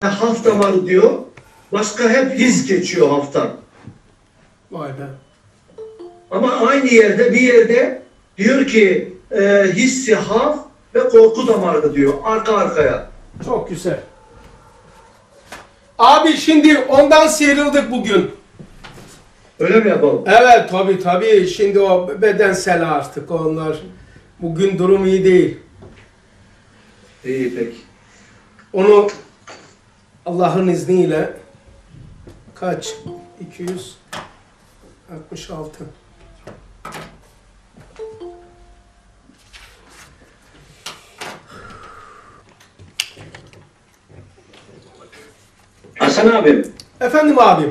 hafta var diyor. Başka hep his geçiyor hafta. Vay be. Ama aynı yerde bir yerde diyor ki hissi haf ve korku damarı diyor. Arka arkaya. Çok güzel. Abi şimdi ondan sıyrıldık bugün. Öyle mi yapalım? Evet tabii. Şimdi o bedensel artık onlar. Bugün durum iyi değil. İyi peki. Onu Allah'ın izniyle kaç? 266. Hasan abim, Efendim abim.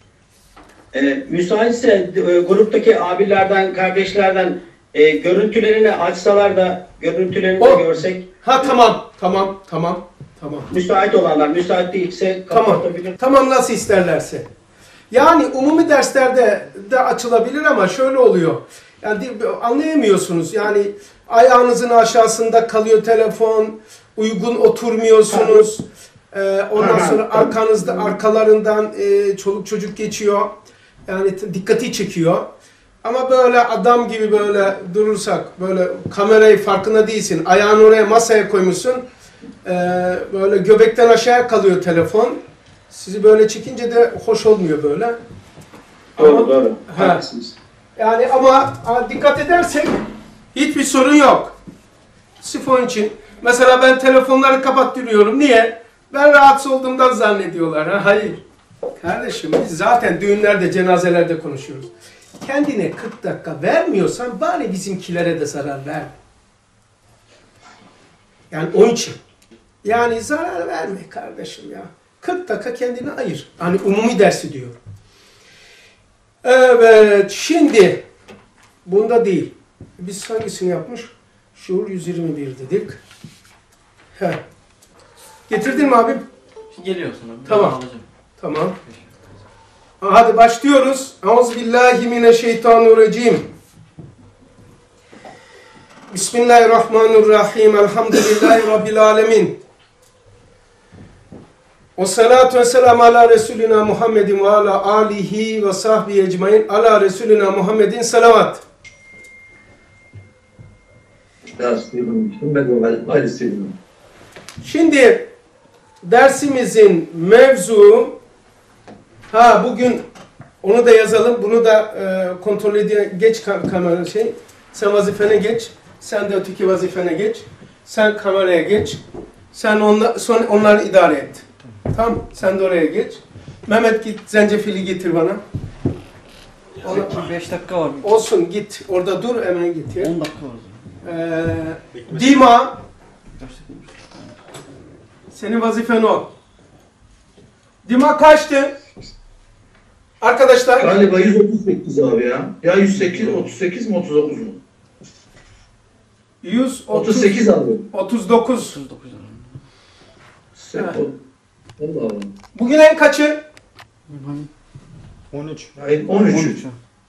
müsaitse gruptaki abilerden, kardeşlerden görüntülerini açsalar da görüntülerini de görsek. Ha tamam. Müsait olanlar, müsait değilse kapatabilir. Tamam nasıl isterlerse. Yani umumi derslerde de açılabilir ama şöyle oluyor. Yani anlayamıyorsunuz. Yani ayağınızın aşağısında kalıyor telefon, uygun oturmuyorsunuz. Ondan sonra arkalarından çoluk çocuk geçiyor. Yani dikkati çekiyor. Ama böyle adam gibi böyle durursak, böyle kamerayı farkında değilsin. Ayağını oraya masaya koymuşsun. Böyle göbekten aşağıya kalıyor telefon. Sizi böyle çekince de hoş olmuyor böyle. Doğru. Haklısınız. Yani ama dikkat edersek hiçbir sorun yok. Sırf onun için. Mesela ben telefonları kapattırıyorum. Niye? Ben rahatsız olduğumdan zannediyorlar. Ha? Hayır. Kardeşim biz zaten düğünlerde, cenazelerde konuşuyoruz. Kendine 40 dakika vermiyorsan bari bizimkilere de zarar verme. Yani onun için. Yani zarar verme kardeşim ya. 40 dakika kendine ayır. Hani umumi dersi diyor. Evet, şimdi bunda değil. Biz hangisini yapmış? Şuur 121 dedik. Heh. Getirdin mi abim? Geliyor sana. Tamam. Tamam. Hadi başlıyoruz. Euzubillahimineşşeytanirracim. Bismillahirrahmanirrahim. Elhamdülillahi Rabbil alemin. Ve salatu ve selamu ala Resulina Muhammedin ve ala alihi ve sahbihi ecmain. Ala Resulina Muhammedin salavat. Şimdi dersimizin mevzu, bugün onu da yazalım, bunu da kontrol edin. Geç kamera sen vazifene geç, sen de öteki vazifene geç, sen kameraya geç, sen onları idare et. Tamam, sen de oraya geç. Mehmet git, zencefili getir bana. 5 dakika var. Olsun git, orada dur, hemen git ya. 10 dakika var. Dima, senin vazifen o. Dima kaçtı? Arkadaşlar. Galiba 138 abi ya. Ya 108, 38 mi 39 mu? 138 abi. 39. 39. Allah Allah. Bugün en kaçı? 13. Hayır 13.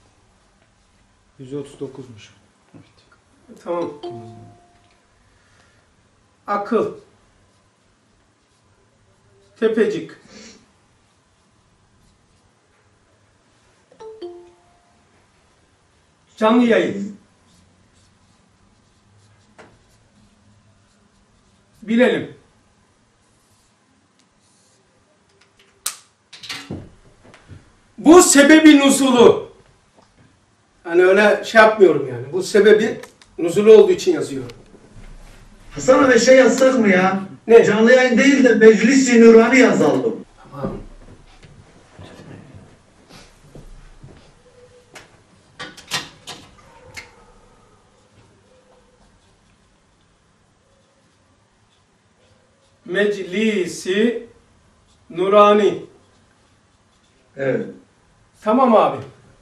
139'muş. Tamam. Akıl. Tepecik. Canlı yayın. Bilelim. Bu sebebi nuzulu. Hani öyle şey yapmıyorum yani. Bu sebebi nuzulu olduğu için yazıyorum. Hasan abi şey yazsak mı ya? Ne? Canlı yayın değil de Meclis-i Nurani yazalım. Tamam. Meclisi Nurani. Evet. Tamam abi.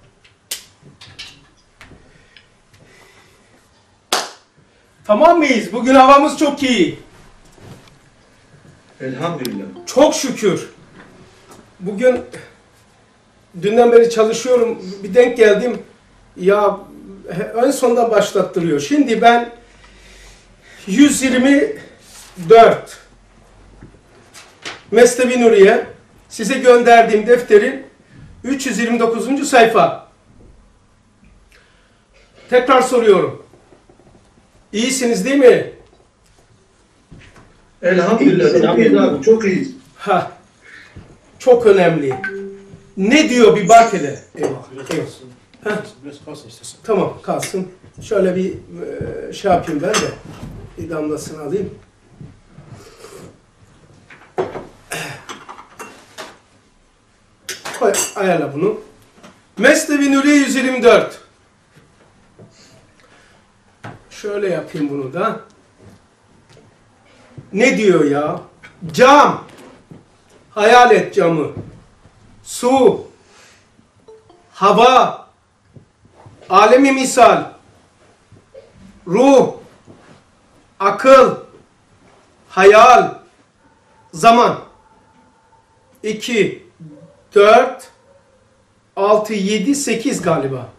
Tamam mıyız? Bugün havamız çok iyi. Elhamdülillah. Çok şükür. Bugün dünden beri çalışıyorum. Bir denk geldim. Ya en sonda başlattırıyor. Şimdi ben 124 Mesnevi Nuriye size gönderdiğim defterin 329. sayfa. Tekrar soruyorum. İyisiniz değil mi? Elhamdülillah. Çok iyiyiz abi. Çok iyiyiz. Ha, çok önemli. Ne diyor bir bak hele. Eyvah. Eyvah. Biraz kalsın istersen. Tamam kalsın. Şöyle bir şey yapayım ben de. Bir damlasını alayım. Koy, ayarla bunu. Mesnevi Nuriye 124. Şöyle yapayım bunu da. Ne diyor ya? Cam. Hayal et camı. Su. Hava. Alemi misal. Ruh. Akıl. Hayal. Zaman. 2, 4, 6, 7, 8 galiba.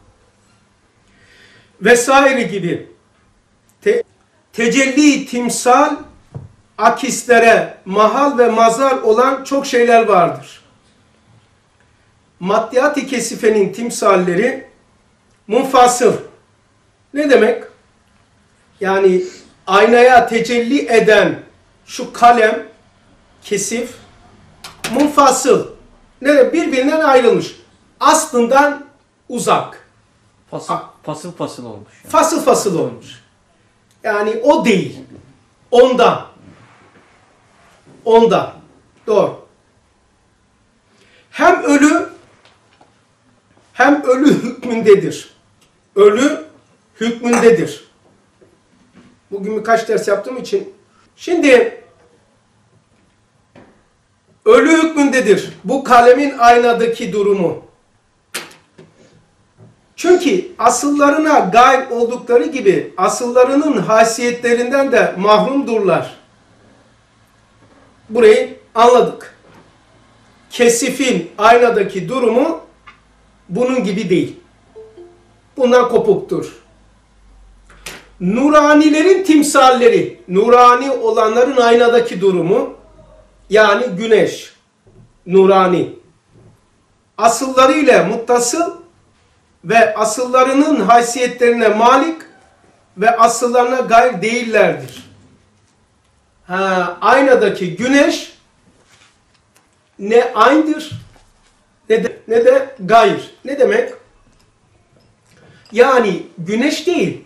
Vesaire gibi. Tecelli, timsal, akislere mahal ve mazar olan çok şeyler vardır. Maddiyat-ı kesifenin timsalleri munfasıl. Ne demek? Yani aynaya tecelli eden şu kalem, kesif, munfasıl. Ne demek? Birbirinden ayrılmış. Aslından uzak. Fasıl fasıl olmuş. Yani. Fasıl fasıl olmuş. Yani o değil. Ondan. Ondan. Doğru. Hem ölü hükmündedir. Ölü hükmündedir. Bugün birkaç ders yaptığım için. Şimdi ölü hükmündedir. Bu kalemin aynadaki durumu. Çünkü asıllarına gayb oldukları gibi asıllarının haysiyetlerinden de mahrumdurlar. Burayı anladık. Kesifin aynadaki durumu bunun gibi değil. Bundan kopuktur. Nuranilerin timsalleri, nurani olanların aynadaki durumu, yani güneş, nurani, asıllarıyla muttasıl ve asıllarının haysiyetlerine malik ve asıllarına gayr değillerdir. Aynadaki güneş ne aynıdır ne de gayr. Ne demek? Yani güneş değil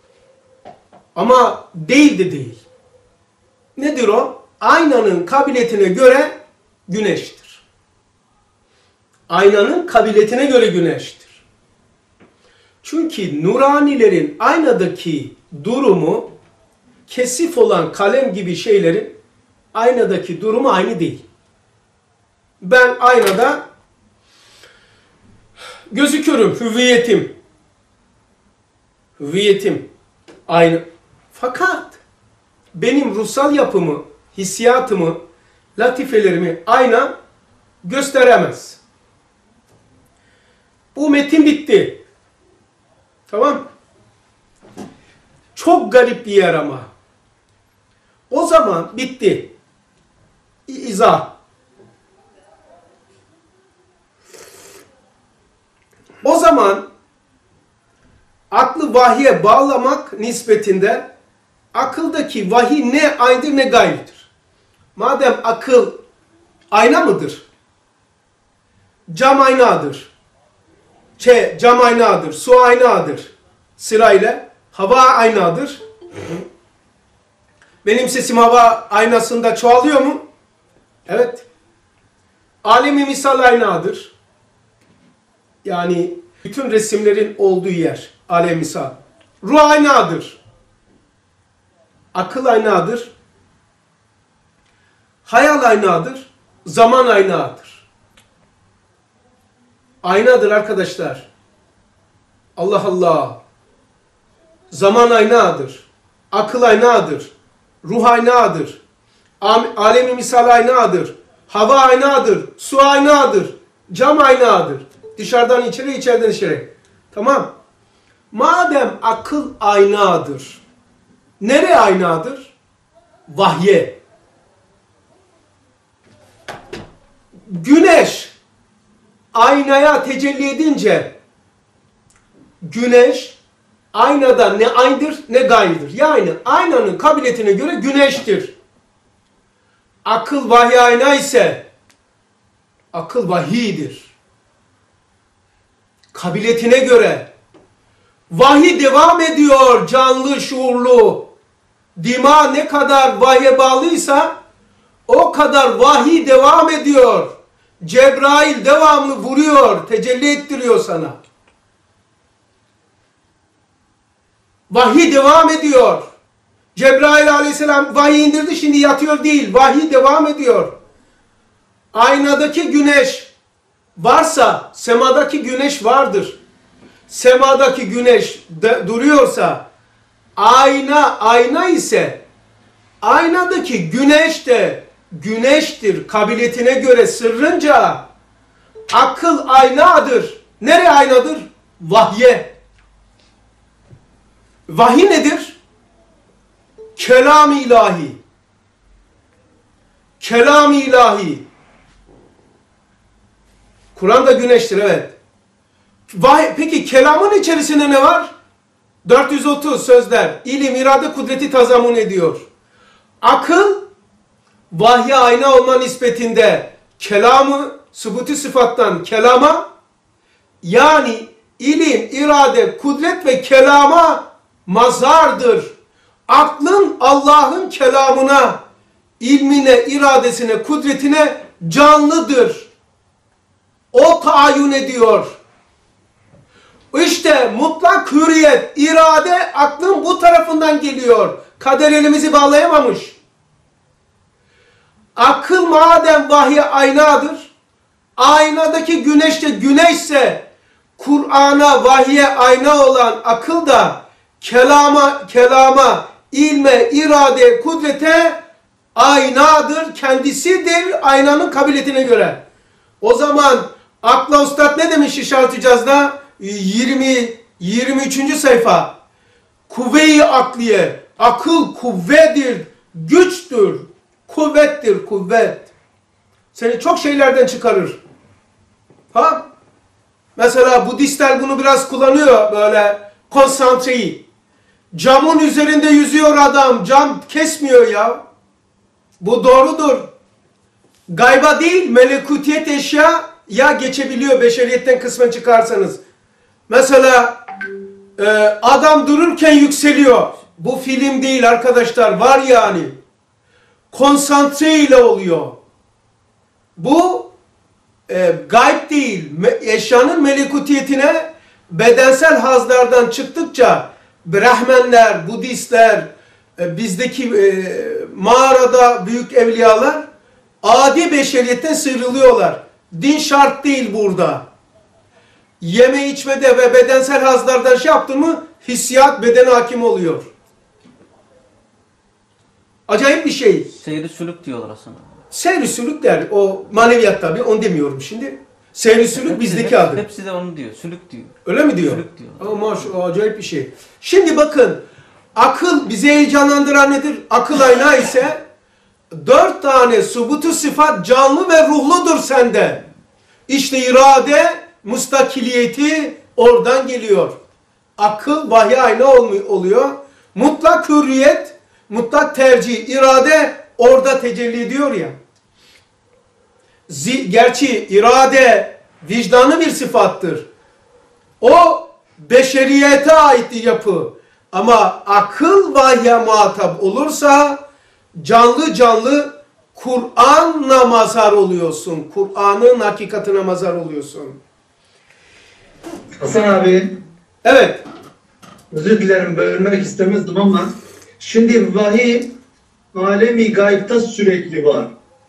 ama değil de değil. Nedir o? Aynanın kabiliyetine göre güneştir. Aynanın kabiliyetine göre güneştir. Çünkü nuranilerin aynadaki durumu kesif olan kalem gibi şeylerin aynadaki durumu aynı değil. Ben aynada gözükürüm, hüviyetim aynı. Fakat benim ruhsal yapımı, hissiyatımı, latifelerimi ayna gösteremez. Bu metin bitti. Tamam. Çok garip bir yer ama. O zaman bitti. İzah. O zaman aklı vahye bağlamak nispetinde akıldaki vahiy ne aynıdır ne gayrıdır. Madem akıl ayna mıdır? Cam aynadır. Cam aynadır, su aynadır. Sırayla hava aynadır. Benim sesim hava aynasında çoğalıyor mu? Evet. Alemi misal aynadır. Yani bütün resimlerin olduğu yer. Alem misal. Ruh aynadır. Akıl aynadır. Hayal aynadır. Zaman aynadır. Aynadır arkadaşlar. Allah Allah. Zaman aynadır. Akıl aynadır. Ruh aynadır. Alemi misal aynadır. Hava aynadır. Su aynadır. Cam aynadır. Dışarıdan içeri, içeriden içeri. Tamam. Madem akıl aynadır. Nereye aynadır? Vahye. güneş aynaya tecelli edince güneş aynada ne ayndır ne gayrıdır. Yani aynanın kabiliyetine göre güneştir. Akıl vahiy ayna ise akıl vahiydir. Kabiliyetine göre vahiy devam ediyor canlı şuurlu. Dima ne kadar vahye bağlıysa o kadar vahiy devam ediyor. Cebrail devamlı vuruyor, tecelli ettiriyor sana. Vahiy devam ediyor. Cebrail aleyhisselam vahiy indirdi, şimdi yatıyor değil. Vahiy devam ediyor. Aynadaki güneş varsa semadaki güneş vardır. Semadaki güneş duruyorsa ayna ise aynadaki güneş de güneştir. Kabiliyetine göre sırrınca akıl aynadır. Nereye aynadır? Vahye. Vahiy nedir? Kelam-ı ilahi. Kelam-ı ilahi. Kur'an'da güneştir, evet. Peki kelamın içerisinde ne var? 430 sözler. İlim, irade, kudreti tazamun ediyor. Akıl, vahye ayna olma nispetinde kelamı, sübuti sıfattan kelama, yani ilim, irade, kudret ve kelama mazhardır. Aklın Allah'ın kelamına, ilmine, iradesine, kudretine canlıdır. O tahayyün ediyor. İşte mutlak hürriyet, irade aklın bu tarafından geliyor. Kader elimizi bağlayamamış. Akıl madem vahye aynadır, aynadaki güneş de güneşse, Kur'an'a, vahye ayna olan akıl da kelama, ilme, irade, kudrete aynadır, kendisidir aynanın kabiliyetine göre. O zaman akla ustad ne demiş İşaret-i Caz'da? 23. sayfa. Kuvve-i akliye, akıl kuvvedir, güçtür, kuvvettir, kuvvet. Seni çok şeylerden çıkarır. Ha? Mesela Budistler bunu biraz kullanıyor, böyle konsantreyi. Camın üzerinde yüzüyor adam, cam kesmiyor ya. Bu doğrudur. Gayba değil, melekutiyet eşya ya geçebiliyor beşeriyetten kısmen çıkarsanız. Mesela adam dururken yükseliyor. Bu film değil arkadaşlar, var yani. Konsantre ile oluyor. Bu gayb değil. Eşyanın melekutiyetine bedensel hazlardan çıktıkça Brahmenler, Budistler, bizdeki mağarada büyük evliyalar adi beşeriyetten sıyrılıyorlar. Din şart değil burada. Yeme içmede ve bedensel hazlardan şey yaptın mı hissiyat bedene hakim oluyor. Acayip bir şey. Seyri sülük diyorlar aslında. Seyri sülük der. O maneviyat tabii. Onu demiyorum şimdi. Seyri sülük bizdeki adı. Hepsi de onu diyor. Sülük diyor. Öyle mi diyor? Sülük diyor. Ama maşallah acayip bir şey. Şimdi bakın. Akıl bizi heyecanlandıran nedir? Akıl ayna ise 4 tane subutu sıfat canlı ve ruhludur sende. İşte irade, mustakiliyeti oradan geliyor. Akıl vahye ayna oluyor. Mutlak hürriyet, mutlak tercih, irade orada tecelli ediyor ya. Gerçi irade vicdanı bir sıfattır. O beşeriyete ait yapı. Ama akıl vahye muhatap olursa canlı Kur'an'la mazhar oluyorsun. Kur'an'ın hakikatine mazhar oluyorsun. Hasan abi, Evet. özür dilerim bölmek istemezdim ama şimdi vahiy alemi gaybta sürekli var.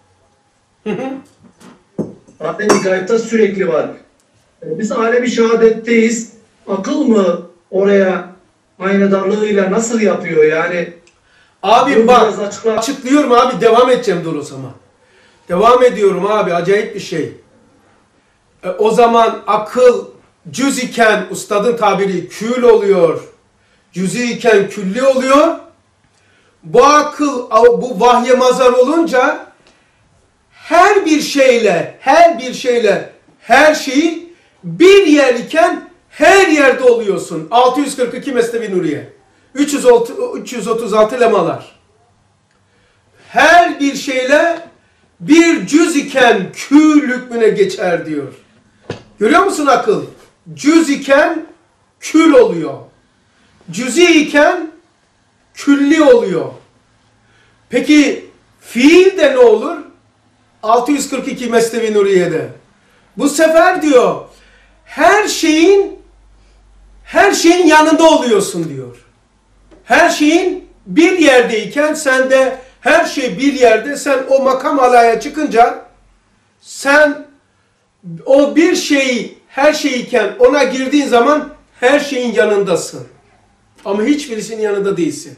Alemi gaybta sürekli var. Biz alemi şehadetteyiz. Akıl mı oraya aynadarlığıyla nasıl yapıyor yani? Abi bak açıklıyorum abi, devam edeceğim dur o zaman. Devam ediyorum abi, acayip bir şey. O zaman akıl cüz iken ustadın tabiri kül oluyor. Cüz'i iken külli oluyor. Bu akıl bu vahye mazhar olunca her bir şeyle her şeyi bir yer iken her yerde oluyorsun. 642 Mesnevi Nuriye. 336 lemalar. Her bir şeyle bir cüz iken kül hükmüne geçer diyor. Görüyor musun akıl? Cüz iken kül oluyor. Cüzi iken külli oluyor. Peki fiil de ne olur? 642 Mesnevi Nuriye'de. Bu sefer diyor her şeyin yanında oluyorsun diyor. Her şeyin bir yerdeyken sen de her şey bir yerde, sen o makam alaya çıkınca sen o bir şeyi her şeyiken ona girdiğin zaman her şeyin yanındasın. Ama hiçbirisinin yanında değilsin.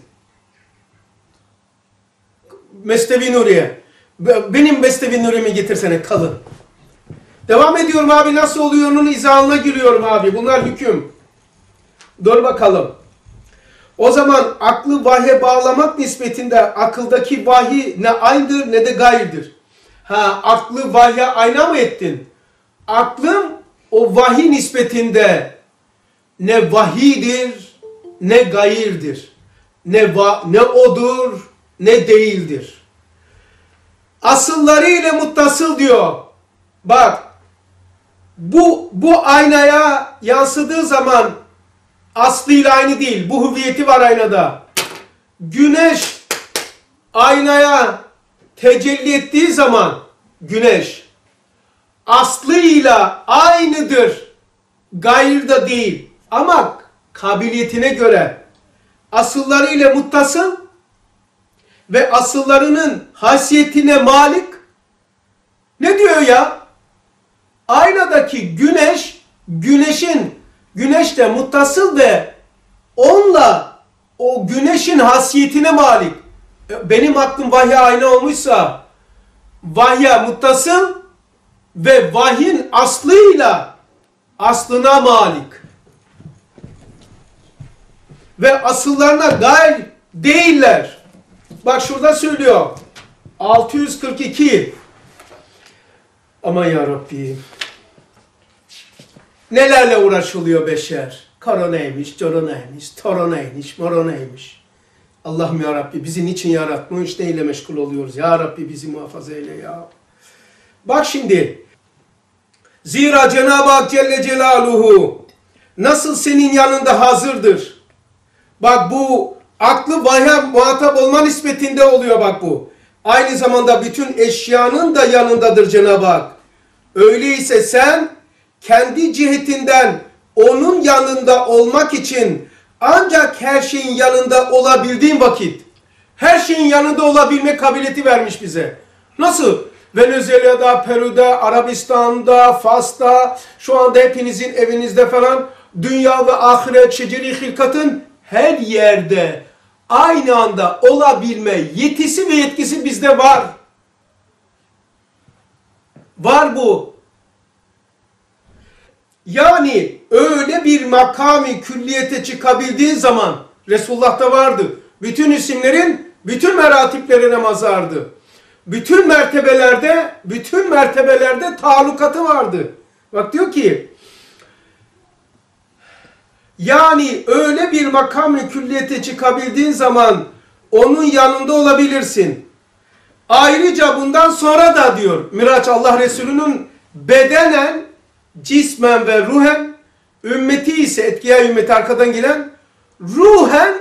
Mesnevi Nuriye. Benim Mesnevi Nuriye'mi getirsene kalın. Devam ediyorum abi, nasıl oluyor onun izahına giriyorum abi. Bunlar hüküm. Dur bakalım. O zaman aklı vahye bağlamak nispetinde akıldaki vahiy ne aynıdır ne de gayrıdır. Aklı vahye ayna mı ettin? Aklın o vahiy nispetinde ne vahidir ne gayirdir. Ne odur ne değildir. Asılları ile muttasıl diyor. Bak bu aynaya yansıdığı zaman aslıyla aynı değil. Bu hüviyeti var aynada. Güneş aynaya tecelli ettiği zaman güneş aslıyla aynıdır. Gayr da değil. Ama kabiliyetine göre asıllarıyla muttasıl ve asıllarının hasiyetine malik. Ne diyor ya? Aynadaki güneş de muttasıl ve onunla o güneşin hasiyetine malik. Benim aklım vahye ayna olmuşsa vahye muttasıl ve vahyin aslına malik. Ve asıllarına gayr değiller. Bak şurada söylüyor. 642. Aman ya Rabbi. Nelerle uğraşılıyor beşer. Koronaymış, coronaymış, toronaymış, moronaymış. Allah'ım ya Rabbi bizi niçin yaratmış, neyle meşgul oluyoruz? Ya Rabbi bizi muhafaza eyle ya. Bak şimdi. Zira Cenab-ı Hak Celle Celaluhu nasıl senin yanında hazırdır. Bak bu aklı vahye muhatap olma nispetinde oluyor bak bu. Aynı zamanda bütün eşyanın da yanındadır Cenab-ı Hak. Öyleyse sen kendi cihetinden onun yanında olmak için ancak her şeyin yanında olabildiğin vakit her şeyin yanında olabilme kabiliyeti vermiş bize. Nasıl? Venezuela'da, Peru'da, Arabistan'da, Fas'ta, şu anda hepinizin evinizde falan dünya ve ahiret, şeceri hilkatın her yerde aynı anda olabilme yetisi ve yetkisi bizde var. Var bu. Yani öyle bir makami külliyete çıkabildiği zaman Resulullah'ta vardı. Bütün isimlerin bütün meratiplerine mazardı. Bütün mertebelerde talukatı vardı. Bak diyor ki yani öyle bir makam-ı külliyete çıkabildiğin zaman onun yanında olabilirsin. Ayrıca bundan sonra da diyor Miraç Allah Resulü'nün bedenen, cismen ve ruhen, ümmeti ise etkiya ümmeti arkadan gelen ruhen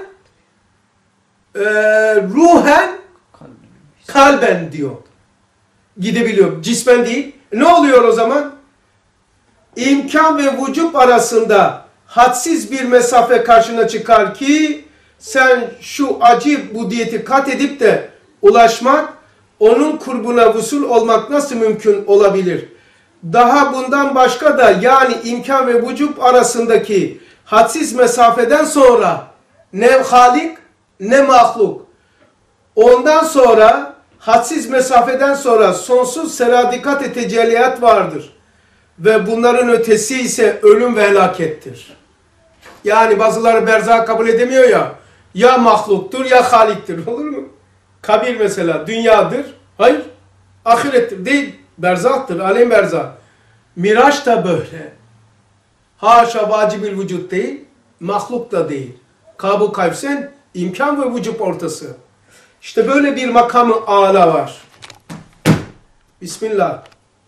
kalben diyor. Gidebiliyor. Cismen değil. Ne oluyor o zaman? İmkan ve vücub arasında hadsiz bir mesafe karşına çıkar ki sen şu acı budiyeti kat edip de ulaşmak, onun kurbuna vusul olmak nasıl mümkün olabilir? Daha bundan başka da yani imkan ve vücub arasındaki hadsiz mesafeden sonra ne halik ne mahluk. Ondan sonra hadsiz mesafeden sonra sonsuz seradikat-ı tecelliyat vardır. Ve bunların ötesi ise ölüm ve helakettir. Yani bazıları berzak kabul edemiyor ya. Ya mahluktur ya haliktir. Olur mu? Kabir mesela dünyadır. Hayır. ahirettir. Değil, berzahtır, alem berzah. Miraç da böyle. Haşa vacibül vücut değil, mahluk da değil. Kabu kavsen, imkan ve vücut ortası. İşte böyle bir makamı âlâ var. Bismillah.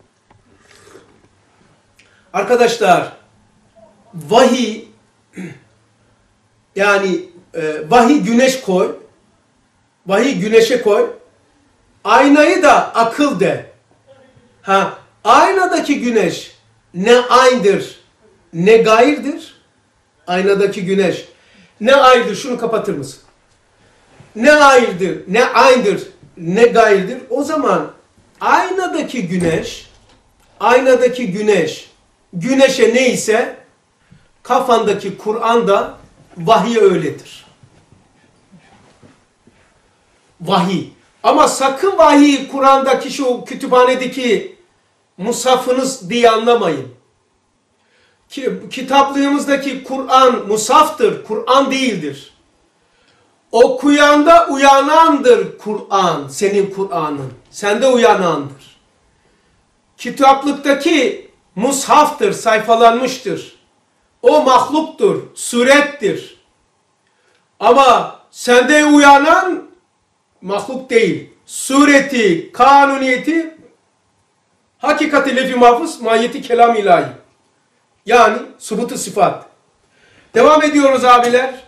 Arkadaşlar, vahiy, yani vahiy güneş koy, vahiy güneşe koy, aynayı da akıl de. Ha, aynadaki güneş ne aynıdır, ne gayrdir. Aynadaki güneş ne ayrıdır, şunu kapatır mısın? Ne ayrıdır, ne aynıdır, ne gayrıdır. O zaman aynadaki güneş, güneşe neyse kafandaki Kur'an'da vahiy öyledir. Vahiy. Ama sakın vahiy Kur'an'daki şu kütüphanedeki musafınız diye anlamayın. Kitaplığımızdaki Kur'an musaftır, Kur'an değildir. Okuyanda uyanandır Kur'an, senin Kur'an'ın. Sende uyanandır. Kitaplıktaki mushaftır, sayfalanmıştır. O mahluktur, surettir. Ama sende uyanan mahluk değil. Sureti, kanuniyeti, hakikati lef-i mahfuz, mahiyeti kelam ilahi. Yani subutu sıfat. Devam ediyoruz abiler.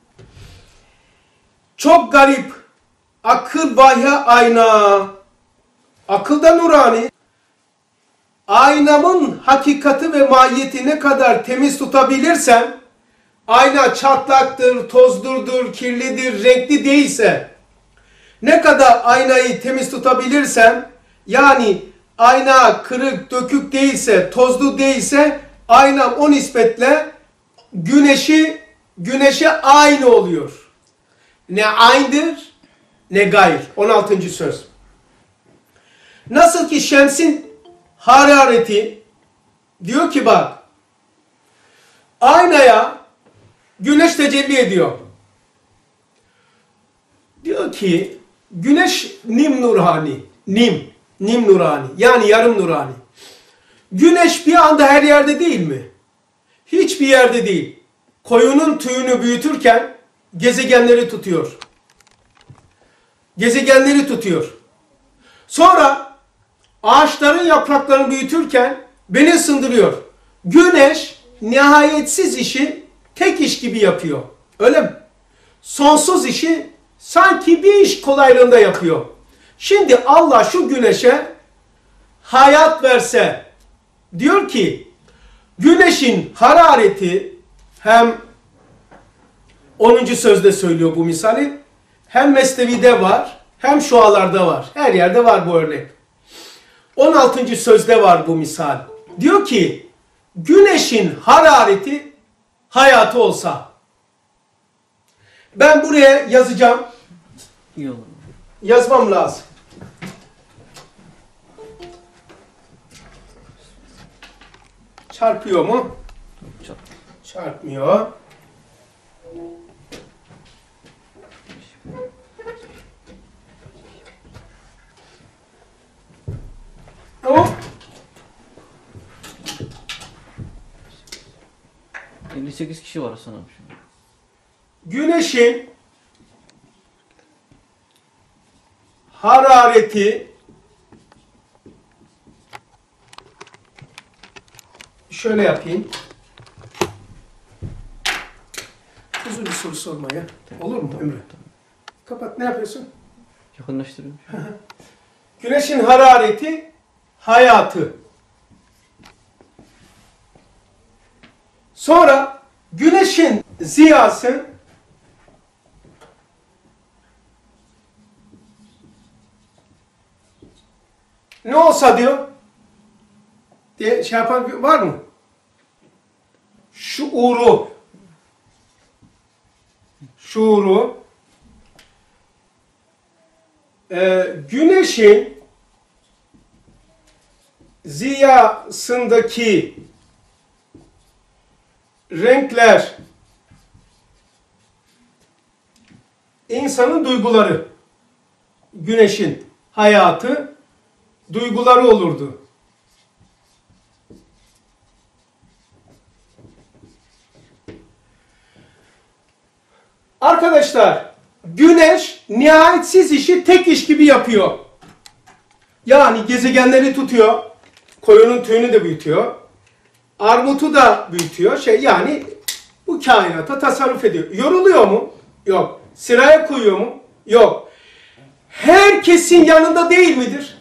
Çok garip. Akıl vahya ayna. Akılda nurani. Aynamın hakikati ve mahiyeti ne kadar temiz tutabilirsem, ayna çatlaktır, tozludur, kirlidir, renkli değilse, ne kadar aynayı temiz tutabilirsem, yani ayna kırık, dökük değilse, tozlu değilse, aynam o nispetle güneşe aynı oluyor. Ne aynıdır, ne gayr. 16. söz. Nasıl ki şemsin harareti, diyor ki bak, aynaya güneş tecelli ediyor. Diyor ki, güneş nim nurani, nim nurani, yani yarım nurani. Güneş bir anda her yerde değil mi? Hiçbir yerde değil. Koyunun tüyünü büyütürken gezegenleri tutuyor. Gezegenleri tutuyor. Sonra ağaçların yapraklarını büyütürken beni ısındırıyor. Güneş nihayetsiz işi tek iş gibi yapıyor. Öyle mi? Sonsuz işi sanki bir iş kolaylığında yapıyor. Şimdi Allah şu güneşe hayat verse, diyor ki güneşin harareti, hem 10. sözde söylüyor bu misali, hem Mesnevi'de var, hem şualarda var. Her yerde var bu örnek. 16. sözde var bu misal. Diyor ki, güneşin harareti hayatı olsa. Ben buraya yazacağım. İyi olur. Yazmam lazım. Çarpıyor mu? Çok. Çarpmıyor. Tamam. 58 kişi var Hasan abi şimdi. Güneşin harareti şöyle yapayım. Uzun bir soru sorma ya. Olur mu Emre? Kapat. Ne yapıyorsun? Yakınlaştırıyorum. Güneşin harareti hayatı. Sonra güneşin ziyası ne olsa diyor diye şey yapan var mı? Şuuru güneşin ziyasındaki renkler insanın duyguları, güneşin hayatı duyguları olurdu. Arkadaşlar, güneş nihayetsiz işi tek iş gibi yapıyor. Yani gezegenleri tutuyor, koyunun tüyünü de büyütüyor, armutu da büyütüyor. Yani bu kainata tasarruf ediyor. Yoruluyor mu? Yok. Sıraya koyuyor mu? Yok. Herkesin yanında değil midir?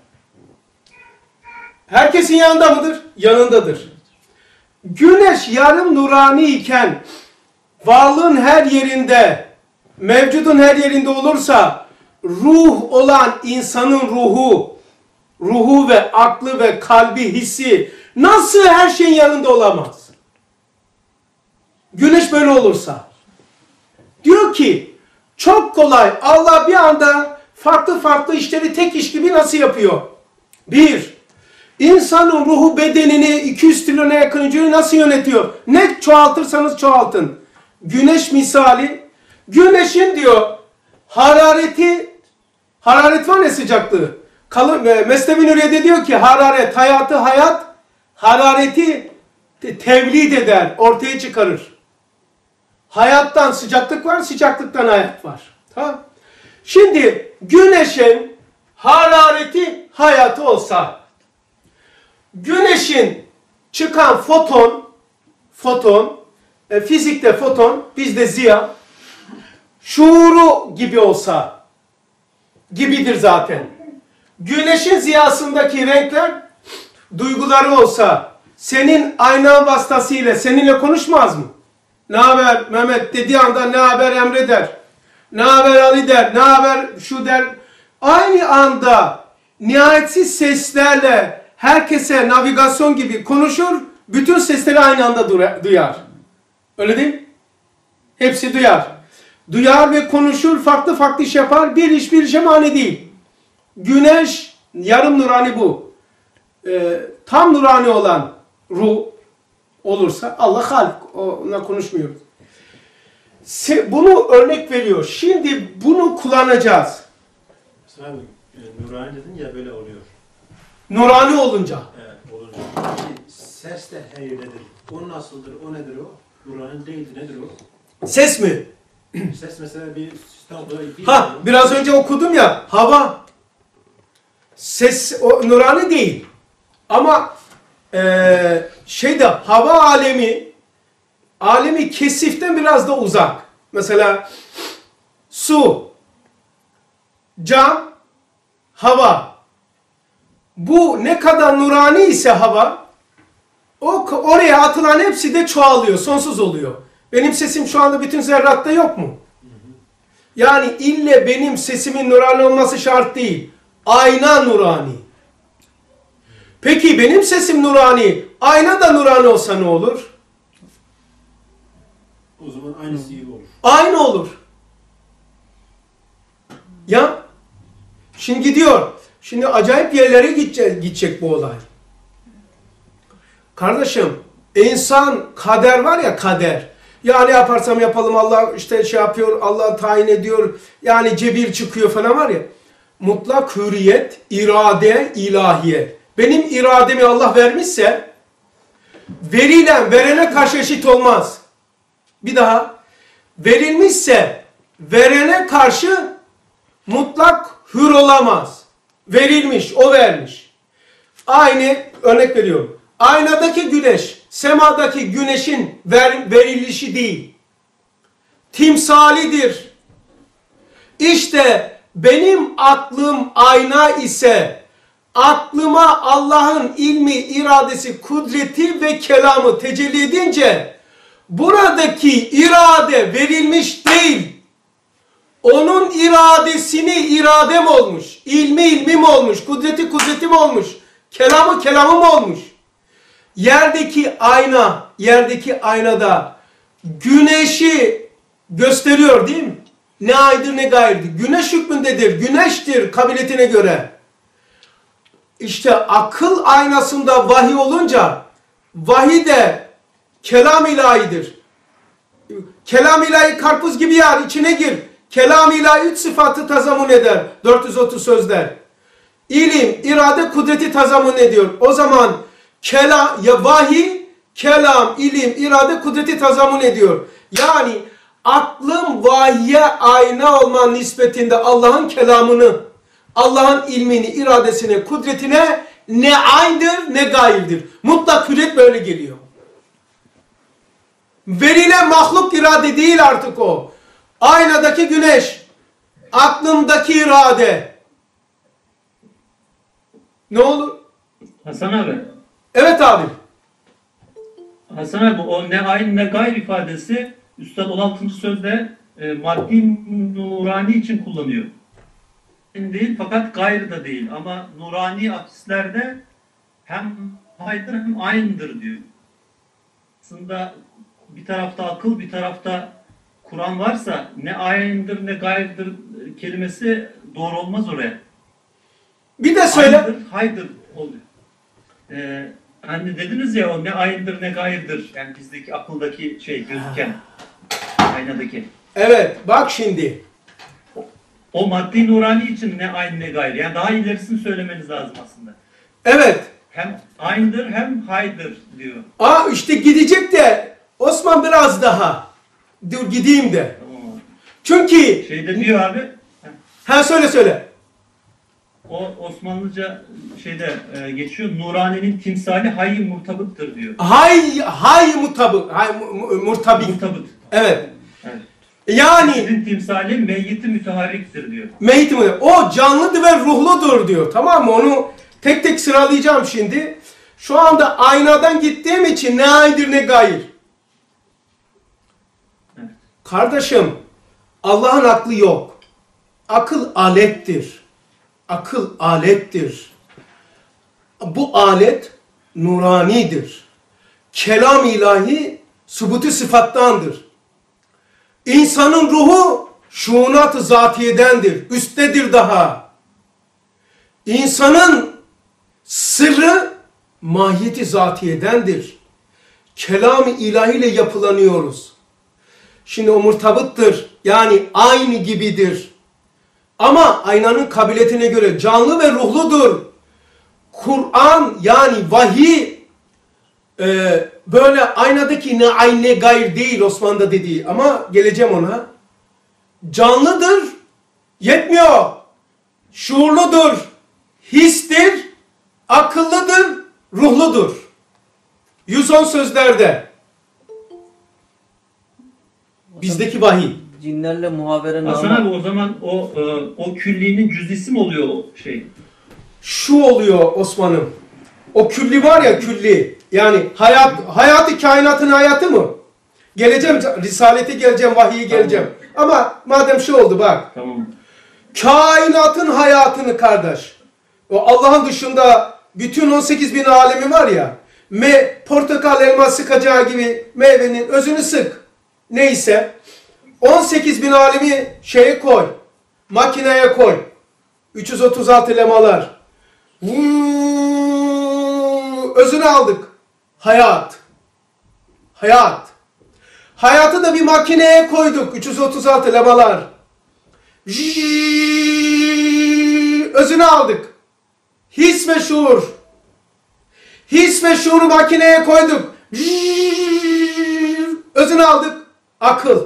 Herkesin yanında mıdır? Yanındadır. Güneş yarım nurani iken varlığın her yerinde, mevcudun her yerinde olursa ruh olan insanın ruhu ve aklı ve kalbi, hissi nasıl her şeyin yanında olamaz? Güneş böyle olursa. Diyor ki çok kolay, Allah bir anda farklı işleri tek iş gibi nasıl yapıyor? Bir, insanın ruhu bedenini 200 trilyona yakın hücreyi nasıl yönetiyor? Ne çoğaltırsanız çoğaltın. Güneş misali, güneşin diyor harareti var ya, sıcaklığı. Mesnevi Nuriye'de diyor ki hayat, harareti tevlid eder, ortaya çıkarır. Hayattan sıcaklık var, sıcaklıktan hayat var. Tamam. Şimdi güneşin harareti hayatı olsa, güneşin çıkan foton, fizikte foton, bizde ziya, şuuru gibi olsa, gibidir zaten. Güneşin ziyasındaki renkler duyguları olsa, senin aynan vasıtasıyla seninle konuşmaz mı? Ne haber Mehmet dediği anda ne haber Emre der. Ne haber Ali der. Ne haber şu der. Aynı anda nihayetsiz seslerle herkese navigasyon gibi konuşur. Bütün sesleri aynı anda duyar. Öyle değil mi? Hepsi duyar. Duyar ve konuşur, farklı iş yapar. Bir işe mani değil. Güneş yarım nurani bu. Tam nurani olan ruh olursa Allah halik. Ona konuşmuyoruz. Bunu örnek veriyor. Şimdi bunu kullanacağız. Abi, nurani dedin ya, böyle oluyor. Nurani olunca. Evet, olunca. Ses de her yerdedir. O nasıldır, o nedir o? Nurani değildir, nedir o? Ses mi? Ses mesela bir sistem olarak... Biraz önce okudum ya, hava. Ses o nurani değil. Ama hava alemi kesiften biraz da uzak. Mesela su, cam, hava. Bu ne kadar nurani ise hava, oraya atılan hepsi de çoğalıyor, sonsuz oluyor. Benim sesim şu anda bütün zerratta yok mu? Yani ille benim sesimin nurani olması şart değil. Ayna nurani. Peki benim sesim nurani, ayna da nurani olsa ne olur? O zaman aynısı gibi olur. Aynı olur. Ya, şimdi gidiyor. Şimdi acayip yerlere gidecek bu olay. Kardeşim, insan kader var ya, kader. Ya ne yaparsam yapalım Allah yapıyor, Allah tayin ediyor. Yani cebir çıkıyor falan var ya. Mutlak hürriyet, irade, ilahiye. Benim irademi Allah vermişse, verilen verene karşı eşit olmaz. Bir daha, verilmişse verene karşı mutlak hür olamaz. Verilmiş, o vermiş. Aynı örnek veriyorum. Aynadaki güneş, semadaki güneşin verilişi değil. Timsalidir. İşte benim aklım ayna ise, aklıma Allah'ın ilmi, iradesi, kudreti ve kelamı tecelli edince, buradaki irade verilmiş değil. Onun iradesini iradem olmuş, ilmi ilmim olmuş, kudreti kudretim olmuş, kelamı kelamım olmuş. Yerdeki aynada güneşi gösteriyor değil mi? Ne aydır ne gayrıdır. Güneş hükmündedir, güneştir kabiliyetine göre. İşte akıl aynasında vahiy olunca, vahiy de kelam ilahidir. Kelam ilahi karpuz gibi yar, içine gir. Kelam ilahi 3 sıfatı tazamun eder. 430 sözler. ilim, irade, kudreti tazamun ediyor. O zaman kelam, ya vahiy, kelam, ilim, irade, kudreti tazamun ediyor. Yani aklın vahye ayna olma nispetinde Allah'ın kelamını, Allah'ın ilmini, iradesine, kudretine ne aynıdır ne gayrıdır. Mutlak hürriyet böyle geliyor. Verilen mahluk irade değil artık o. Aynadaki güneş, aklımdaki irade. Ne olur? Hasan abi. Evet abi. Hasan abi o ne ayn ne gayr ifadesi Üstad 16. sözde maddi nurani için kullanıyor. Değil fakat gayr da değil ama nurani akislerde hem haydır hem aynıdır diyor. Aslında bir tarafta akıl bir tarafta Kur'an varsa ne aynıdır ne gayrıdır kelimesi doğru olmaz oraya. Bir de söyle. Aynıdır, haydır oluyor. Hani dediniz ya o ne aynıdır ne gayrıdır. Yani bizdeki akıldaki şey gözüken aynadaki. Evet bak şimdi. O maddi nurani için ne aynı ne gayrı. Yani daha ilerisini söylemeniz lazım aslında. Evet. Hem aynıdır hem haydır diyor. İşte gidecek de Osman biraz daha. Dur gideyim de. Tamam. Çünkü Şeyde diyor abi. söyle. O Osmanlıca şeyde geçiyor. Nurani'nin timsali hayy murtabıttır diyor. Hay mutabık. Murtabit. Murtabıt. Evet. Evet. Yani Sizin timsali meyyiti müteharriktir diyor. meyit mi? O canlıdır ve ruhludur diyor. Tamam mı? Onu tek tek sıralayacağım şimdi. Şu anda aynadan gittiğim için ne aydır ne gayr. Evet. Kardeşim, Allah'ın aklı yok. Akıl alettir. Akıl alettir. Bu alet nuranidir. Kelam ilahi subutu sıfattandır. İnsanın ruhu şuunat-ı zatiyedendir. Üsttedir daha. İnsanın sırrı mahiyeti zatiyedendir. Kelam-ı ilahiyle yapılanıyoruz. Şimdi o murtabıttır. Yani aynı gibidir. Ama aynanın kabiliyetine göre canlı ve ruhludur. Kur'an yani vahiy böyle aynadaki ne ayn ne gayr değil Osman'da dediği ama geleceğim ona. Canlıdır, yetmiyor. Şuurludur, histir, akıllıdır, ruhludur. 110 sözlerde. Bizdeki vahiy. Cinlerle muhabere Hasan abi o zaman o küllinin cüzisi mi oluyor o şey? Şu oluyor Osman'ım. O külli var ya külli. Yani hayatı kainatın hayatı mı? Geleceğim risalete geleceğim, vahiye geleceğim. Ama madem şu oldu bak. Tamam. Kainatın hayatını kardeş. O Allah'ın dışında bütün 18 bin alemi var ya. Portakal elma sıkacağı gibi meyvenin özünü sık. Neyse. 18 bin alemi şeye koy. Makineye koy. 336 lemalar. Özünü aldık. Hayat. Hayat. Hayatı da bir makineye koyduk. 336 lemalar. Özünü aldık. His ve şuur. His ve şuuru makineye koyduk. Özünü aldık. Akıl.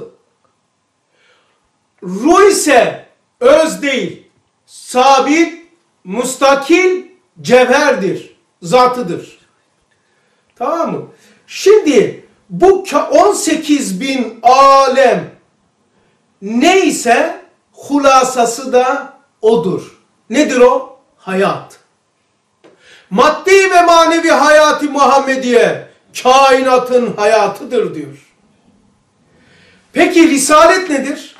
Ruh ise öz değil. Sabit, mustakil, cevherdir. Zatıdır. Tamam mı? Şimdi bu 18 bin alem neyse hulasası da odur. Nedir o? Hayat. Maddi ve manevi hayatı Muhammediye kainatın hayatıdır diyor. Peki risalet nedir?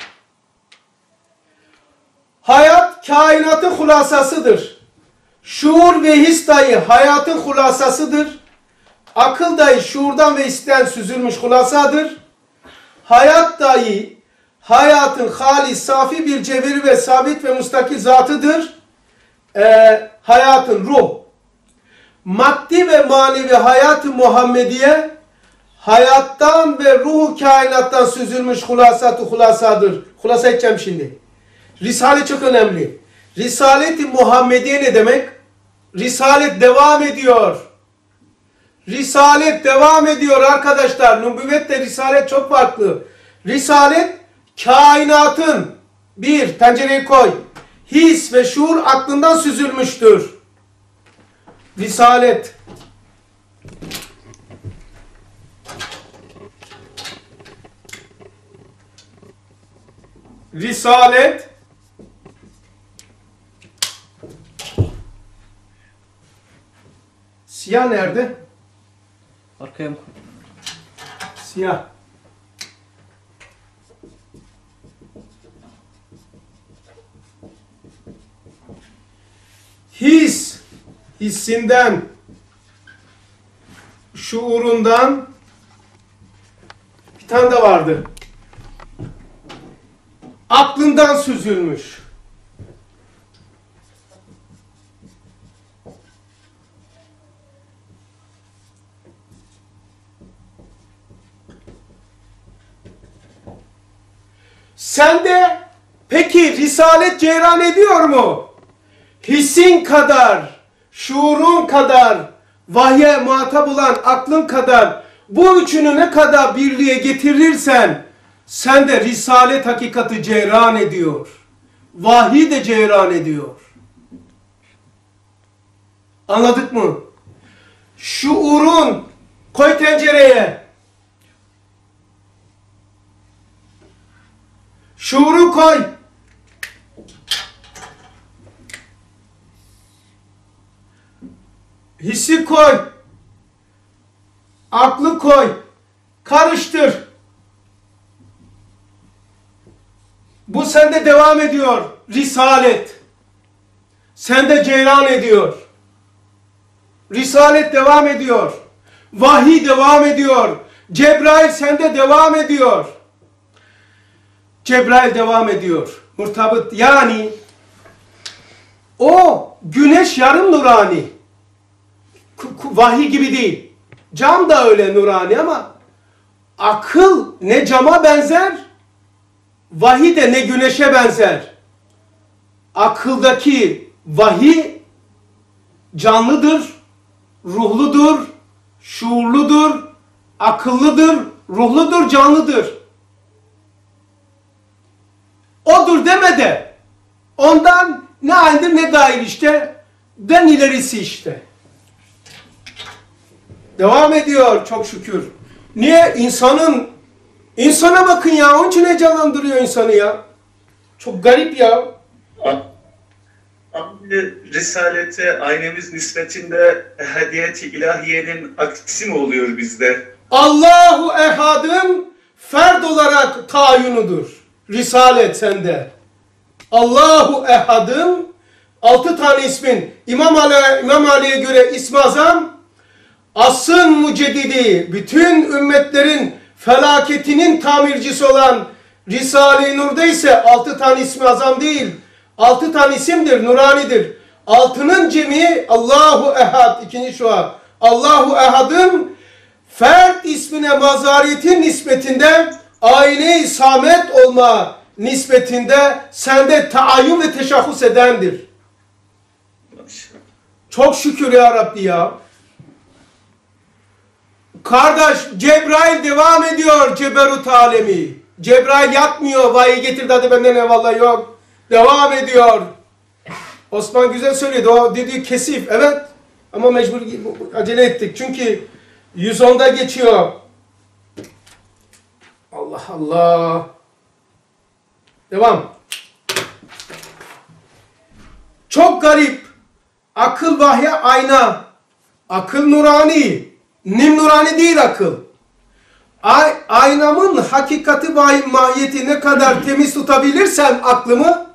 Hayat kainatın hulasasıdır. Şuur ve his dahi hayatın hulasasıdır. Akıl dahi şuurdan ve histen süzülmüş hulasadır. Hayat dahi hayatın halis, safi bir cevheri ve sabit ve mustakil zatıdır. Hayatın ruh. Maddi ve manevi hayat-ı Muhammediye hayattan ve ruhu kainattan süzülmüş hulasadır. Hulasa edeceğim şimdi. Risale çok önemli. Risalet-i Muhammediye ne demek? Risalet devam ediyor. Risalet devam ediyor arkadaşlar. Nübüvvetle risalet çok farklı. Risalet kainatın bir tencereyi koy. His ve şuur aklından süzülmüştür. Risalet. Risalet. Siyah nerede? Arkaya mı? Siyah. His, hissinden, şuurundan bir tane de vardı. Aklından süzülmüş. Sende peki risalet cereyan ediyor mu? Hissin kadar, şuurun kadar, vahye muhatap olan aklın kadar, bu üçünü ne kadar birliğe getirirsen, sende risalet hakikati cereyan ediyor. Vahiy de cereyan ediyor. Anladık mı? Şuurun koy tencereye. Şuuru koy. Hissi koy. Aklı koy. Karıştır. Bu sende devam ediyor. Risalet. Sende cereyan ediyor. Risalet devam ediyor. Vahiy devam ediyor. Cebrail sende devam ediyor. Cebrail devam ediyor. Murtabıt yani o güneş yarım nurani. Vahiy gibi değil. Cam da öyle nurani ama akıl ne cama benzer, vahiy de ne güneşe benzer. Akıldaki vahiy canlıdır, ruhludur, şuurludur, akıllıdır, ruhludur, canlıdır. Odur deme de ondan ne aynıdır ne gayrı işte, den ilerisi işte. Devam ediyor çok şükür. Niye? İnsana bakın ya, onun için heyecanlandırıyor insanı ya. Çok garip ya. Abi risalete aynemiz nispetinde hediyeti ilahiyenin aksi mi oluyor bizde? Allahu Ehad'ın ferd olarak tayinudur. Risalet sende. Allahu Ehad'ın 6 tane ismin İmam Ali'ye göre İsmi Azam, asrın müceddidi, bütün ümmetlerin felaketinin tamircisi olan Risale-i Nur'da ise 6 tane ismi azam değil, 6 tane isimdir, nuranidir. 6'nın cemi Allahu Ehad, ikinci şua. Allahu Ehad'ın fert ismine mazariyetin nispetinde, ayne-i samet olma nispetinde sende taayyün ve teşahhus edendir. Çok şükür ya Rabbi ya. Kardeş, Cebrail devam ediyor ceberut alemi. Cebrail yatmıyor, vahiy getirdi hadi benden eyvallah, yok. Devam ediyor. Osman güzel söyledi, o dediği kesif, evet. Ama mecbur acele ettik. Çünkü 110'da geçiyor. Allah Allah. Devam. Çok garip. Akıl vahye ayna. Akıl nurani. Nim nurani değil akıl. Aynamın hakikati vahiy mahiyeti ne kadar temiz tutabilirsen aklımı,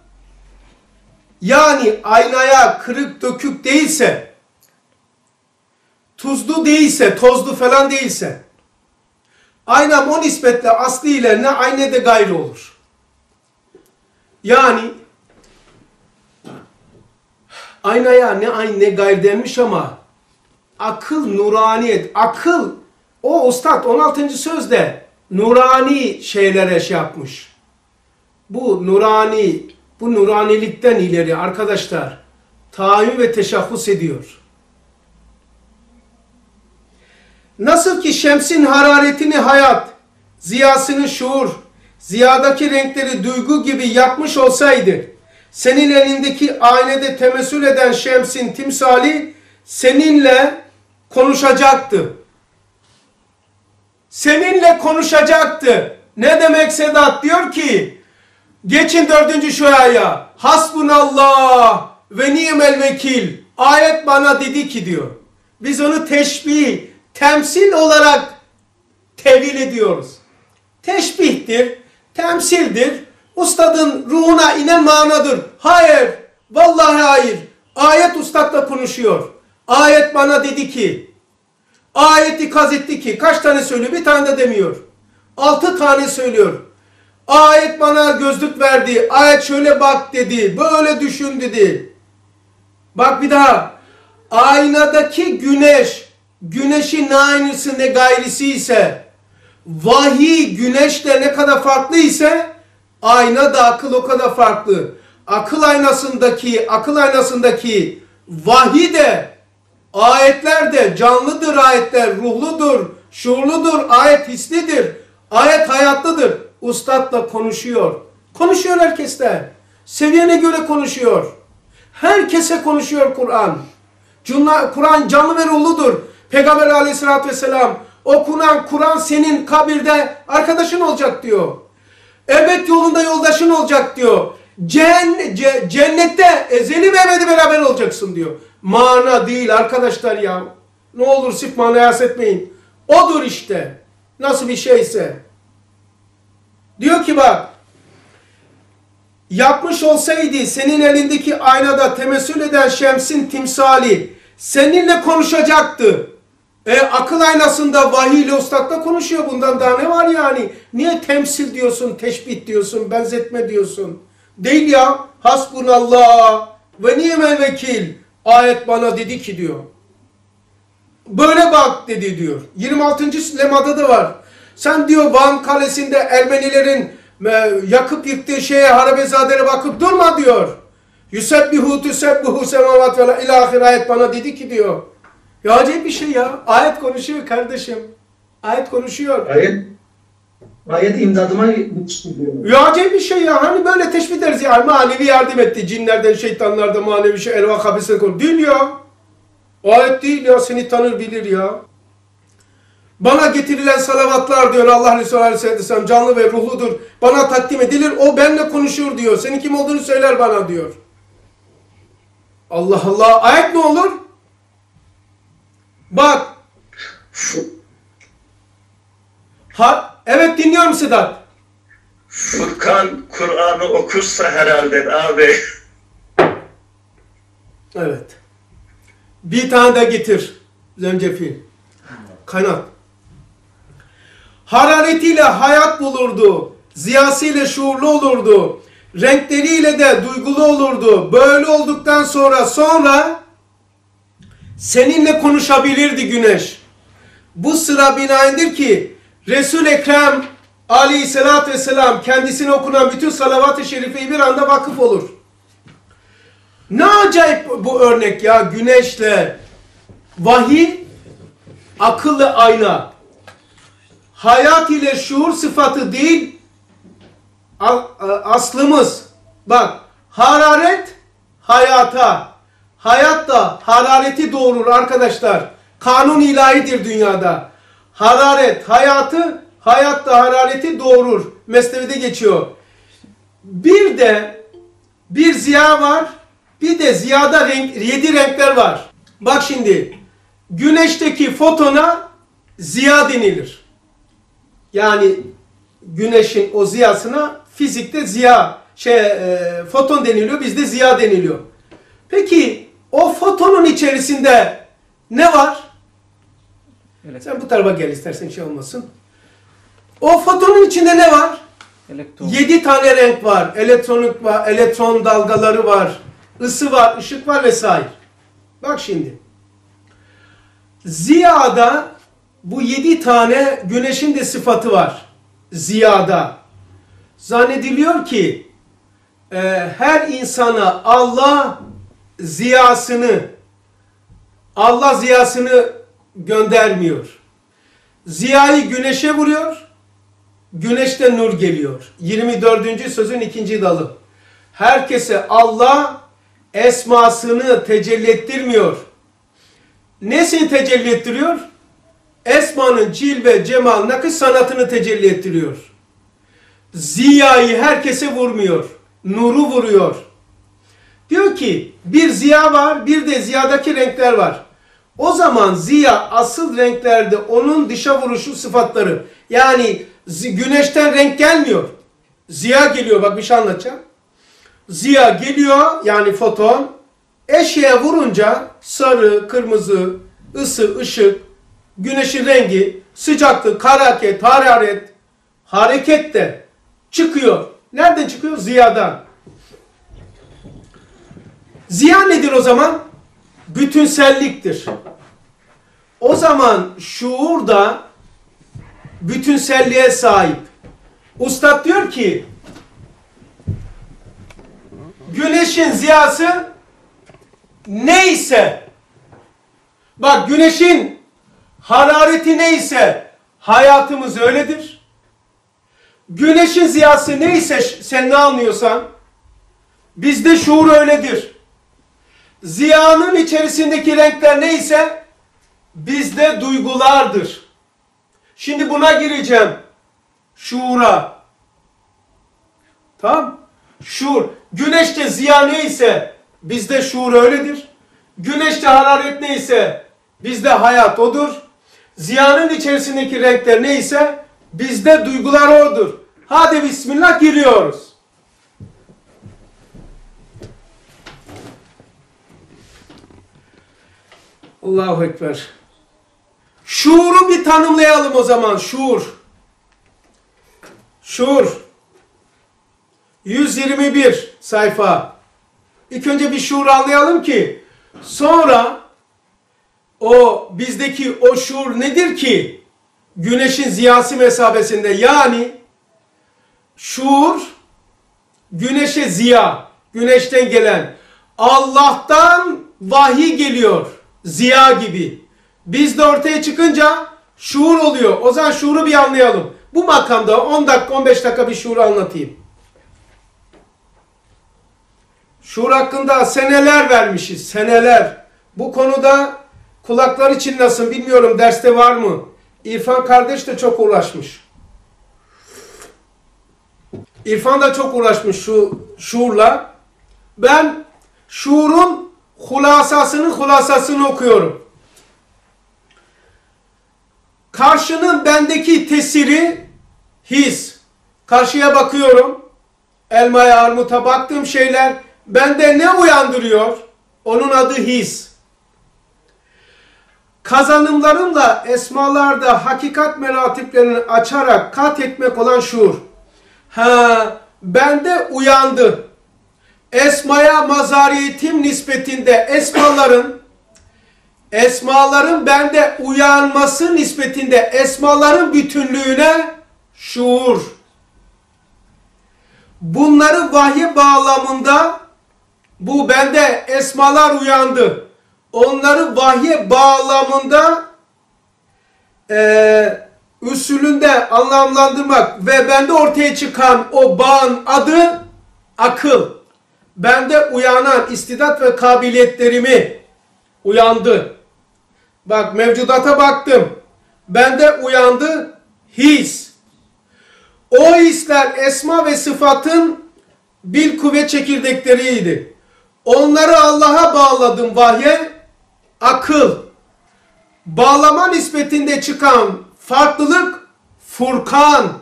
yani aynaya kırık dökük değilse, tuzlu değilse, tozlu falan değilse, aynam o nispetle aslı ile ne aynı de gayrı olur. Yani aynaya ne aynı ne gayrı denmiş ama akıl nuraniyet, akıl o ustad 16. sözde nurani şeylere şey yapmış. Bu nurani bu nuranilikten ileri arkadaşlar tahayyül ve teşahhus ediyor. Nasıl ki şemsin hararetini hayat, ziyasını şuur, ziyadaki renkleri duygu gibi yakmış olsaydı, senin elindeki aynede temessül eden şemsin timsali seninle konuşacaktı. Seninle konuşacaktı. Ne demek Sedat? Diyor ki, geçin 4. şuaya, hasbunallah ve ni'mel vekil. Ayet bana dedi ki diyor. Biz onu teşbih, temsil olarak tevil ediyoruz. Teşbihtir, temsildir, ustadın ruhuna inen manadır. Hayır, vallahi hayır. Ayet ustadla konuşuyor. Ayet bana dedi ki, ayet ikaz etti ki, kaç tane söylüyor? Bir tane de demiyor. 6 tane söylüyor. Ayet bana gözlük verdi. Ayet şöyle bak dedi. Böyle düşün dedi. Bak bir daha. Aynadaki güneş, güneşin ne aynısı ne gayrisi ise, vahiy güneşle ne kadar farklı ise, ayna da akıl o kadar farklı. Akıl aynasındaki vahiy de, ayetler de canlıdır ayetler, ruhludur, şuurludur, ayet hislidir, ayet hayatlıdır. Ustadla konuşuyor. Konuşuyor herkesle. Seviyene göre konuşuyor. Herkese konuşuyor Kur'an. Kur'an canlı ve ruhludur. Peygamber aleyhissalatü vesselam okunan Kur'an senin kabirde arkadaşın olacak diyor. Ebed yolunda yoldaşın olacak diyor. Cennette ezeli ve ebedi beraber olacaksın diyor. Mana değil arkadaşlar ya. Ne olur sırf manaya hasetmeyin. Odur işte. Nasıl bir şeyse. Diyor ki bak. Yapmış olsaydı senin elindeki aynada temessül eden şemsin timsali seninle konuşacaktı. Akıl aynasında vahiy ile ustadla konuşuyor. Bundan daha ne var yani? Niye temsil diyorsun, teşbih diyorsun, benzetme diyorsun? Değil ya. Hasbunallah ve ni'mel vekil. Ayet bana dedi ki diyor. Böyle bak dedi diyor. 26. lemada da var. Sen diyor Van Kalesi'nde Ermenilerin yakıp yıktığı şeye harabezadere bakıp durma diyor. Yusebbihu tusebbihu semavat ve ilahir ayet bana dedi ki diyor. Ya acayip bir şey ya. Ayet konuşuyor kardeşim. Ayet konuşuyor. Ayet imdadıma diyor. Ya acayip bir şey ya. Hani böyle teşbih ederiz ya. Manevi yardım etti. Cinlerden, şeytanlardan manevi şey. Ervah habisine konu. Değil ya. Ayet değil ya. Seni tanır bilir ya. Bana getirilen salavatlar diyor Allah Resulü Aleyhisselam canlı ve ruhludur. Bana takdim edilir. O benimle konuşur diyor. Senin kim olduğunu söyler bana diyor. Allah Allah. Ayet ne olur? Bak. Evet dinliyorum Sedat. Furkan Kur'an'ı okursa herhalde abi. Evet. Bir tane de getir. Zencefil. Kaynat. Hararetiyle hayat bulurdu. Ziyasıyla şuurlu olurdu. Renkleriyle de duygulu olurdu. Böyle olduktan sonra seninle konuşabilirdi güneş. Bu sıra binaendir ki Resul-i Ekrem aleyhissalatü vesselam kendisine okunan bütün salavat-ı şerifeyi bir anda vakıf olur. Ne acayip bu örnek ya. Güneşle vahiy, akılla ayna. Hayat ile şuur sıfatı değil, aslımız. Bak, hararet hayata, hayat da harareti doğurur arkadaşlar. Kanun ilahidir dünyada. Hararet hayatı, hayat da harareti doğurur. Mesnevi'de geçiyor. Bir de bir ziya var, bir de ziyada 7 renkler var. Bak şimdi, güneşteki fotona ziya denilir. Yani güneşin o ziyasına fizikte ziya, foton deniliyor, bizde ziya deniliyor. Peki o fotonun içerisinde ne var? Sen bu tarafa gel istersen şey olmasın. O fotonun içinde ne var? 7 tane renk var. Elektronik var, elektron dalgaları var, ısı var, ışık var vesaire. Bak şimdi. Ziyada bu 7 tane güneşin de sıfatı var. Ziyada. Zannediliyor ki her insana Allah ziyasını göndermiyor. Ziyayı güneşe vuruyor. Güneşte nur geliyor. 24. sözün 2. dalı. Herkese Allah esmasını tecelli ettirmiyor. Nesini tecelli ettiriyor? Esmanın cilve, cemal, nakış sanatını tecelli ettiriyor. Ziyayı herkese vurmuyor. Nuru vuruyor. Diyor ki bir ziya var, bir de ziyadaki renkler var. O zaman ziya asıl renklerde onun dışa vuruşu sıfatları. Yani güneşten renk gelmiyor. Ziya geliyor, bak bir şey anlatacağım. Ziya geliyor, yani foton, eşeğe vurunca sarı, kırmızı, ısı, ışık, güneşin rengi, sıcaklık, hararet, hareket de çıkıyor. Nereden çıkıyor? Ziyadan. Ziya nedir o zaman? Bütünselliktir. O zaman şuur da bütünselliğe sahip. Ustad diyor ki güneşin ziyası neyse, bak güneşin harareti neyse hayatımız öyledir. Güneşin ziyası neyse sen ne anlıyorsan bizde şuur öyledir. Ziyanın içerisindeki renkler neyse bizde duygulardır. Şimdi buna gireceğim. Şuura. Tamam? Şuur. Güneşte ziya neyse bizde şuur öyledir. Güneşte hararet neyse bizde hayat odur. Ziyanın içerisindeki renkler neyse bizde duygular odur. Hadi bismillah giriyoruz. Allahu Ekber. Şuuru bir tanımlayalım o zaman. Şuur. Şuur. 121 sayfa. İlk önce bir şuur anlayalım ki sonra o bizdeki o şuur nedir ki? Güneşin ziyası mesabesinde, yani şuur güneşe ziya, güneşten gelen, Allah'tan vahiy geliyor ziya gibi. Biz de ortaya çıkınca şuur oluyor. O zaman şuuru bir anlayalım. Bu makamda 10 dakika 15 dakika bir şuur anlatayım. Şuur hakkında seneler vermişiz. Seneler. Bu konuda kulakları çınlasın. Bilmiyorum derste var mı? İrfan kardeş de çok uğraşmış. İrfan da çok uğraşmış şu şuurla. Ben şuurun hulasasını okuyorum. Karşının bendeki tesiri his. Karşıya bakıyorum. Elmaya, armuta baktığım şeyler bende ne uyandırıyor? Onun adı his. Kazanımlarımla esmalarda hakikat meratiplerini açarak kat etmek olan şuur. Bende uyandı. Esmaya mazariyetim nispetinde esmaların bende uyanması nispetinde esmaların bütünlüğüne şuur. Bunları vahiy bağlamında bu bende esmalar uyandı. Onları vahiy bağlamında usulünde anlamlandırmak ve bende ortaya çıkan o bağın adı akıl. Bende uyanan istidat ve kabiliyetlerimi uyandı. Bak mevcudata baktım. Bende uyandı his. O hisler esma ve sıfatın bil kuvvet çekirdekleriydi. Onları Allah'a bağladım vahye, akıl. Bağlama nispetinde çıkan farklılık Furkan.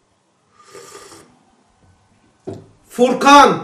Furkan.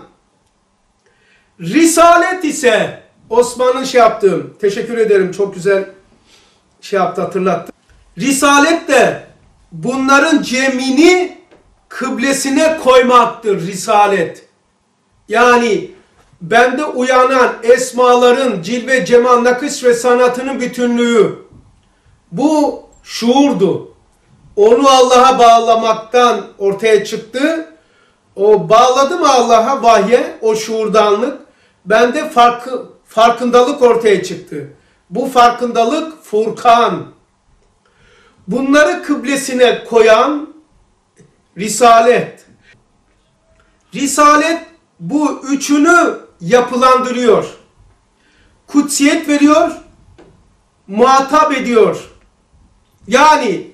Risalet ise Osman'ın yaptığım, teşekkür ederim, çok güzel hatırlattı. Risalet de bunların cemini kıblesine koymaktır risalet. Yani bende uyanan esmaların cilve, cemal, nakış ve sanatının bütünlüğü. Bu şuurdu. Onu Allah'a bağlamaktan ortaya çıktı. O bağladı mı Allah'a, vahye, o şuurdanlık, bende farkındalık ortaya çıktı. Bu farkındalık Furkan. Bunları kıblesine koyan Risalet. Risalet bu üçünü yapılandırıyor. Kutsiyet veriyor, muhatap ediyor. Yani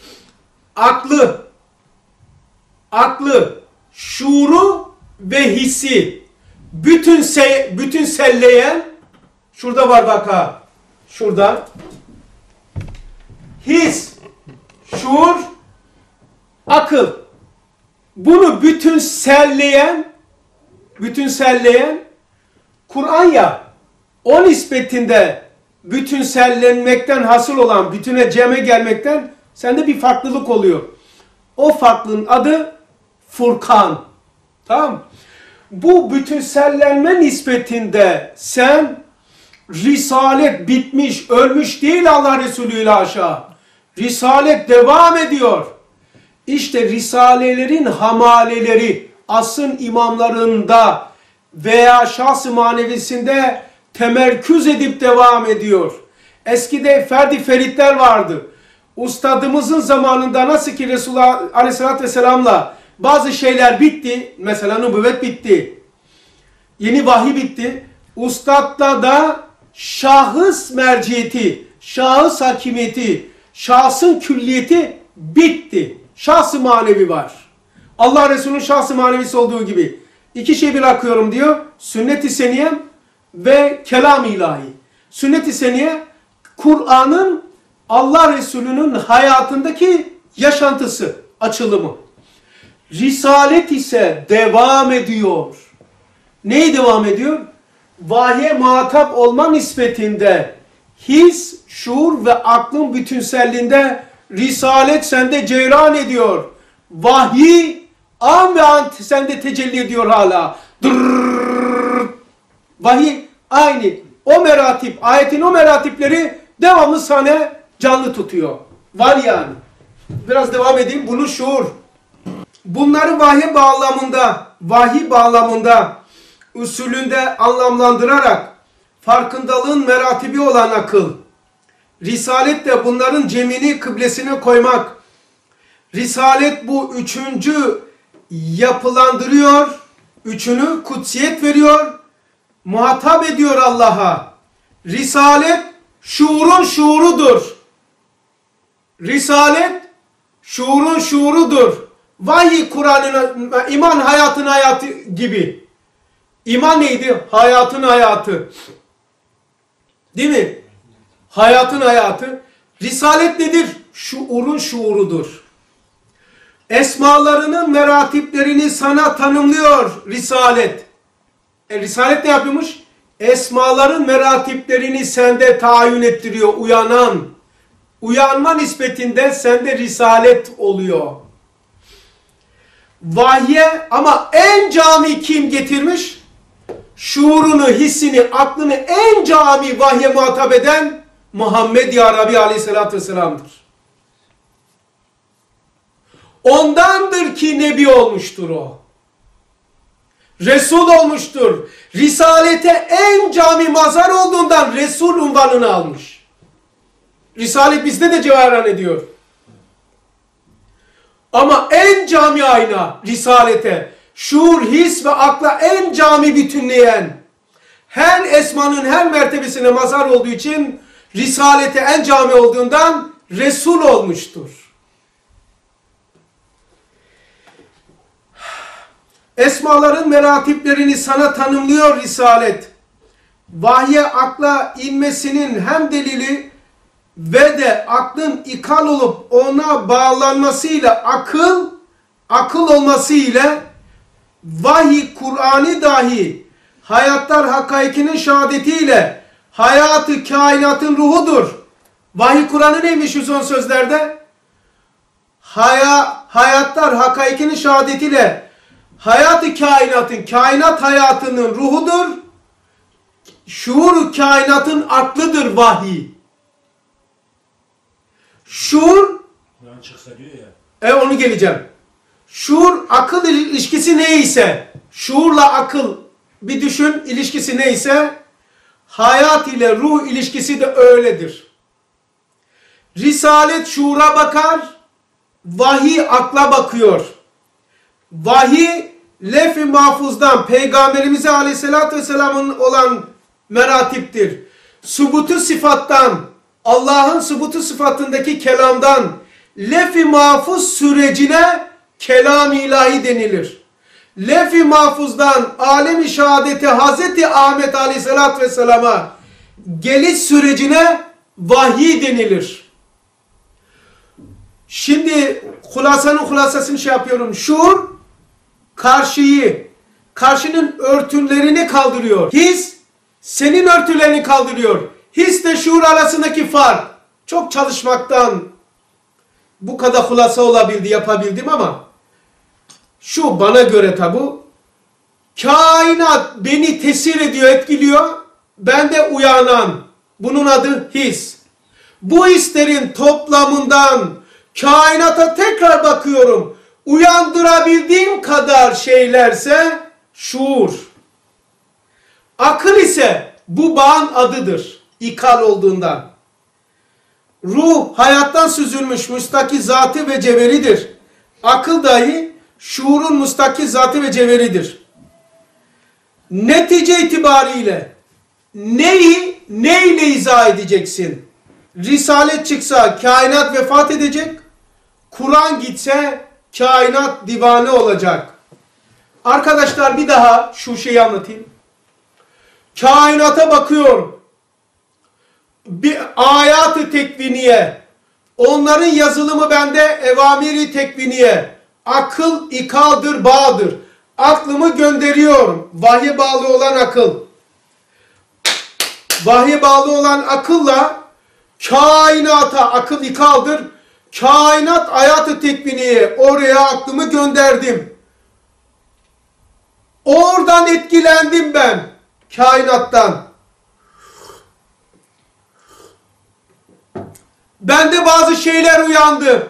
aklı, şuuru ve hissi bütün selleyen, şurada var bak ha, şurada. His, şuur, akıl. Bunu bütün selleyen Kur'an ya, o nispetinde bütün sellenmekten hasıl olan, bütüne ceme gelmekten sende bir farklılık oluyor. O farklılığın adı Furkan. Tamam. Bu bütünsellenme nispetinde sen Risalet bitmiş, ölmüş değil Allah Resulü ile aşağı. Risalet devam ediyor. İşte Risalelerin hamaleleri asrın imamlarında veya şahs-ı manevisinde temerküz edip devam ediyor. Eskide ferdi feritler vardı. Ustadımızın zamanında nasıl ki Resulullah Aleyhisselatü Vesselam'la bazı şeyler bitti. Mesela nübüvvet bitti. Yeni vahiy bitti. Ustad'la da şahıs merciyeti, şahıs hakimiyeti, şahsın külliyeti bitti. Şahs-ı manevi var. Allah Resulü'nün şahs-ı manevisi olduğu gibi. İki şey bırakıyorum diyor. Sünnet-i seniyem ve kelam-ı ilahi. Sünnet-i seniye Kur'an'ın Allah Resulü'nün hayatındaki yaşantısı, açılımı. Risalet ise devam ediyor. Neyi devam ediyor? Vahye muhatap olma nispetinde his, şuur ve aklın bütünselliğinde Risalet sende ceyran ediyor. Vahiy an ve an sende tecelli ediyor hala. Dırrrr. Vahiy aynı. O meratip, ayetin o meratipleri devamlı sana canlı tutuyor. Var yani. Biraz devam edeyim. Bunu şuur. Bunları vahiy bağlamında, usulünde anlamlandırarak farkındalığın meratibi olan akıl. Risalet de bunların cemini kıblesine koymak. Risalet bu üçüncü yapılandırıyor. Üçünü kutsiyet veriyor. Muhatap ediyor Allah'a. Risalet şuurun şuurudur. Risalet şuurun şuurudur. Vahiy Kur'an'ın, iman hayatın hayatı gibi. İman neydi? Hayatın hayatı. Değil mi? Hayatın hayatı. Risalet nedir? Şuurun şuurudur. Esmalarının meratiplerini sana tanımlıyor Risalet. Risalet ne yapıyormuş? Esmaların meratiplerini sende tayin ettiriyor. Uyanma nispetinde sende Risalet oluyor. Vahye ama en cami kim getirmiş? Şuurunu, hissini, aklını en cami vahye muhatap eden Muhammed ya Rabbi Aleyhisselatü Vesselam'dır. Ondandır ki Nebi olmuştur o. Resul olmuştur. Risalete en cami mazhar olduğundan Resul unvanını almış. Risalet bizde de cevaran ediyor. Ama en cami ayna Risalete, şuur, his ve akla en cami bütünleyen, her esmanın her mertebesine mazhar olduğu için Risalete en cami olduğundan Resul olmuştur. Esmaların meratiplerini sana tanımlıyor Risalet. Vahye akla inmesinin hem delili ve de aklın ikal olup ona bağlanmasıyla akıl olması ile vahiy Kur'an'ı dahi hayatlar hakaikinin şehadetiyle hayatı kainatın ruhudur. Vahiy Kur'an'ı neymiş şu son sözlerde? Hayatlar hakaikinin şehadetiyle hayatı kainatın, kainat hayatının ruhudur. Şuur kainatın aklıdır vahiy. Şuur, Kur'an çıksa diyor ya. onu geleceğim. Şuur akıl ilişkisi neyse, şuurla akıl bir düşün ilişkisi neyse, hayat ile ruh ilişkisi de öyledir. Risalet şuura bakar, vahiy akla bakıyor. Vahiy lef-i mahfuzdan Peygamberimize Aleyhisselatü Vesselam'ın olan meratiptir. Subutu sıfattan, Allah'ın subutu sıfatındaki kelamdan lef-i mahfuz sürecine kelam-ı ilahi denilir. Lef-i mahfuzdan alem-i şehadeti Hazreti Ahmet Aleyhisselatü Vesselam'a geliş sürecine vahiy denilir. Şimdi hulasasını şey yapıyorum. Şuur karşının örtülerini kaldırıyor. His senin örtülerini kaldırıyor. His de şuur arasındaki fark. Çok çalışmaktan bu kadar hulasa yapabildim ama şu bana göre tabu. Kainat beni tesir ediyor, etkiliyor. Ben de uyanan. Bunun adı his. Bu hislerin toplamından kainata tekrar bakıyorum. Uyandırabildiğim kadar şeylerse şuur. Akıl ise bu bağın adıdır. İkal olduğundan. Ruh hayattan süzülmüş müstakil zatı ve cevheridir. Akıl dahi şuurun müstakil zatı ve cevheridir. Netice itibariyle neyle izah edeceksin? Risalet çıksa kainat vefat edecek. Kur'an gitse kainat divane olacak. Arkadaşlar bir daha şu şeyi anlatayım. Kainata bakıyorum. Bir ayat-ı tekviniye. Onların yazılımı bende evamiri tekviniye. Akıl ikaldır, bağdır. Aklımı gönderiyorum. Vahye bağlı olan akıl. Vahye bağlı olan akılla kainata akıl ikaldır. Kainat hayatı tekviniye. Oraya aklımı gönderdim. Oradan etkilendim ben. Kainattan. Bende bazı şeyler uyandı.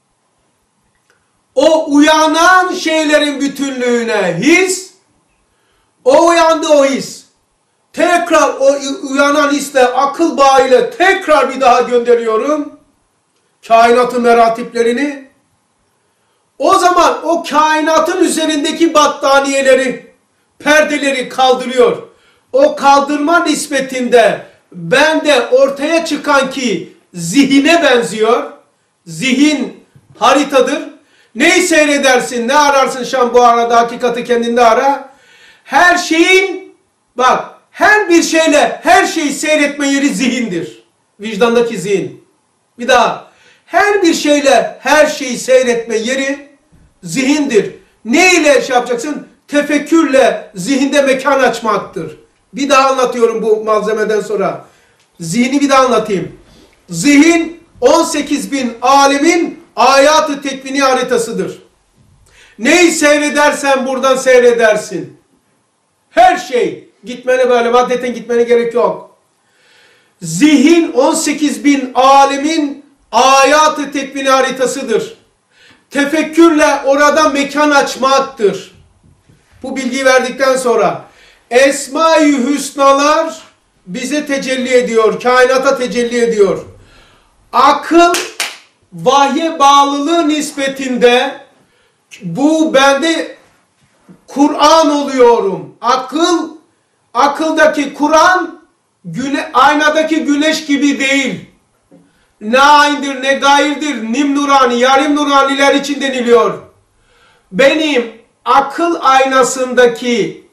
O uyanan şeylerin bütünlüğüne his, o uyandı o his. Tekrar o uyanan hisle, akıl bağıyla tekrar bir daha gönderiyorum. Kainatın meratiplerini. O zaman o kainatın üzerindeki battaniyeleri, perdeleri kaldırıyor. O kaldırma nispetinde bende ortaya çıkan ki zihine benziyor. Zihin haritadır. Neyi seyredersin, ne ararsın Şam bu arada hakikati kendinde ara. Her şeyin, bak her bir şeyle her şeyi seyretme yeri zihindir. Vicdandaki zihin. Bir daha. Her bir şeyle her şeyi seyretme yeri zihindir. Ne ile şey yapacaksın? Tefekkürle zihinde mekan açmaktır. Bir daha anlatıyorum bu malzemeden sonra. Zihni bir daha anlatayım. Zihin 18.000 alemin ayat-ı tekvini haritasıdır. Neyi seyredersen buradan seyredersin. Her şey. Gitmene böyle maddeten gitmene gerek yok. Zihin 18.000 alemin ayat-ı tekvini haritasıdır. Tefekkürle orada mekan açmaktır. Bu bilgiyi verdikten sonra Esma-i Hüsnalar bize tecelli ediyor. Kainata tecelli ediyor. Akıl vahye bağlılığı nispetinde bu bende Kur'an oluyorum. Akıldaki Kur'an aynadaki güneş gibi değil. Ne aynıdır ne gayrıdır. Nim nurani, yarım nuraniler için deniliyor. Benim akıl aynasındaki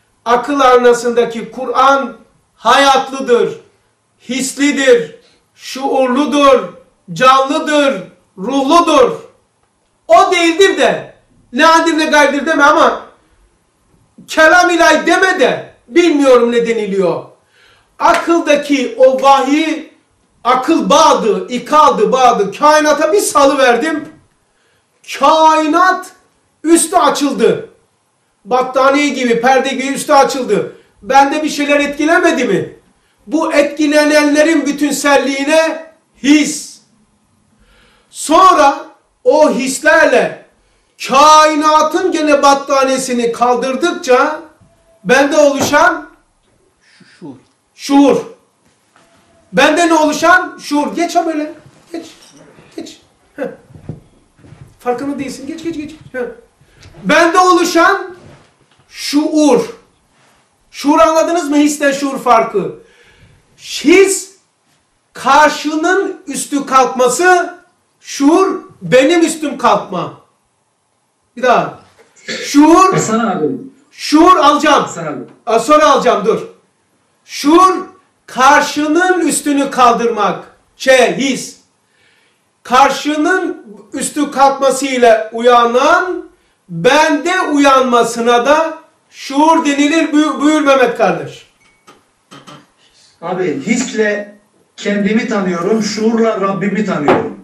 Kur'an hayatlıdır, hislidir, şuurludur, canlıdır, ruhludur. O değildir de, ne adir ne gayrıdır deme ama kelam ilahi deme de bilmiyorum ne deniliyor. Akıldaki o vahiy, akıl bağdı, ikaldı, bağdı. Kainata bir salıverdim. Kainat üstü açıldı. Battaniye gibi, perde gibi üstü açıldı. Bende bir şeyler etkilemedi mi? Bu etkilenenlerin bütünselliğine his. Sonra o hislerle kainatın gene battaniyesini kaldırdıkça bende oluşan Şuur. şuur. Bende ne oluşan? Şuur. Geç ha böyle. Geç. Geç. Heh. Farkında değilsin. Geç geç geç. Heh. Bende oluşan şuur. Şuur anladınız mı? Hisle şuur farkı. His karşının üstü kalkması, şuur benim üstüm kalkma. Bir daha. Şuur, Hasan abi. şuur alacağım. Hasan abi. Sonra alacağım dur. Şuur karşının üstünü kaldırmak. His. Karşının üstü kalkmasıyla uyanan, bende uyanmasına da şuur denilir. Buyur Mehmet kardeş. Abi hisle kendimi tanıyorum, şuurla Rabbimi tanıyorum.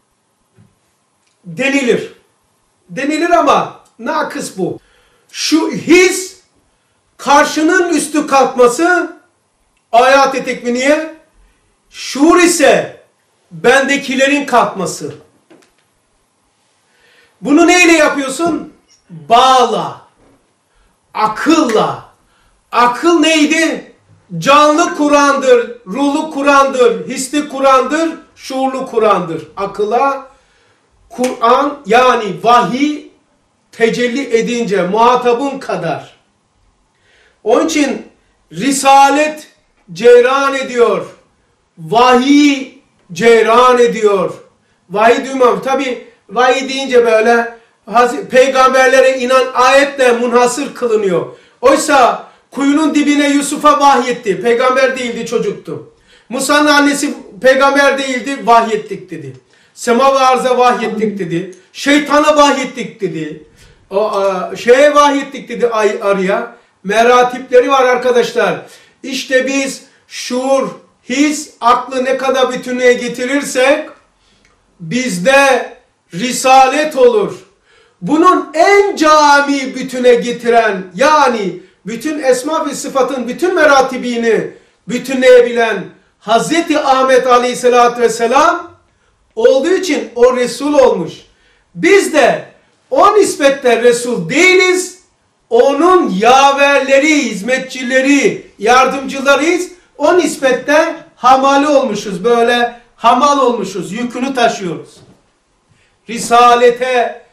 Denilir. Denilir ama nakıs bu. Şu his karşının üstü kalkması ayat-ı tekviniye, şuur ise bendekilerin kalkması. Bunu neyle yapıyorsun? Bağla. Akılla. Akıl neydi? Canlı Kur'an'dır, ruhlu Kur'an'dır, hisli Kur'an'dır, şuurlu Kur'an'dır. Akıla Kur'an yani vahiy tecelli edince muhatabın kadar. Onun için Risalet cereyan ediyor. Vahiy cereyan ediyor. Vahiy duymam. Tabi vahiy deyince böyle peygamberlere inen ayetle munhasır kılınıyor. Oysa kuyunun dibine Yusuf'a vahyetti. Peygamber değildi, çocuktu. Musa'nın annesi peygamber değildi, vahyettik dedi. Sema ve arza vahyettik dedi. Şeytana vahyettik dedi. Şeye vahyettik dedi arıya. Meratipleri var arkadaşlar. İşte biz şuur, his, aklı ne kadar bütünlüğe getirirsek bizde risalet olur. Bunun en cami bütüne getiren yani bütün esma ve sıfatın bütün meratibini bütünleyebilen Hazreti Ahmet Aleyhisselatü Vesselam olduğu için o Resul olmuş. Biz de o nispette Resul değiliz. Onun yaverleri, hizmetçileri, yardımcılarıyız. O nispette hamali olmuşuz. Böyle hamal olmuşuz. Yükünü taşıyoruz. Risalete,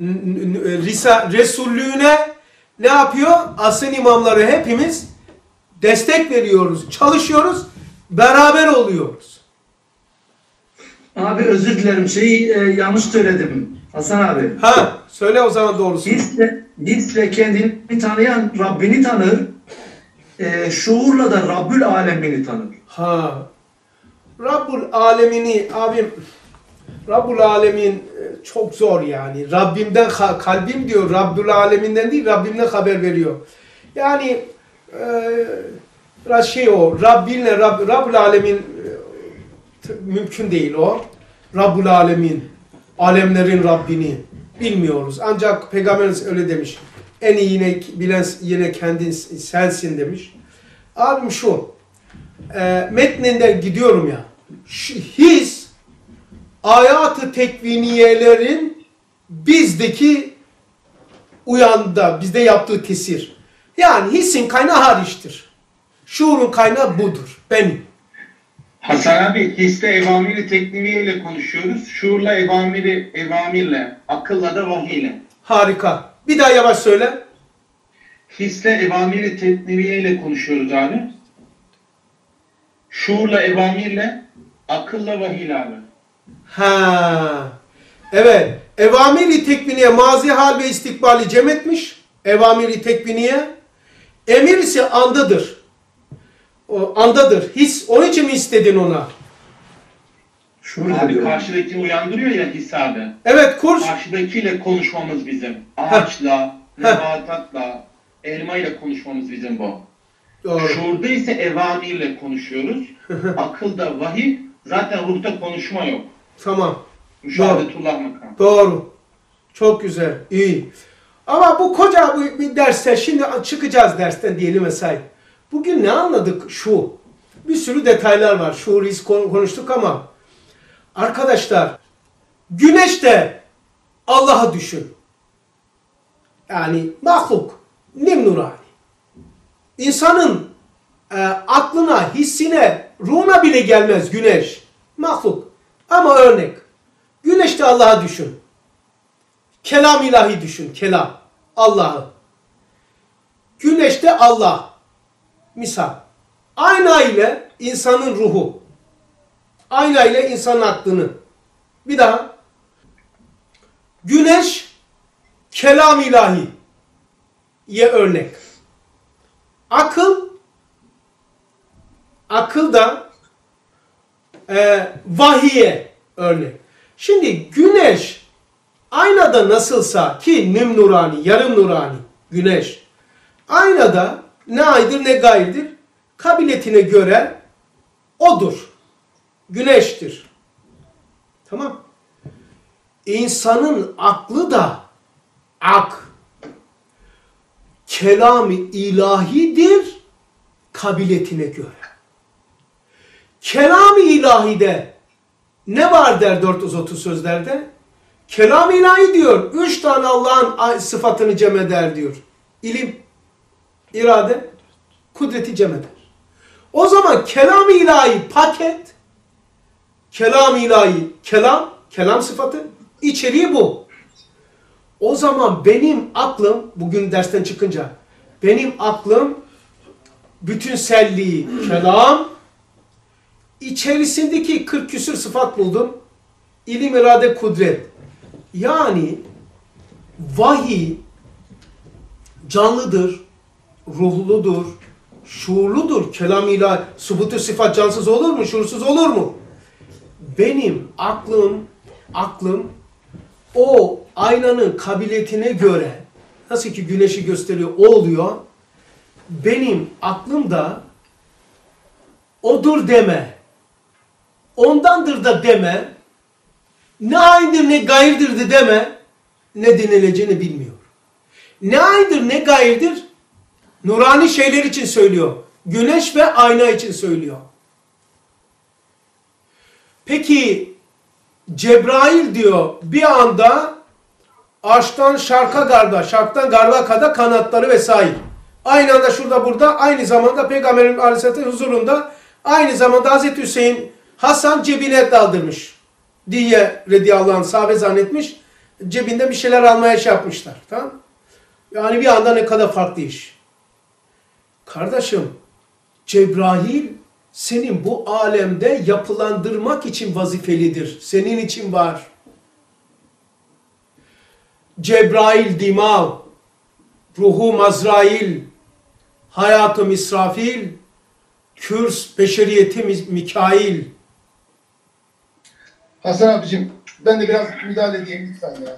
Resullüğüne ne yapıyor? Asıl imamları hepimiz destek veriyoruz. Çalışıyoruz. Beraber oluyoruz. Abi özür dilerim yanlış söyledim Hasan abi. Ha, söyle o zaman doğrusu. Hisle kendini tanıyan Rabbini tanır. Şuurla da Rabbül Alemini tanır. Ha. Rabbul Alemini abim Rabbul Alemin çok zor yani. Rabbimden kalbim diyor. Rabbul Aleminden değil, Rabbimden haber veriyor. Yani biraz o. Rabbinle Rabbul Alemin mümkün değil o. Rabbul Alemin, alemlerin Rabbini bilmiyoruz. Ancak Peygamberimiz öyle demiş. En iyi bilen yine kendin sensin demiş. Abim şu. Metninde gidiyorum ya. His ayat-ı tekviniyelerin bizdeki bizde yaptığı tesir. Yani hissin kaynağı hariçtir. Şuurun kaynağı budur. Benim. Hasan abi hisle evamiri tekniğiyle konuşuyoruz. Şuurla evamirle, akılla da vahiyle. Harika. Bir daha yavaş söyle. Hisle evamiri tekniğiyle konuşuyoruz abi. Şuurla evamirle, akılla vahiyle abi. Ha. Evet. Evamiri tekviniye mazi hal ve istikbali cem etmiş. Evamiri tekviniye. Emir ise andadır. O andadır. His. Onun için mi istedin ona? Şuur Abi diyor. karşıdakini uyandırıyor ya his abi. Evet kur. Karşıdakiyle konuşmamız bizim. Ağaçla, nebatatla, elmayla konuşmamız bizim bu. Doğru. Şuurda ise evamirle konuşuyoruz. Akılda vahiy, zaten ruhta konuşma yok. Tamam. Müşahadetullah makamı. Doğru. Çok güzel. İyi. Ama bu koca bir derste şimdi çıkacağız dersten diyelim mesela. Bugün ne anladık? Şu. Bir sürü detaylar var. Şuur, his konuştuk ama arkadaşlar güneşte Allah'ı düşün. Yani mahluk, nim nurani. İnsanın aklına, hissine, ruhuna bile gelmez güneş. Mahluk. Ama örnek. Güneşte Allah'ı düşün. Kelam ilahi düşün. Kelam. Allah'ı. Güneşte Allah. Misal. Ayna ile insanın ruhu. Ayna ile insanın aklını. Bir daha. Güneş kelam ilahi. Ye örnek. Akıl da vahiye örnek. Şimdi güneş aynada nasılsa ki nim nurani, yarım nurani güneş. Aynada ne aydır ne gayrıdır. Kabiliyetine göre odur. Güneştir. Tamam. İnsanın aklı da kelam-ı ilahidir kabiliyetine göre. Kelam-ı ilahide ne var der 430 sözlerde? Kelam-ı ilahi diyor. 3 tane Allah'ın sıfatını cem eder diyor. İlim, irade, kudreti cem eder. O zaman kelam-ı ilahi paket, kelam-ı ilahi kelam sıfatı, içeriği bu. O zaman benim aklım, bugün dersten çıkınca, benim aklım bütünselliği kelam, içerisindeki 40 küsür sıfat buldum. İlim, irade, kudret. Yani vahiy canlıdır, ruhludur, şuurludur. Kelam ilahi, subutu sıfat cansız olur mu, şuursuz olur mu? Benim aklım o aynanın kabiliyetine göre, nasıl ki güneşi gösteriyor, o oluyor. Benim aklım da odur deme, ondandır da deme, ne aynıdır ne gayrıdır da deme, ne denileceğini bilmiyor. Ne aynıdır ne gayrıdır, nurani şeyler için söylüyor. Güneş ve ayna için söylüyor. Peki Cebrail diyor bir anda arştan şarka garda, şarktan garba kadar kanatları vesaire. Aynı anda şurada burada, aynı zamanda Peygamberin Aleyhisselatü huzurunda, aynı zamanda Hazreti Hüseyin Hasan cebine daldırmış diye radıyallahu anh sahabe zannetmiş. Cebinde bir şeyler almaya şey yapmışlar. Tamam? Yani bir anda ne kadar farklı iş. Kardeşim, Cebrail senin bu alemde yapılandırmak için vazifelidir. Senin için var. Cebrail dimav, ruhu Mazrail, hayatı Misrafil, kürs beşeriyeti Mikail. Hasan abicim, ben de biraz müdahale edeyim lütfen ya.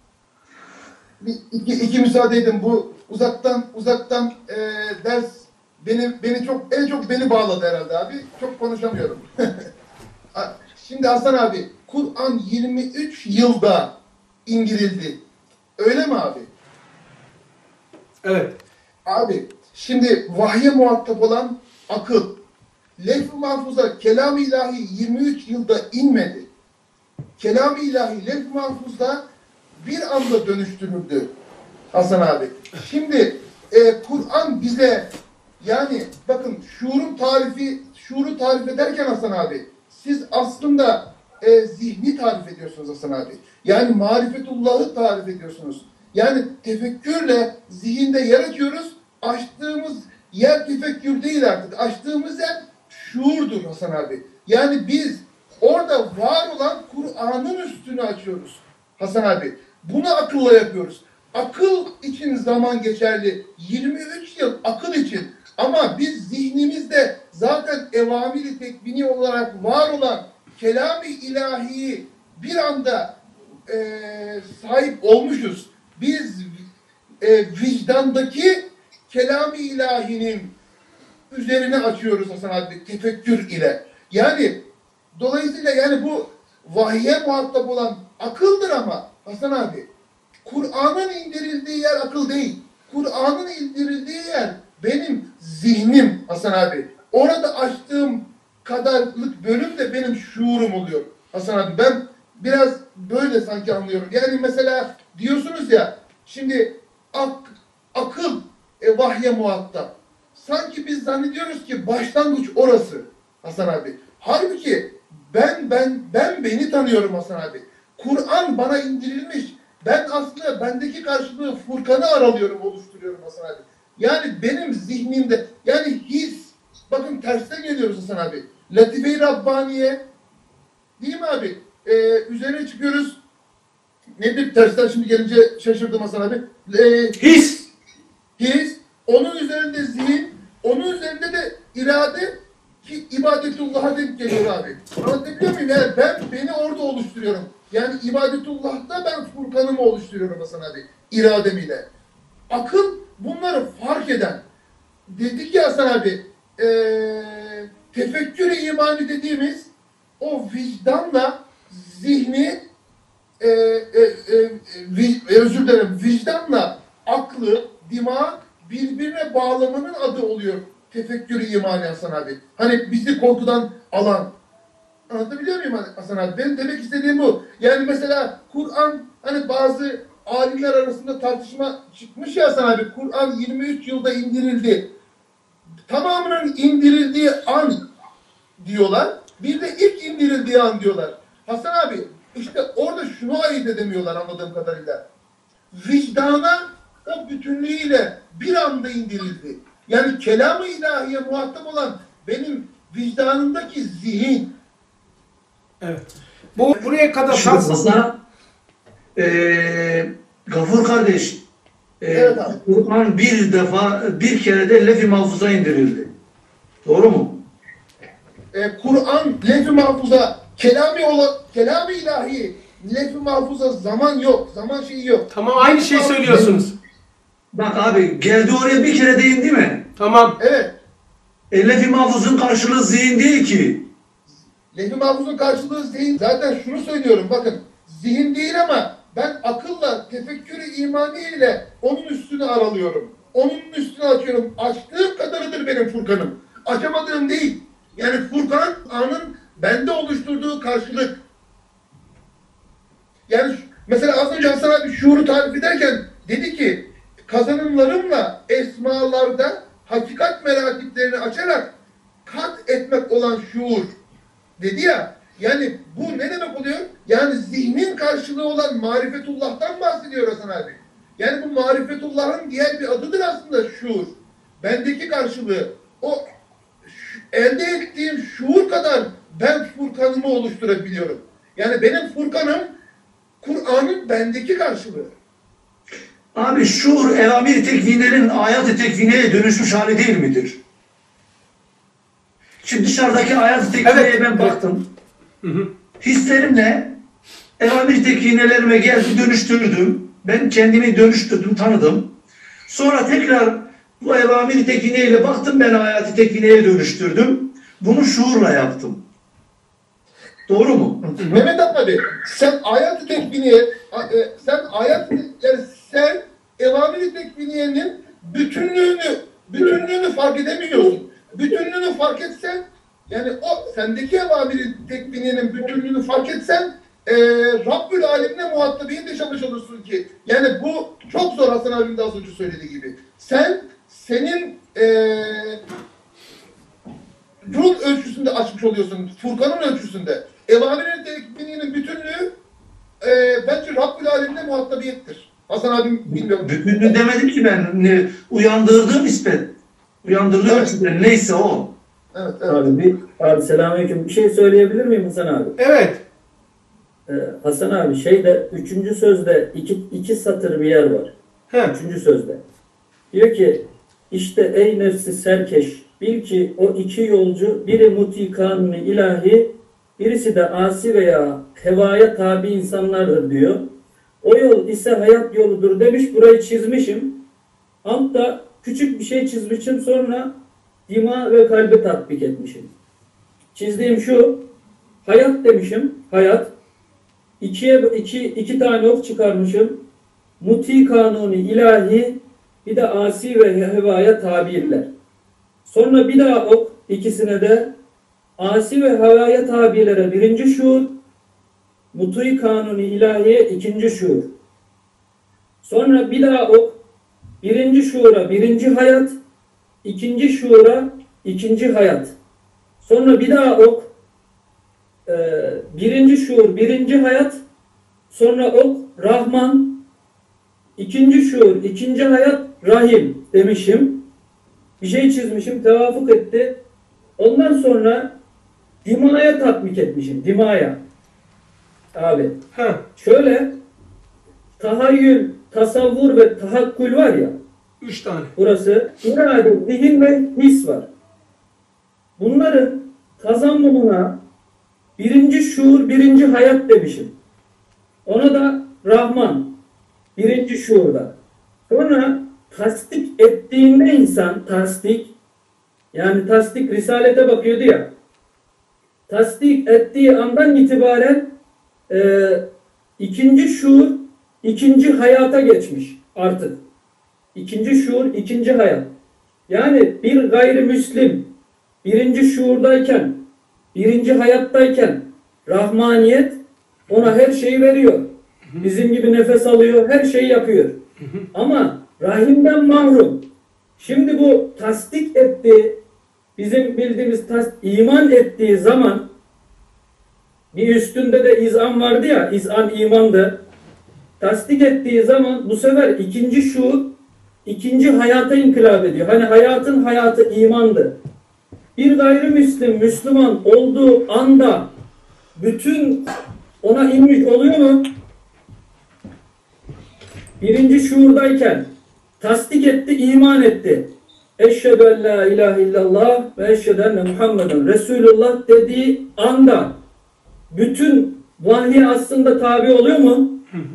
İki müsaade edin. Bu uzaktan ders beni çok beni bağladı herhalde abi. Çok konuşamıyorum. Şimdi Hasan abi, Kur'an 23 yılda indirildi. Öyle mi abi? Evet. Abi, şimdi vahye muhatap olan akıl, lef-i mahfuza kelam-ı ilahi 23 yılda inmedi. Kelam-ı ilahi lef-i mahfuzda bir anda dönüştürüldü Hasan abi. Şimdi Kur'an bize, yani bakın şuuru tarif ederken Hasan abi, siz aslında zihni tarif ediyorsunuz Hasan abi. Yani marifetullah'ı tarif ediyorsunuz. Yani tefekkürle zihinde yer açıyoruz. Açtığımız yer tefekkür değil artık. Açtığımız yer şuurdur Hasan abi. Yani biz orada var olan Kur'an'ın üstünü açıyoruz Hasan abi. Bunu akılla yapıyoruz. Akıl için zaman geçerli. 23 yıl akıl için. Ama biz zihnimizde zaten evamiri tekvini olarak var olan kelam-ı ilahiyi bir anda sahip olmuşuz. Biz vicdandaki kelam-ı ilahinin üzerine açıyoruz Hasan abi tefekkür ile. Yani dolayısıyla yani bu vahye muhatap olan akıldır ama Hasan abi Kur'an'ın indirildiği yer akıl değil. Kur'an'ın indirildiği yer benim zihnim Hasan abi. Orada açtığım kadarlık bölüm de benim şuurum oluyor Hasan abi. Ben biraz böyle sanki anlıyorum. Yani mesela diyorsunuz ya, şimdi akıl vahye muhatap. Sanki biz zannediyoruz ki başlangıç orası Hasan abi. Halbuki ben beni tanıyorum Hasan abi. Kur'an bana indirilmiş. Ben aslında bendeki karşılığı Furkan'ı aralıyorum, oluşturuyorum Hasan abi. Yani benim zihnimde, yani his, bakın tersten geliyoruz Hasan abi. Latife-i Rabbaniye, değil mi abi? Üzerine çıkıyoruz. Nedir tersten şimdi gelince şaşırdım Hasan abi. His. His, onun üzerinde zihin, onun üzerinde de irade ki ibadetullah'a denk geliyor abi. Anlatabiliyor muyum? Yani beni orada oluşturuyorum. Yani ibadetullah'ta ben Furkan'ımı oluşturuyorum Hasan abi. İradem ile. Akıl bunları fark eden. Dedik ya Hasan abi, tefekkür-i imani dediğimiz o vicdanla zihni özür dilerim, vicdanla aklı, dimağı birbirine bağlamanın adı oluyor tefekkür-i imani Hasan abi. Hani bizi korkudan alan. Anlatabiliyor muyum Hasan abi? Benim demek istediğim bu. Yani mesela Kur'an, hani bazı alimler arasında tartışma çıkmış ya Hasan abi. Kur'an 23 yılda indirildi. Tamamının indirildiği an diyorlar. Bir de ilk indirildiği an diyorlar. Hasan abi işte orada şunu ayırt edemiyorlar anladığım kadarıyla. Vicdana o bütünlüğüyle bir anda indirildi. Yani kelam-ı ilahiye muhatap olan benim vicdanımdaki zihin. Evet. Buraya kadar Şimdi Hasan, Gafur kardeş, Evet abi. Kur'an bir kere de Lef-i Mahfuz'a indirildi. Doğru mu? Kur'an lef-i mahfuza kelam-ı ilahi lef-i mahfuza zaman yok. Zaman şeyi yok. Tamam, aynı şeyi söylüyorsunuz. Bak abi, geldi oraya bir kere de indi mi? Tamam. Evet. Lef-i Mahfuz'un karşılığı zihin değil ki. Lef-i mahfuzun karşılığı zihin. Zaten şunu söylüyorum bakın. Zihin değil ama ben akılla, tefekkür-i imani ile onun üstünü aralıyorum. Onun üstünü açıyorum. Açtığım kadarıdır benim Furkan'ım. Açamadığım değil. Yani Furkan'ın bende oluşturduğu karşılık. Yani mesela az önce Hasan abi şuuru tarif ederken dedi ki kazanımlarımla esmalarda hakikat merakiplerini açarak kat etmek olan şuur dedi ya. Yani bu ne demek oluyor? Yani zihnin karşılığı olan marifetullah'tan bahsediyor Hasan abi. Yani bu marifetullah'ın diğer bir adıdır aslında şuur. Bendeki karşılığı. O elde ettiğim şuur kadar ben Furkan'ımı oluşturabiliyorum. Yani benim Furkan'ım Kur'an'ın bendeki karşılığı. Abi şuur evamir-i tekvinenin ayat-ı tekvineye dönüşmüş hali değil midir? Şimdi dışarıdaki ayat-ı tekvineye ben baktım. Hislerimle evamir-i tekvinelerime geldi, dönüştürdüm. Ben kendimi dönüştürdüm, tanıdım. Sonra tekrar bu evamir-i tekvineyle baktım, ben ayat-ı tekvineye dönüştürdüm. Bunu şuurla yaptım. Doğru mu? Mehmet abi sen ayat-ı tekviniye sen evamir-i tekviniyenin bütünlüğünü fark edemiyorsun. Bütünlüğünü fark etsen yani o sendeki evamir-i tekviniyenin bütünlüğünü fark etsen Rabbül Alem'le muhatabiyet yaşamış olursun ki. Yani bu çok zor Hasan abim de az önce söylediği gibi. Senin ruh ölçüsünde açmış oluyorsun. Furkan'ın ölçüsünde. Evamir-i tekviniyenin bütünlüğü bence Rabbül Alem'le muhatabiyettir. Hasan abim bilmiyorum. Bütünlüğü demedim ki ben. Uyandırdığım nispet. Uyandırdığım Evet. nispet. Neyse o. Evet. Abi selamünaleyküm. Bir şey söyleyebilir miyim Hasan abi? Evet. Hasan abi şeyde 3. sözde iki satır bir yer var. He. 3. sözde. Diyor ki işte ey nefsi serkeş bil ki o iki yolcu biri muti kanuni ilahi birisi de asi veya hevaya tabi insanlardır diyor. O yol ise hayat yoludur demiş, burayı çizmişim. Altta küçük bir şey çizmişim, sonra dima ve kalbi tatbik etmişim. Çizdiğim şu, hayat demişim, hayat. İki tane ok çıkarmışım. Muti kanuni ilahi, bir de asi ve hevaya tabirler. Sonra bir daha ok, ikisine de asi ve hevaya tabirlere birinci şuur, muti kanuni ilahiye ikinci şuur. Sonra bir daha ok, birinci şuura birinci hayat, ikinci şuura ikinci hayat. Sonra bir daha ok. Birinci şuur birinci hayat, sonra ok Rahman, ikinci şuur ikinci hayat Rahim demişim. Bir şey çizmişim, tevafuk etti. Ondan sonra dimaya tatbik etmişim. Dimaya. Abi. Şöyle tahayyül, tasavvur ve tahakkül var ya. 3 tane. Burası irade, zihin ve his var. Bunların tazammumuna birinci şuur, birinci hayat demişim. Ona da Rahman. Birinci şuurda. Sonra tasdik ettiğinde insan, yani tasdik risalete bakıyordu ya. Tasdik ettiği andan itibaren ikinci şuur, ikinci hayata geçmiş artık. İkinci şuur, ikinci hayat. Yani bir gayrimüslim birinci şuurdayken, birinci hayattayken rahmaniyet ona her şeyi veriyor. Bizim gibi nefes alıyor, her şeyi yapıyor. Ama rahimden mahrum. Şimdi bu tasdik ettiği, bizim bildiğimiz iman ettiği zaman bir üstünde de izan vardı ya, izan imandı. Tasdik ettiği zaman bu sefer ikinci şuur, ikinci hayata inkılap ediyor. Hani hayatın hayatı imandı. Bir gayrimüslim, Müslüman olduğu anda bütün ona inmiş oluyor mu? Birinci şuurdayken tasdik etti, iman etti. Eşhedü en la ilahe illallah ve eşhedü enne Muhammeden Resulullah dediği anda bütün vahiy aslında tabi oluyor mu?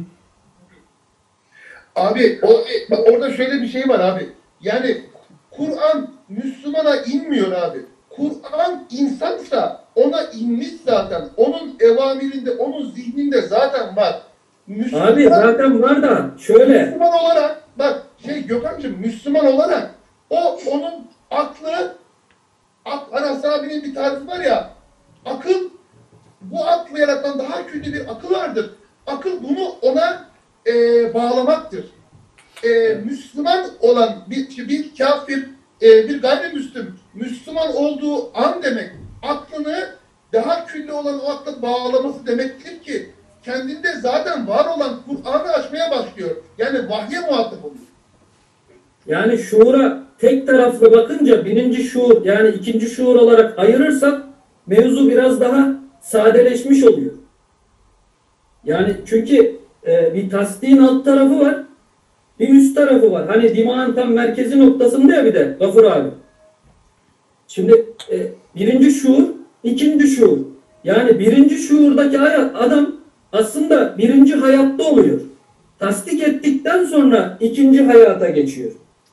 Abi orada şöyle bir şey var abi. Yani Kur'an Müslümana inmiyor abi. Kur'an insansa ona inmiş zaten. Onun evamirinde, onun zihninde zaten var. Müslüman, abi zaten var da şöyle. Müslüman olarak bak Gökhan'cığım Müslüman olarak onun aklı Anas abinin bir tarifi var ya, akıl bu aklı yaratan daha kötü bir akıl vardır. Akıl bunu ona bağlamaktır. Müslüman olan bir kafir, bir gayrimüslim Müslüman olduğu an demek aklını daha külli olan o akla bağlaması demektir ki kendinde zaten var olan Kur'an'ı açmaya başlıyor. Yani vahye muhatap oluyor. Yani şuura tek taraflı bakınca birinci şuur yani ikinci şuur olarak ayırırsak mevzu biraz daha sadeleşmiş oluyor. Yani çünkü bir tasdiğin alt tarafı var, bir üst tarafı var. Hani dimağın tam merkezi noktasında ya bir de Gafur abi. Şimdi birinci şuur, ikinci şuur. Yani birinci şuurdaki adam aslında birinci hayatta oluyor. Tasdik ettikten sonra ikinci hayata geçiyor.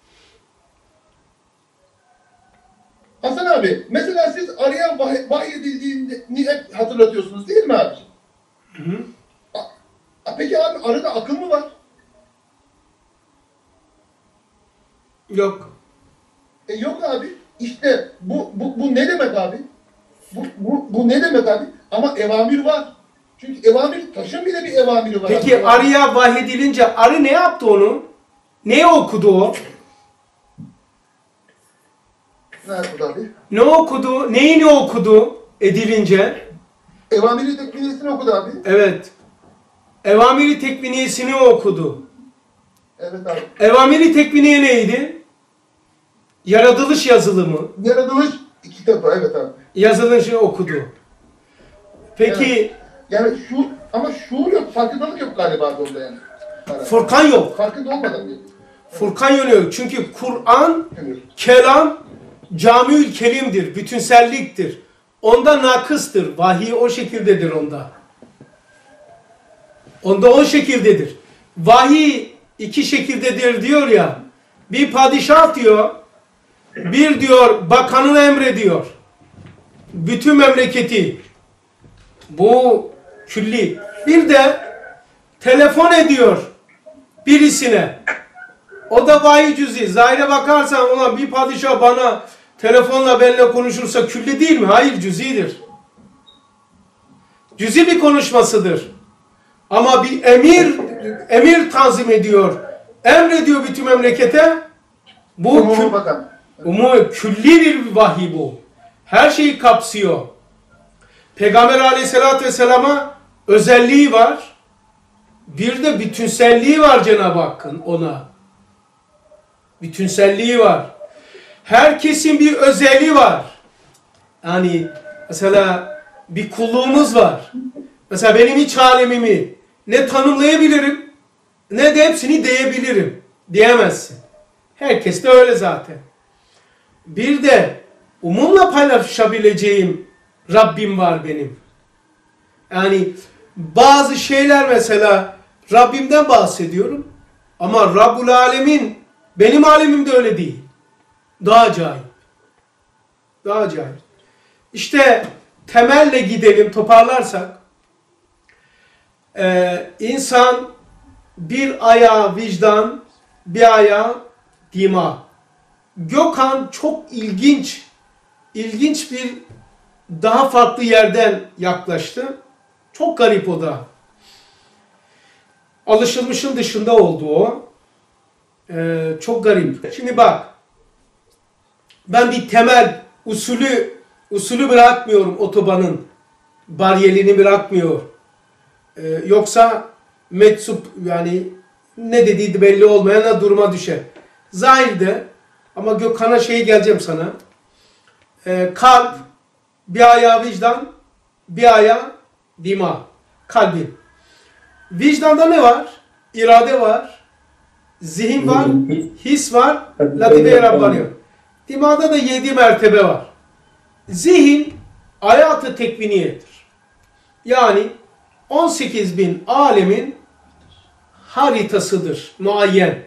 Hasan abi, mesela siz araya vahyedildiğini hep hatırlatıyorsunuz değil mi abi? Hı hı. Peki abi arada akıl mı var? Yok. Yok abi. İşte bu ne demek abi? Bu ne demek abi? Ama evamir var. Çünkü evamir, taşın bile bir evamiri var. Peki abi. arıya vahyedilince arı ne yaptı onu? Ne okudu o? Ne yaptı abi? Ne okudu? Neyini okudu edilince? Evamiri tekvinesini okudu abi. Evet. Evamiri tekvinesini okudu. Evet abi. Evamiri tekviniye neydi? Yaratılış yazılımı. Yaratılış kitabı, evet abi. Yazılışı okudu. Peki... Evet. Yani ama şuur yok, farkındalık yok galiba orada yani. Furkan yok. Farkında olmadan değil. Furkan yönü yok. Çünkü Kur'an, kelam, camiül kelimdir, bütünselliktir. Onda nakıstır. Vahiy o şekildedir onda. Onda o şekildedir. Vahiy iki şekildedir diyor ya. Bir padişah diyor, bir diyor bakanına emrediyor. Bütün memleketi. Bu külli. Bir de telefon ediyor birisine. O da vahiy cüz'i. Zahire bakarsan ona bir padişah bana telefonla benimle konuşursa külli değil mi? Hayır, cüz'idir. Cüz'i bir konuşmasıdır. Ama bir emir tanzim ediyor. Emrediyor bütün memlekete. Bu Umumi bakan. umumi külli bir vahiy bu. Her şeyi kapsıyor. Peygamber aleyhissalatü vesselama özelliği var. Bir de bütünselliği var Cenab-ı Hakk'ın ona. Bütünselliği var. Herkesin bir özelliği var. Yani mesela bir kulluğumuz var. Mesela benim iç alemimi ne tanımlayabilirim ne de hepsini diyebilirim. Diyemezsin. Herkes de öyle zaten. Bir de umumla paylaşabileceğim Rabbim var benim. Yani bazı şeyler mesela Rabbimden bahsediyorum ama Rabbul Alemin benim alemim de öyle değil. Daha acayip. Daha acayip. İşte temelle gidelim toparlarsak insan bir ayağı vicdan, bir ayağı dima. Gökhan çok ilginç bir daha farklı yerden yaklaştı. Çok garip o da. Alışılmışın dışında oldu o. Çok garip. Şimdi bak. Ben bir temel usulü bırakmıyorum otobanın. Bariyelini bırakmıyor. Yoksa metsup yani ne dediği belli olmayana duruma düşer. Zahirde ama Gökhan'a geleceğim sana. Kalp, bir ayağı vicdan, bir ayağı dima. Kalbin. Vicdanda ne var? İrade var. Zihin var. His var. Latife-i Rabbani var. Dimada da 7 mertebe var. Zihin hayatı tekviniyedir. Yani 18.000 alemin haritasıdır. Muayyen.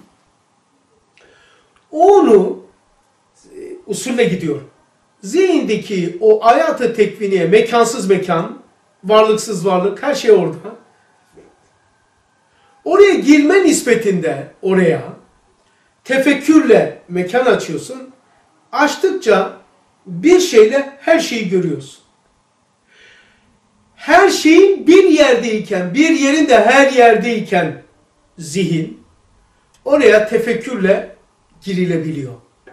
Onu usulle gidiyor. Zihindeki o hayatı tekviniye, mekansız mekan, varlıksız varlık, her şey orada. Oraya girme nispetinde oraya tefekkürle mekan açıyorsun. Açtıkça bir şeyle her şeyi görüyorsun. Her şeyin bir yerdeyken, bir yerin de her yerdeyken zihin oraya tefekkürle girilebiliyor.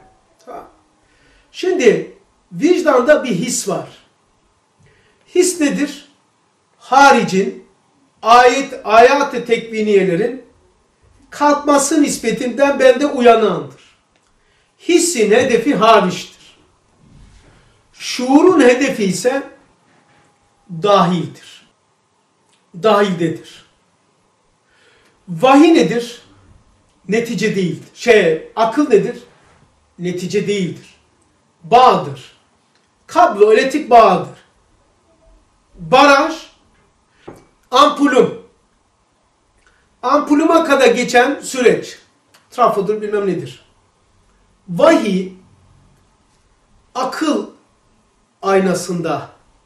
Şimdi vicdanda bir his var. His nedir? Haricin ayat-ı tekviniyelerin kalkması nispetinden bende uyanandır. Hissin hedefi hariçtir. Şuurun hedefi ise dahildir. Dahildedir. Vahiy nedir? Netice değildir. Akıl nedir? Netice değildir. Bağdır. Kablo, elektrik bağıdır. Baraj, ampulüm. Ampulüme kadar geçen süreç. Trafodur bilmem nedir. Vahiy, akıl aynasında.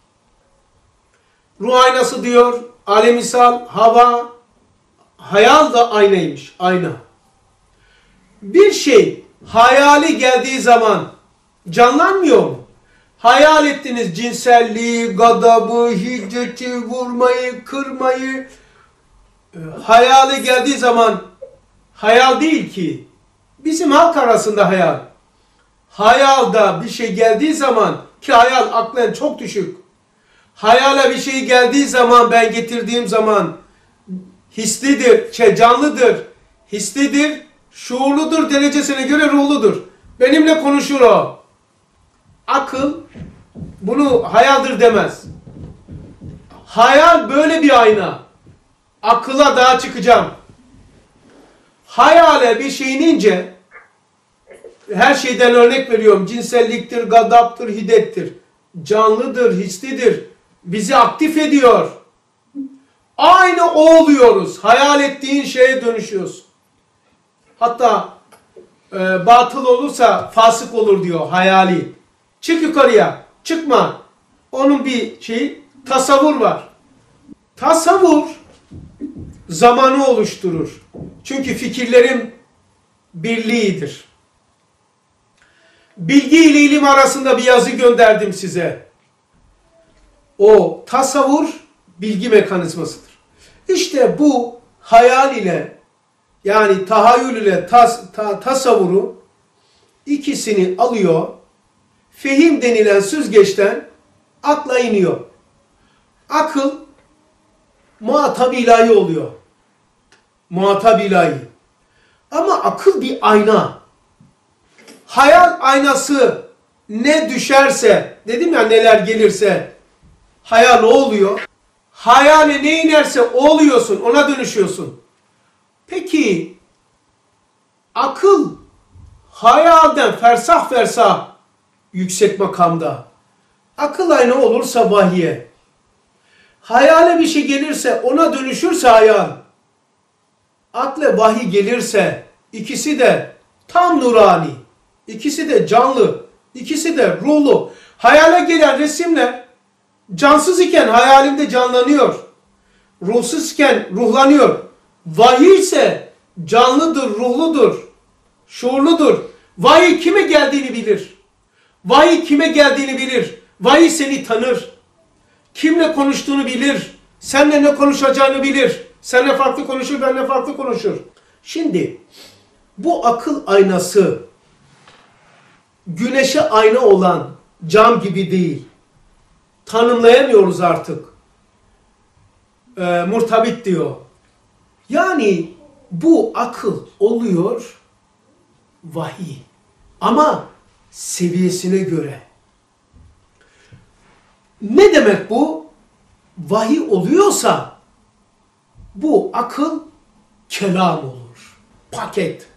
Ruh aynası diyor, alemisal, hava, hayal da aynaymış, ayna. Bir şey hayali geldiği zaman canlanmıyor mu? Hayal ettiniz cinselliği, gadabı, hiddeti, vurmayı, kırmayı. Hayali geldiği zaman hayal değil ki. Bizim halk arasında hayal. Hayalda bir şey geldiği zaman ki hayal aklen çok düşük. Hayale bir şey geldiği zaman ben getirdiğim zaman hislidir, canlıdır, hislidir, şuurludur, derecesine göre ruhludur. Benimle konuşur o. Akıl bunu hayaldir demez. Hayal böyle bir ayna. Akıla daha çıkacağım. Hayale bir şey inince her şeyden örnek veriyorum. Cinselliktir, gadaptır, hiddettir. Canlıdır, hislidir. Bizi aktif ediyor. Aynı o oluyoruz. Hayal ettiğin şeye dönüşüyorsun. Hatta batıl olursa fasık olur diyor hayali. Çık yukarıya. Çıkma. Onun bir şeyi tasavvur var. Tasavvur zamanı oluşturur. Çünkü fikirlerin birliğidir. Bilgi ile ilim arasında bir yazı gönderdim size. O tasavvur bilgi mekanizmasıdır. İşte bu hayal ile yani tahayyül ile tasavvuru ikisini alıyor. Fehim denilen süzgeçten akla iniyor. Akıl muhatab ilahi oluyor. Muhatab ilahi. Ama akıl bir ayna. Hayal aynası ne düşerse, dedim ya neler gelirse hayal o oluyor. Hayale ne inerse o oluyorsun, ona dönüşüyorsun. Peki akıl hayalden fersah fersah yüksek makamda. Akıl ayna olursa vahye. Hayale bir şey gelirse ona dönüşürse hayal. Akle vahiy gelirse ikisi de tam nurani. İkisi de canlı. İkisi de ruhlu. Hayale gelen resimler cansız iken hayalimde canlanıyor. Ruhsuz iken ruhlanıyor. Vahiy ise canlıdır, ruhludur, şuurludur. Vahiy kime geldiğini bilir. Vahiy kime geldiğini bilir. Vahiy seni tanır. Kimle konuştuğunu bilir. Seninle ne konuşacağını bilir. Seninle farklı konuşur, benimle farklı konuşur. Şimdi bu akıl aynası güneşe ayna olan cam gibi değil. Tanımlayamıyoruz artık. Murtabit diyor. Yani bu akıl oluyor vahiy. Ama seviyesine göre. Ne demek bu? Vahiy oluyorsa bu akıl kelam olur. Paket.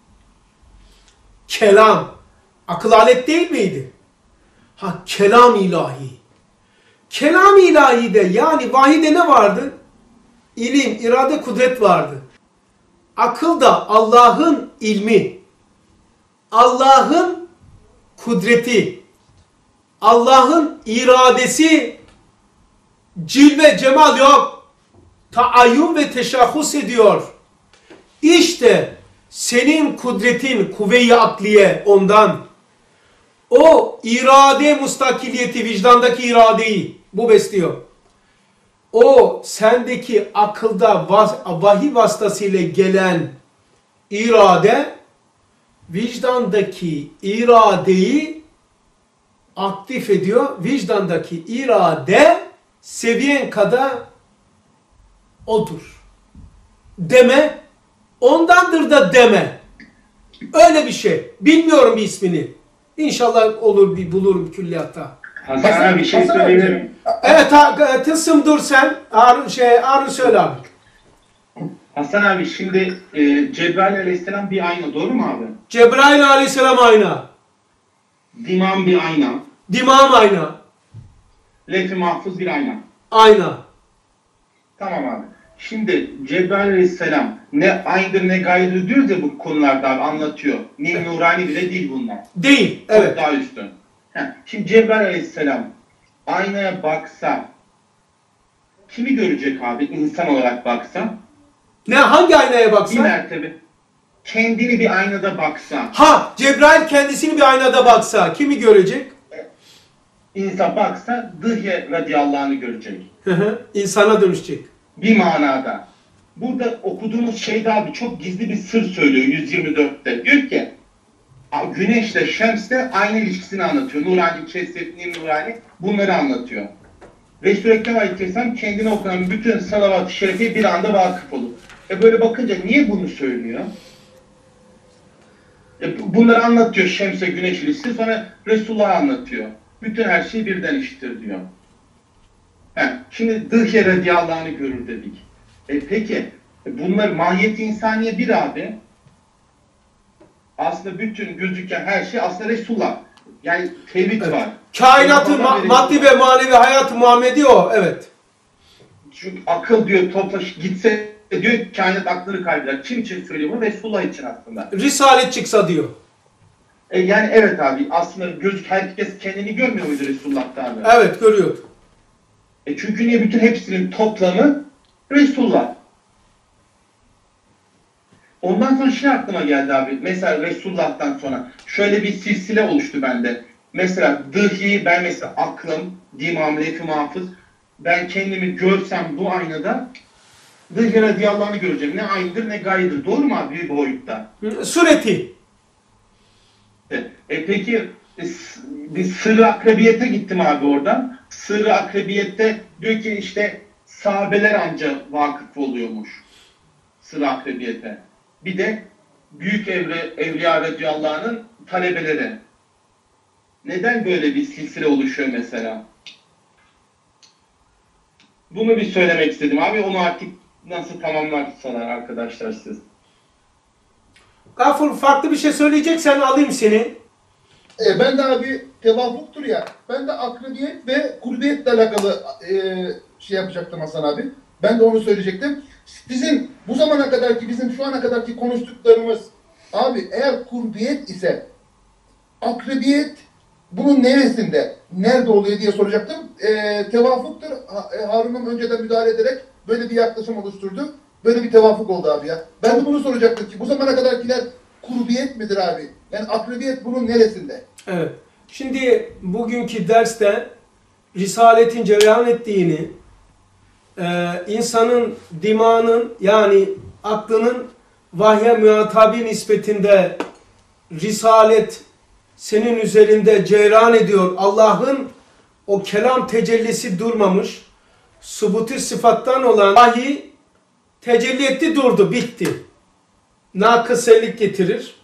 Kelam. Akıl alet değil miydi? Ha, kelam ilahi. Kelam ilahi de yani vahide ne vardı? İlim, irade, kudret vardı. Akıl da Allah'ın ilmi, Allah'ın kudreti, Allah'ın iradesi, cilve, cemal yok. Taayyun ve teşahhus ediyor. İşte senin kudretin, kuvve-i akliye ondan. O irade mustakiliyeti, vicdandaki iradeyi bu besliyor. O sendeki akılda vahiy vasıtasıyla gelen irade, vicdandaki iradeyi aktif ediyor. Vicdandaki irade seviyen kadar odur. Deme, ondandır da deme. Öyle bir şey. Bilmiyorum bir ismini. İnşallah olur, bir bulurum külliyatta. Hasan abi bir şey söyleyebilirim. Evet, Tılsım dur sen. Harun söyle abi. Hasan abi şimdi Cebrail aleyhisselam bir ayna, doğru mu abi? Cebrail aleyhisselam ayna. Dimağım bir ayna. Dimağım ayna. Lef-i mahfuz bir ayna. Ayna. Tamam abi. Şimdi Cebrail aleyhisselam ne aynıdır ne gayrıdır diyoruz ya bu konularda abi, anlatıyor. Ne nurani bile değil bunlar. Değil. Evet. Çok daha üstün. Şimdi Cebrail aleyhisselam aynaya baksa kimi görecek abi, insan olarak baksa? Ne, hangi aynaya baksa? Bir mertebe. Kendini bir aynada baksa. Ha, Cebrail kendisini bir aynada baksa kimi görecek? İnsan baksa Dıhye radıyallahu anh'ı görecek. İnsana dönüşecek. Bir manada. Burada okuduğumuz şeyde abi çok gizli bir sır söylüyor 124'te. Diyor ki güneşle şemsle aynı ilişkisini anlatıyor. Nurani, kesef, nim nurani bunları anlatıyor. Resul-i Ekrem Aleyhisselam kendine okunan bütün salavat-ı şerife bir anda vakıf olur. Böyle bakınca niye bunu söylüyor? Bunları anlatıyor şemse güneş ilişkisi, sonra Resulullah anlatıyor. Bütün her şeyi birden işitir diyor. Şimdi Dıhye radıyallahu anh'ı görür dedik. Peki bunlar mahiyeti insaniye bir abi. Aslında bütün gözüken her şey aslında Resulullah. Yani tevhid var. Kainatın maddi ve manevi hayatı Muhammedi o. Evet. Çünkü akıl diyor toplaş gitse diyor kainat aklını kaybeder. Kim için söylüyor bunu? Resulullah için aslında. Risalet çıksa diyor. Yani evet abi aslında herkes kendini görmüyor muydu Resulullah'ta abi? Evet görüyor. Çünkü niye bütün hepsinin toplamı Resulullah. Ondan sonra şey aklıma geldi abi. Mesela Resulullah'tan sonra şöyle bir silsile oluştu bende. Mesela dıhi, ben mesela aklım, dimam, lef-i mahfız. Ben kendimi görsem bu aynada zırh yaradiyallahını göreceğim. Ne aynıdır ne gayrıdır. Doğru mu abi bir boyutta? Sureti. Peki bir sır-ı akrabiyete gittim abi oradan. Sır-ı akrabiyette diyor ki işte sahabeler ancak vakıf oluyormuş. Sır-ı akrabiyete. Bir de büyük evliya radıyallah'ın talebeleri. Neden böyle bir silsile oluşuyor mesela? Bunu bir söylemek istedim abi. Onu artık nasıl tamamlarsalar arkadaşlar siz. Gafur farklı bir şey söyleyeceksen alayım seni. Ben de abi tevafuktur ya. Ben de akrabiyet ve kurbiyetle alakalı şey yapacaktım Hasan abi. Ben de onu söyleyecektim. Bizim bu zamana kadarki, bizim şu ana kadarki konuştuklarımız abi eğer kurbiyet ise akrabiyet bunun neresinde, nerede oluyor diye soracaktım. Tevafuktur. Harun'un önceden müdahale ederek böyle bir yaklaşım oluşturdu. Böyle bir tevafuk oldu abi ya. Ben de bunu soracaktım ki bu zamana kadarkiler kurbiyet midir abi? Yani akrabiyet bunun neresinde? Evet. Şimdi bugünkü derste Risaletin cereyan ettiğini, insanın dimağının yani aklının vahye muhatabi nispetinde Risalet senin üzerinde cereyan ediyor. Allah'ın o kelam tecellisi durmamış. Subuti sıfattan olan vahiy tecelli etti, durdu, bitti. Nakısellik getirir.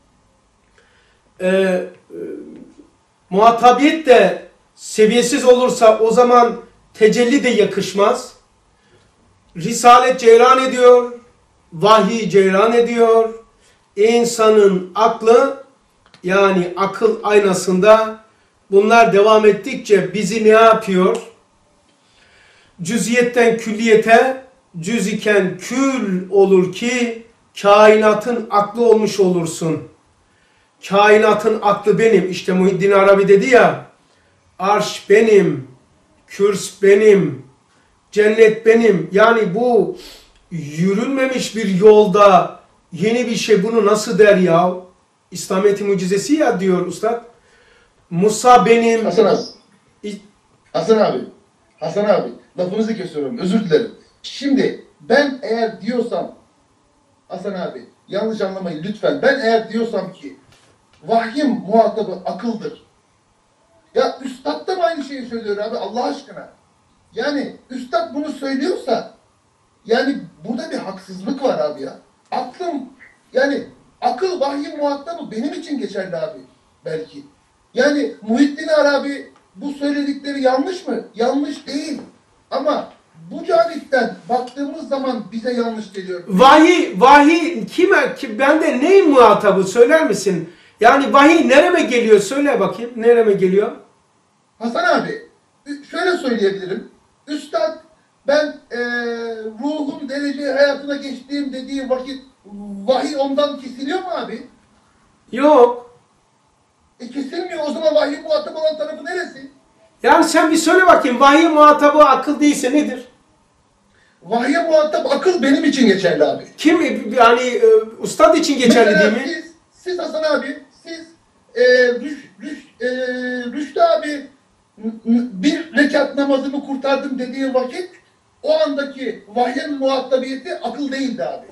Muhatabiyet de seviyesiz olursa o zaman tecelli de yakışmaz. Risalet ceyran ediyor, vahiy ceyran ediyor. İnsanın aklı yani akıl aynasında bunlar devam ettikçe bizi ne yapıyor? Cüziyetten külliyete, cüz iken kül olur ki kainatın aklı olmuş olursun. Kainatın aklı benim. İşte Muhiddin Arabi dedi ya, arş benim, kürs benim, cennet benim. Yani bu yürünmemiş bir yolda yeni bir şey bunu nasıl der ya? İslamiyet'i mucizesi ya diyor Ustad. Musa benim. Hasan abi, lafınızı kesiyorum, özür dilerim. Şimdi ben eğer diyorsam, Hasan abi, yanlış anlamayın lütfen. Ben eğer diyorsam ki vahyin muhatabı akıldır. Ya üstad da mı aynı şeyi söylüyor abi Allah aşkına? Yani üstad bunu söylüyorsa yani burada bir haksızlık var abi ya. Aklım yani akıl vahyin muhatabı benim için geçerli abi belki. Yani Muhiddin Arabi bu söyledikleri yanlış mı? Yanlış değil. Ama bu canipten baktığımız zaman bize yanlış geliyor. Vahiy kime? Ben de neyin muhatabı söyler misin? Yani vahiy nereme geliyor? Söyle bakayım. Nereme geliyor? Hasan abi, şöyle söyleyebilirim. Üstad ben ruhun derece hayatına geçtiğim dediği vakit vahiy ondan kesiliyor mu abi? Yok. Kesilmiyor. O zaman vahiy muhatap olan tarafı neresi? Yani sen bir söyle bakayım. Vahiy muhatabı akıl değilse nedir? Vahiy muhatap akıl benim için geçerli abi. Kim yani ustad için geçerli mesela değil mi? Siz Hasan abi, siz Rüştü abi bir rekat namazımı kurtardım dediği vakit o andaki vahyin muhatabiyeti akıl değildi abi.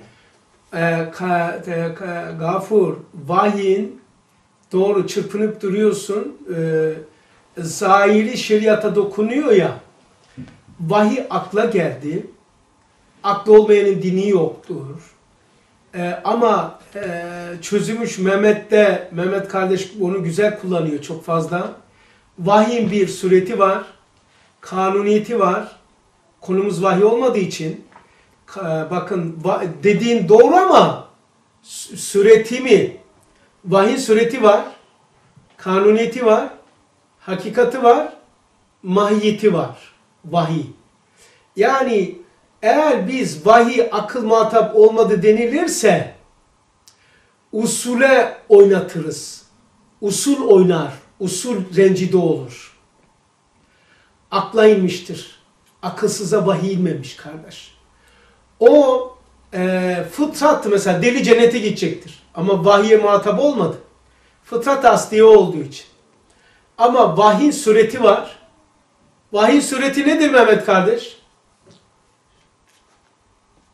Gafur, vahyin doğru çırpınıp duruyorsun. Zahiri şeriata dokunuyor ya. Vahiy akla geldi. Aklı olmayanın dini yoktur. Ama çözülmüş Mehmet kardeş bunu güzel kullanıyor çok fazla. Vahyin bir sureti var. Kanuniyeti var. Konumuz vahiy olmadığı için bakın dediğin doğru ama sureti mi? Vahyin sureti var. Kanuniyeti var. Hakikati var. Mahiyeti var. Vahiy. Yani eğer biz vahiy akıl muhatap olmadı denilirse usule oynatırız. Usul oynar. Usul rencide olur. Akla inmiştir. Akılsıza vahiy inmemiş kardeş. O fıtrattı mesela deli cennete gidecektir. Ama vahiye muhatap olmadı. Fıtrat asliye olduğu için. Ama vahyin sureti var. Vahyin sureti nedir Mehmet kardeş?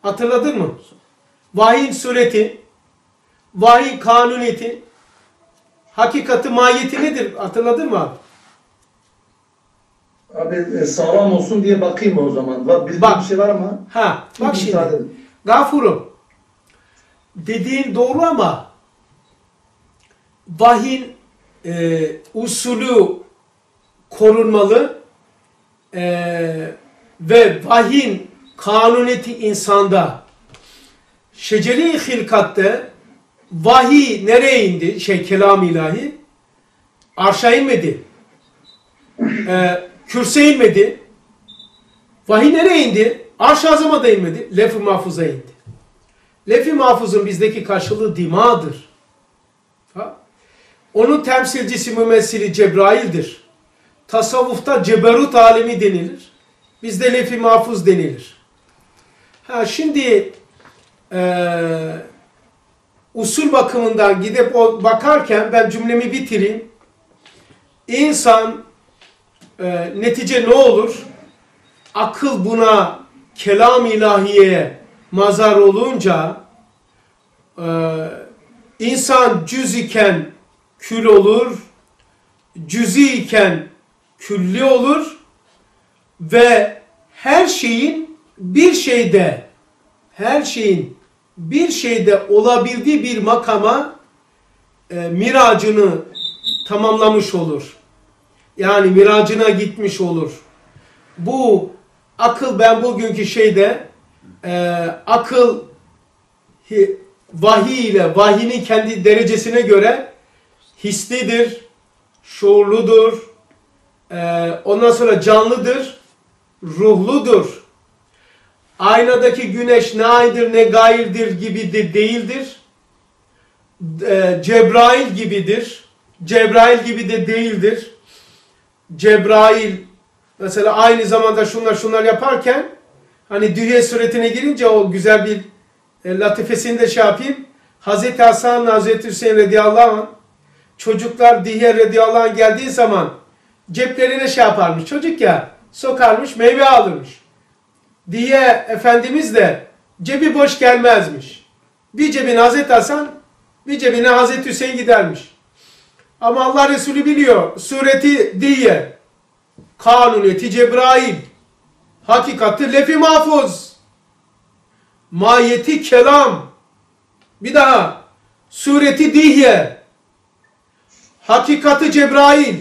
Hatırladın mı? Vahyin sureti, vahyin kanuniyeti, hakikati, mahiyeti nedir? Hatırladın mı abi? Abi sağlam olsun diye bakayım o zaman. Bildiğim bir şey var ama. Ha, bak şimdi. Gafurum. Dediğin doğru ama vahyin usulü korunmalı ve vahyin kanuniyeti insanda. Şeceri-i hilkatte vahiy nereye indi? Kelam-ı ilahi. Arşa inmedi. Kürse inmedi. Vahiy nereye indi? Arş-ı Azam'a da inmedi. Lef-i Mahfuz'a indi. Lef-i Mahfuz'un bizdeki karşılığı dimadır. Ha? Onun temsilcisi, mümessili Cebrail'dir. Tasavvufta ceberut alemi denilir. Bizde Lef-i Mahfuz denilir. Ha, şimdi usul bakımından gidip bakarken ben cümlemi bitireyim. İnsan netice ne olur? Akıl buna kelam-ı ilahiye mazhar olunca insan cüz iken kül olur, cüzi iken külli olur ve her şeyin bir şeyde olabildiği bir makama miracını tamamlamış olur. Yani miracına gitmiş olur. Bu akıl, ben bugünkü akıl vahiy ile vahinin kendi derecesine göre hislidir, şuurludur, ondan sonra canlıdır, ruhludur. Aynadaki güneş ne aydır ne gayrdir gibi de değildir. Cebrail gibidir. Cebrail gibi de değildir. Cebrail mesela aynı zamanda şunlar yaparken hani Dühye suretine girince o güzel bir latifesini de yapayım. Hazreti Hasan, Hazreti Hüseyin radıyallahu anh çocuklar Dühye radıyallahu anh geldiği zaman ceplerine yaparmış. Çocuk ya, sokarmış, meyve alırmış. Diye Efendimiz de cebi boş gelmezmiş. Bir cebine Hazreti Hasan, bir cebine Hazreti Hüseyin gidermiş. Ama Allah Resulü biliyor. Sureti diye, kanuniyeti Cebrail, hakikati Lef-i Mahfuz, mahiyeti kelam, bir daha sureti dihye, hakikati Cebrail,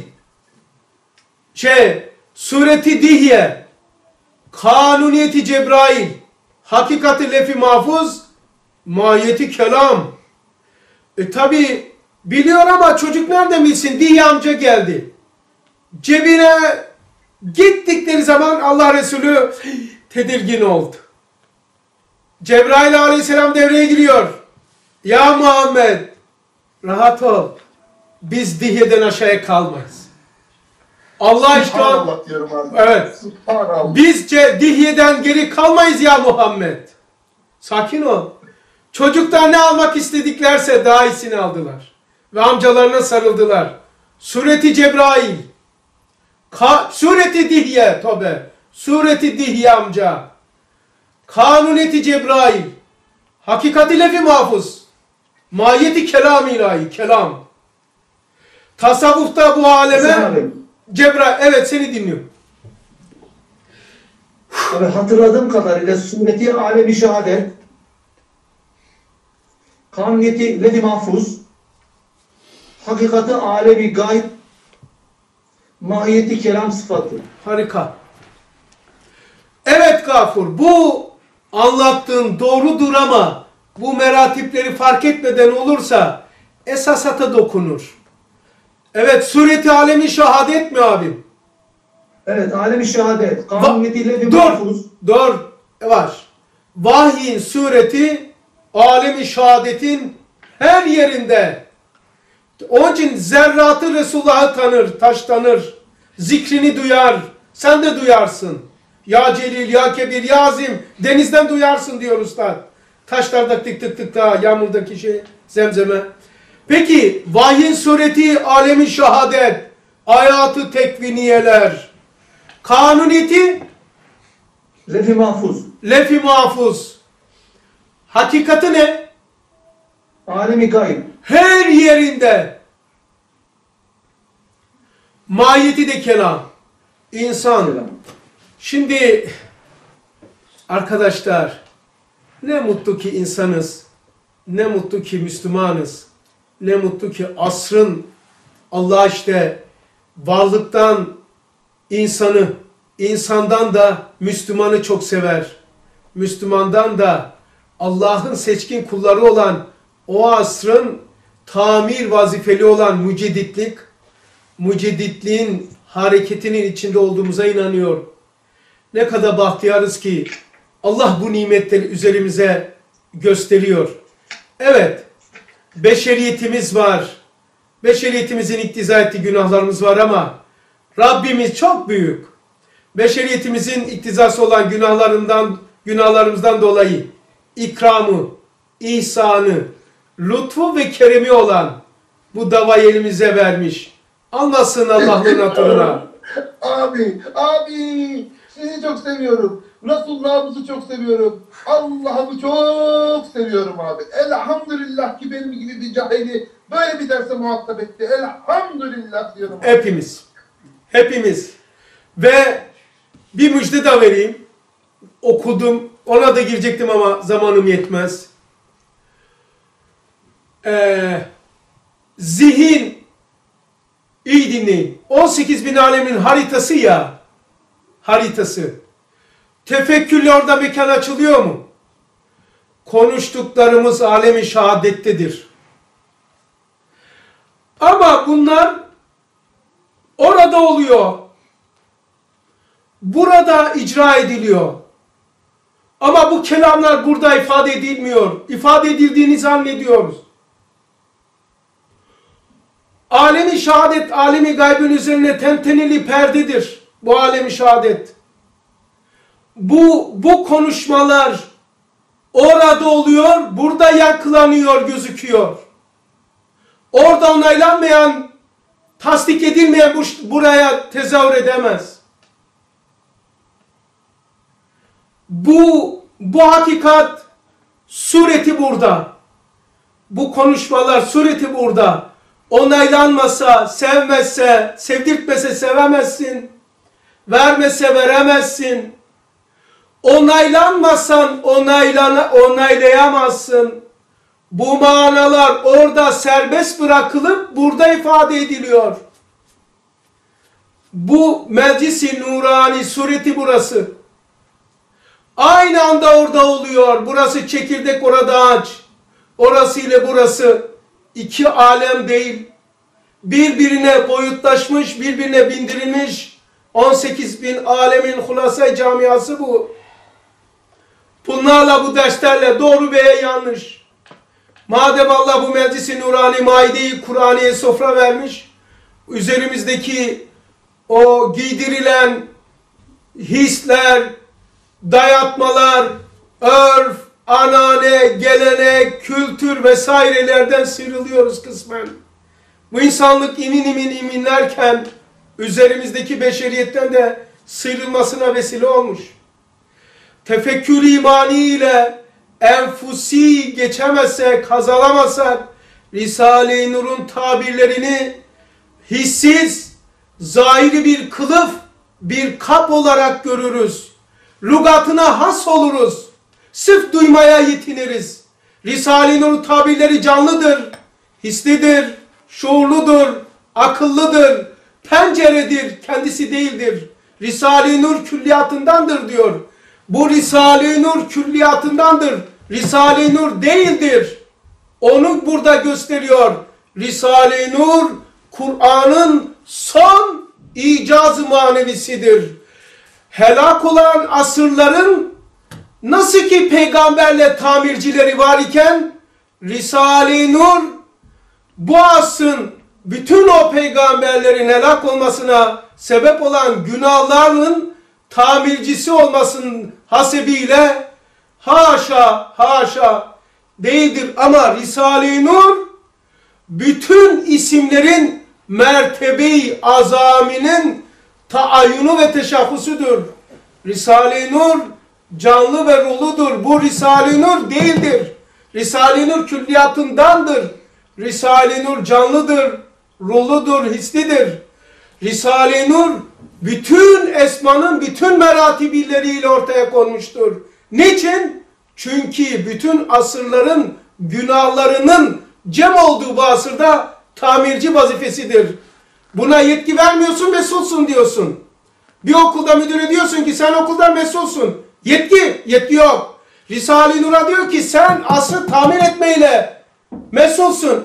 sureti dihye, kanuniyeti Cebrail, hakikati Lef-i Mahfuz, mahiyeti kelam. Tabi biliyor ama çocuk nerede bilsin? Dihye amca geldi. Cebine gittikleri zaman Allah Resulü tedirgin oldu. Cebrail aleyhisselam devreye giriyor. Ya Muhammed, rahat ol. Biz Dihye'den aşağıya kalmayız. Allah işte evet. Biz Dihye'den geri kalmayız ya Muhammed. Sakin ol. Çocuklar ne almak istediklerse daha iyisini aldılar. Ve amcalarına sarıldılar. Sureti Cebrail. Sureti Dihye tabi. Sureti Dihye amca. Kanuniyeti Cebrail. Hakikati Lef-i Mahfuz. Mahiyeti kelam-ı ilahi. Kelam. Tasavvufta bu aleme Cebrail. Evet, seni dinliyorum. Abi hatırladığım kadarıyla sureti alemi şehadet, kanuniyeti Lef-i Mahfuz, hakikati alemi gayb, mahiyeti kelam sıfatı. Harika. Evet Gafur, bu anlattığın doğrudur ama bu meratipleri fark etmeden olursa esasata dokunur. Evet, sureti alemi şehadet mi abim? Evet, alemi şehadet, kanuniyeti Lef-i Mahfuz. Dur, var. Vahyin sureti alemi şehadetin her yerinde. Onun için zerratı Resulullah'ı tanır, taş tanır, zikrini duyar, sen de duyarsın. Ya Celil, ya Kebir, ya Azim, denizden duyarsın diyor Üstad. Taşlarda tık tık tık da yağmurdaki zemzeme. Peki vahyin sureti alemi şehadet, ayatı tekviniyeler, kanuniyeti Lef-i Mahfuz. Lef-i Mahfuz. Hakikati ne? Alemi gayb. Her yerinde. Mahiyeti de kelam. İnsan. Şimdi arkadaşlar, ne mutlu ki insanız. Ne mutlu ki Müslümanız. Ne mutlu ki asrın Allah işte varlıktan insanı, insandan da Müslümanı çok sever. Müslümandan da Allah'ın seçkin kulları olan o asrın tamir vazifeli olan mücedditliğin hareketinin içinde olduğumuza inanıyor. Ne kadar bahtiyarız ki Allah bu nimetleri üzerimize gösteriyor. Evet, beşeriyetimiz var. Beşeriyetimizin iktiza ettiği günahlarımız var ama Rabbimiz çok büyük. Beşeriyetimizin iktizası olan günahlarımızdan dolayı ikramı, ihsanı, lütfu ve keremi olan bu davayı elimize vermiş. Almasın Allah'ın hatırına. Abi, sizi çok seviyorum. Resulullah'ımızı çok seviyorum. Allah'ımı çok seviyorum abi. Elhamdülillah ki benim gibi bir cahili böyle bir derse muhatap etti. Elhamdülillah diyorum. Hepimiz. Ve bir müjde de vereyim. Okudum. Ona da girecektim ama zamanım yetmez. Zihin, iyi dinleyin. 18.000 alemin haritası ya. Haritası. Tefekkürle orada mekan açılıyor mu? Konuştuklarımız alemi şehadettedir. Ama bunlar orada oluyor. Burada icra ediliyor. Ama bu kelamlar burada ifade edilmiyor. İfade edildiğini zannediyoruz. Alemi şehadet, alemi gaybın üzerine temtenili perdedir. Bu alemi şehadet. Bu konuşmalar orada oluyor, burada yankılanıyor, gözüküyor. Orada onaylanmayan, tasdik edilmeyen buraya tezahür edemez. Bu hakikat sureti burada. Bu konuşmalar sureti burada. Onaylanmasa, sevmezse, sevdirtmese sevemezsin. Vermese veremezsin. Onaylanmasan onaylayamazsın. Bu manalar orada serbest bırakılıp burada ifade ediliyor. Bu meclis-i nurani sureti burası. Aynı anda orada oluyor. Burası çekirdek, orada ağaç. Orası ile burası iki alem değil. Birbirine boyutlaşmış, birbirine bindirilmiş 18.000 alemin hulasa camiası bu. Bunlarla, bu derslerle doğru veya yanlış. Madem Allah bu meclis-i nurani maide-i Kur'aniye sofra vermiş, üzerimizdeki o giydirilen hisler, dayatmalar, örf, anane, gelenek, kültür vesairelerden sıyrılıyoruz kısmen. Bu insanlık imin iminlerken üzerimizdeki beşeriyetten de sıyrılmasına vesile olmuş. Tefekkür imani ile enfusi geçemezsek, kazanamazsak Risale-i Nur'un tabirlerini hissiz, zahiri bir kılıf, bir kap olarak görürüz. Lügatına has oluruz. Sırf duymaya yetiniriz. Risale-i Nur tabirleri canlıdır, hislidir, şuurludur, akıllıdır, penceredir, kendisi değildir. Risale-i Nur külliyatındandır diyor. Bu Risale-i Nur külliyatındandır. Risale-i Nur değildir. Onu burada gösteriyor. Risale-i Nur, Kur'an'ın son icaz-ı manevisidir. Helak olan asırların nasıl ki peygamberle tamircileri var iken, Risale-i Nur bu asrın bütün o peygamberlerin helak olmasına sebep olan günahların tamircisi olmasının hasebiyle haşa değildir. Ama Risale-i Nur bütün isimlerin mertebe-i azaminin taayyunu ve teşahhusudur. Risale-i Nur canlı ve ruhludur. Bu Risale-i Nur değildir. Risale-i Nur külliyatındandır. Risale-i Nur canlıdır, ruhludur, hislidir. Risale-i Nur bütün esmanın bütün meratibilleriyle ortaya konmuştur. Niçin? Çünkü bütün asırların günahlarının cem olduğu bu asırda tamirci vazifesidir. Buna yetki vermiyorsun, mesulsun diyorsun. Bir okulda müdüre diyorsun ki sen okuldan mesulsun. Yetki yok. Risale-i Nur'a diyor ki sen asrı tamir etmeyle mesulsun.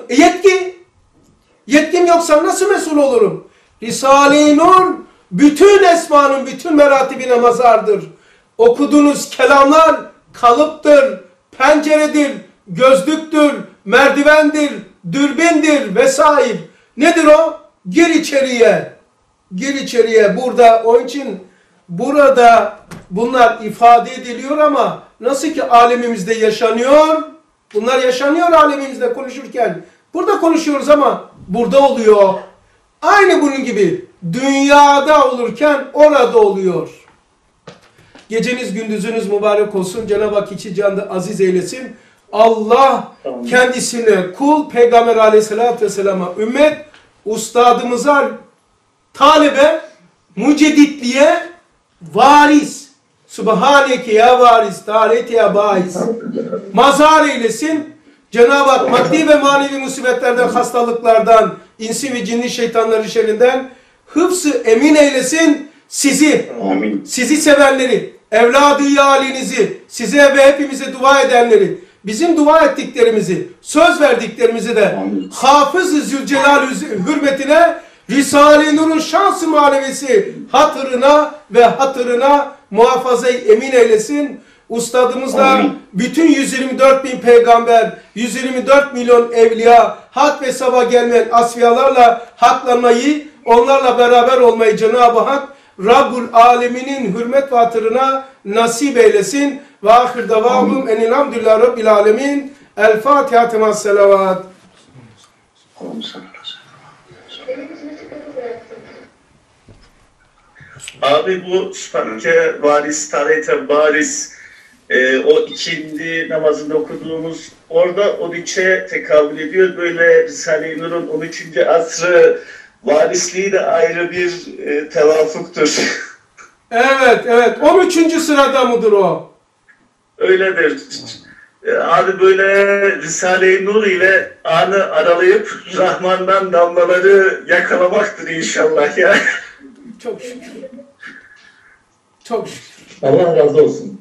Yetkim yoksa nasıl mesul olurum? Risale-i Nur bütün esmanın bütün meratibine mazardır. Okuduğunuz kelamlar kalıptır, penceredir, gözlüktür, merdivendir, dürbindir vesaire. Nedir o? Gir içeriye. Gir içeriye. Burada, onun için burada bunlar ifade ediliyor ama nasıl ki alemimizde yaşanıyor, bunlar yaşanıyor alemimizde konuşurken. Burada konuşuyoruz ama burada oluyor. Aynı bunun gibi dünyada olurken orada oluyor. Geceniz gündüzünüz mübarek olsun. Cenab-ı Hak içi canı aziz eylesin. Allah kendisine kul, Peygamber aleyhissalatü vesselama ümmet, ustadımıza talebe, mücedditliğe varis. Subhaneke ya varis, talet ya bahis. Mazhar eylesin. Cenab-ı Hak maddi ve manevi musibetlerden, hastalıklardan, insi ve cinni şeytanları şerrinden hıfz-ı emin eylesin sizi. Amin. Sizi sevenleri, evladı iyalinizi, size ve hepimize dua edenleri, bizim dua ettiklerimizi, söz verdiklerimizi de Hafız-ı Zülcelal hürmetine Risale-i Nur'un şans-ı manevisi hatırına muhafaza-i emin eylesin. Ustadımızla bütün 124 bin peygamber, 124 milyon evliya, hak ve sabah gelmeyen asfiyalarla haklanmayı, onlarla beraber olmayı Cenab-ı Hak Rabbul Aleminin hürmet ve hatırına nasip eylesin. Ve ahir davamum enilhamdülillah Rabbil Alemin. El Fatiha temas selavat. Abi bu Sübhaneke varis, tarete varis, o ikindi namazında okuduğumuz orada 13'e tekabül ediyor. Böyle Risale-i Nur'un 13. asrı varisliği de ayrı bir tevafuktur. Evet. 13. sırada mıdır o? Öyledir. Abi böyle Risale-i Nur ile anı aralayıp Rahman'dan damlaları yakalamaktır inşallah ya. Çok şükür. Çok şükür. Allah razı olsun.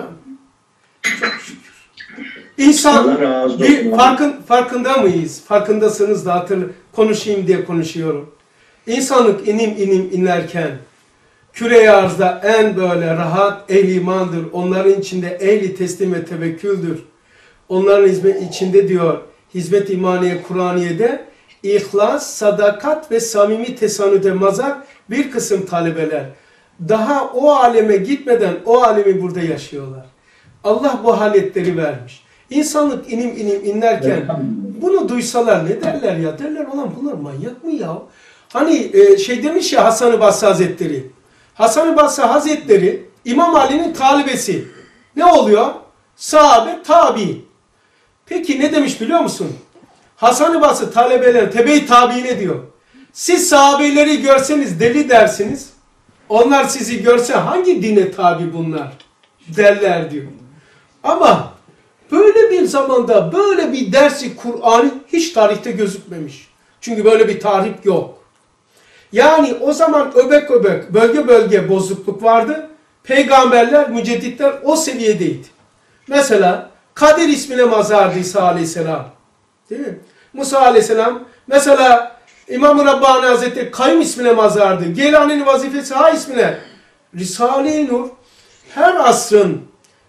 Çok şükür. İnsan bir farkında mıyız? Farkındasınız da konuşayım diye konuşuyorum. İnsanlık inim inerken küre-i arzda en böyle rahat ehl-i imandır. Onların içinde ehl-i teslim ve tevekküldür. Onların içinde diyor hizmet-i imaniye Kur'aniye'de ihlas, sadakat ve samimi tesanüde mazhar bir kısım talebeler. Daha o aleme gitmeden o alemi burada yaşıyorlar. Allah bu haletleri vermiş. İnsanlık inim inlerken bunu duysalar ne derler ya? Derler ulan bunlar manyak mı ya? Hani şey demiş ya Hasan-ı Basri Hazretleri. Hasan-ı Basri Hazretleri İmam Ali'nin talebesi. Ne oluyor? Sahabe, tabi. Peki ne demiş biliyor musun? Hasan-ı Basri talebeler, tebe-i tabiine diyor. Siz sahabeleri görseniz deli dersiniz. Onlar sizi görse hangi dine tabi bunlar derler diyor. Ama böyle bir zamanda böyle bir dersi Kur'an'ı hiç tarihte gözükmemiş. Çünkü böyle bir tarih yok. Yani o zaman öbek bölge bölge bozukluk vardı. Peygamberler, mücedditler o seviyedeydi. Mesela Kadir ismine mazhardı İsa Aleyhisselam. Değil mi? Musa Aleyhisselam. Mesela İmam-ı Rabbani Hazretleri Kayyum ismine mazhardı. Geylani'nin vazifesi Ha ismine. Risale-i Nur her asrın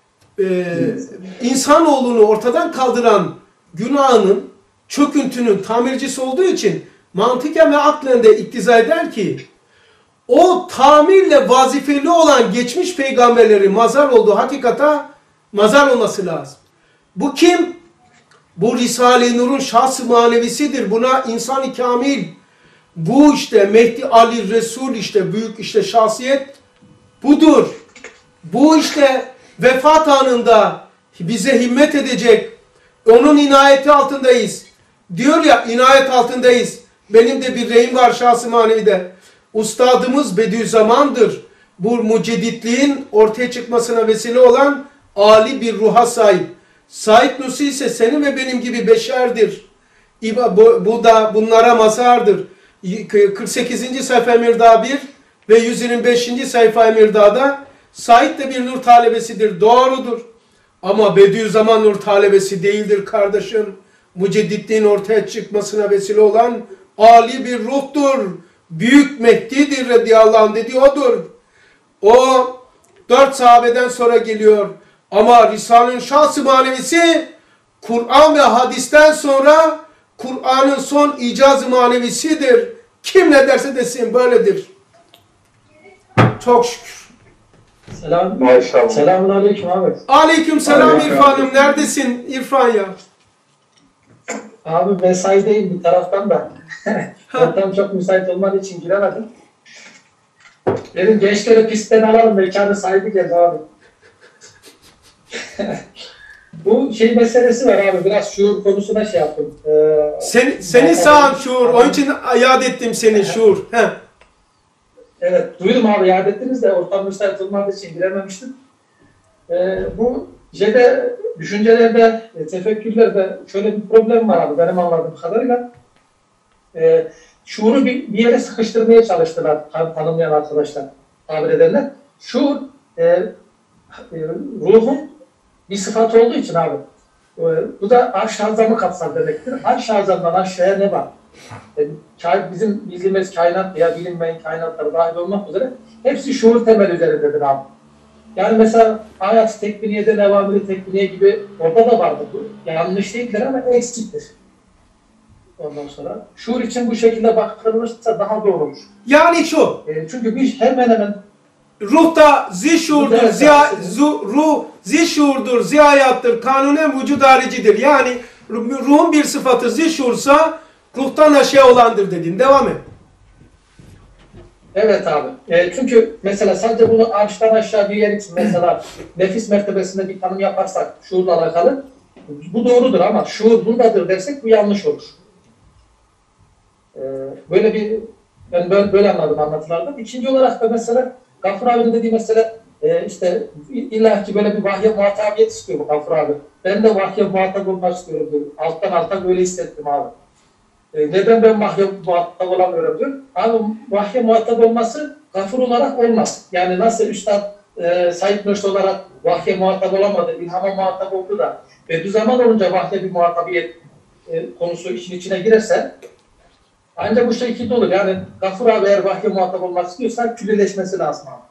insanoğlunu ortadan kaldıran günahının, çöküntünün tamircisi olduğu için mantıken ve aklen de iktiza eder ki o tamirle vazifeli olan geçmiş peygamberleri mazhar olduğu hakikata mazhar olması lazım. Bu kim? Bu Risale-i Nur'un şahs-ı manevisidir. Buna insan-ı kamil. Bu işte Mehdi Ali Resul işte büyük işte şahsiyet budur. Bu işte vefat anında bize himmet edecek, onun inayeti altındayız. Diyor ya, inayet altındayız. Benim de bir reyim var şahs-ı manevide. Ustadımız Bediüzzaman'dır. Bu mucedditliğin ortaya çıkmasına vesile olan âli bir ruha sahip. Said Nursi ise senin ve benim gibi beşerdir. Bu da bunlara mazhardır. 48. sayfa Emirdağ 1 ve 125. sayfa Emirdağ'da Said de bir nur talebesidir. Doğrudur. Ama Bediüzzaman nur talebesi değildir kardeşim. Mucedditliğin ortaya çıkmasına vesile olan âli bir ruhtur. Büyük Mehdi'dir radıyallahu anh dediği odur. O 4 sahabeden sonra geliyor. Ama Risale'nin şahs-ı manevisi Kur'an ve hadisten sonra Kur'an'ın son icaz-ı manevisidir. Kim ne derse desin böyledir. Çok şükür. Selamun aleyküm abi. Aleyküm selam İrfan'ım. Neredesin İrfan ya? Abi mesaideyim bir taraftan da. Ortam çok müsait olmadığı için giremedim. Dedim gençleri pistten alalım, mekanın sahibi geldi abi. Bu şey meselesi var abi, biraz şuur konusuna şey yaptım. Senin sağın şuur, onun için yad ettim senin şuur. Heh. Evet, duydum abi, yad ettiniz de ortam müsait olmadığı için girememiştim. Bu şeyde, düşüncelerde, tefekkürlerde şöyle bir problem var abi, benim anladığım kadarıyla. Şuuru bir yere sıkıştırmaya çalıştılar tanımlayan arkadaşlar, tabir edenler. Şuur, ruhun bir sıfatı olduğu için abi, bu da arş-ı azamı kapsar demektir. Arş-ı azamdan aşağıya ne var? Bizim bildiğimiz kainat veya bilinmeyen kainatlara dahil olmak üzere hepsi şuur temeli üzerindedir abi. Yani mesela ayat-ı tekviniyede, nevamir-i tekviniye gibi orada da vardır bu. Yanlış değildir ama eksiktir. Ondan sonra şuur için bu şekilde bakılırsa daha doğru olur. Yani şu. Çünkü biz hemen hemen ruhta zişurdur, ruh zişurdur, ziyayattır, kanunen vücud haricidir. Yani ruhun bir sıfatı zişursa ruhtan aşağı olandır dedin. Devam et. Evet abi. Çünkü mesela sadece bunu arştan aşağı bir yer için mesela nefis mertebesinde bir tanım yaparsak şuurla alakalı bu doğrudur ama şuur bundadır dersek bu yanlış olur. Böyle bir ben böyle anladım anlatılardan. İkinci olarak da mesela Gafur abinin dediği mesela işte illaki böyle bir vahye muhatabiyet istiyor bu Gafur abi. Ben de vahye muhatap olmak istiyorum diyor. Alttan alta böyle hissettim abi. Neden ben vahye muhatap olamıyorum diyor. Abi vahye muhatap olması Gafur olarak olmaz. Yani nasıl Üstad Said Nursi olarak vahye muhatap olamadı, ilhama muhatap oldu da ve bu zaman olunca vahye bir muhatabiyet konusu işin içine girerse ancak bu şekilde olur. Yani Gafur abi eğer vahye muhatap olmak istiyorsa küllileşmesi lazım abi.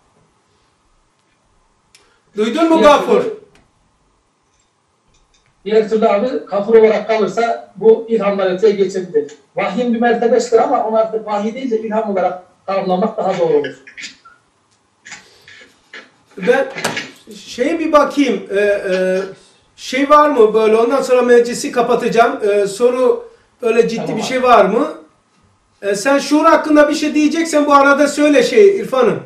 Duydun mu Gafur? Diğer türlü abi Gafur olarak kalırsa bu ilhamdan öteye geçebilir. Vahyin bir mertebesidir ama onu artık vahiy değil de ilham olarak tanımlamak daha doğru olur. Ben şeye bir bakayım. Şey var mı böyle, ondan sonra meclisi kapatacağım. Soru böyle ciddi bir şey var mı? Sen şuur hakkında bir şey diyeceksen bu arada söyle İrfan'ım.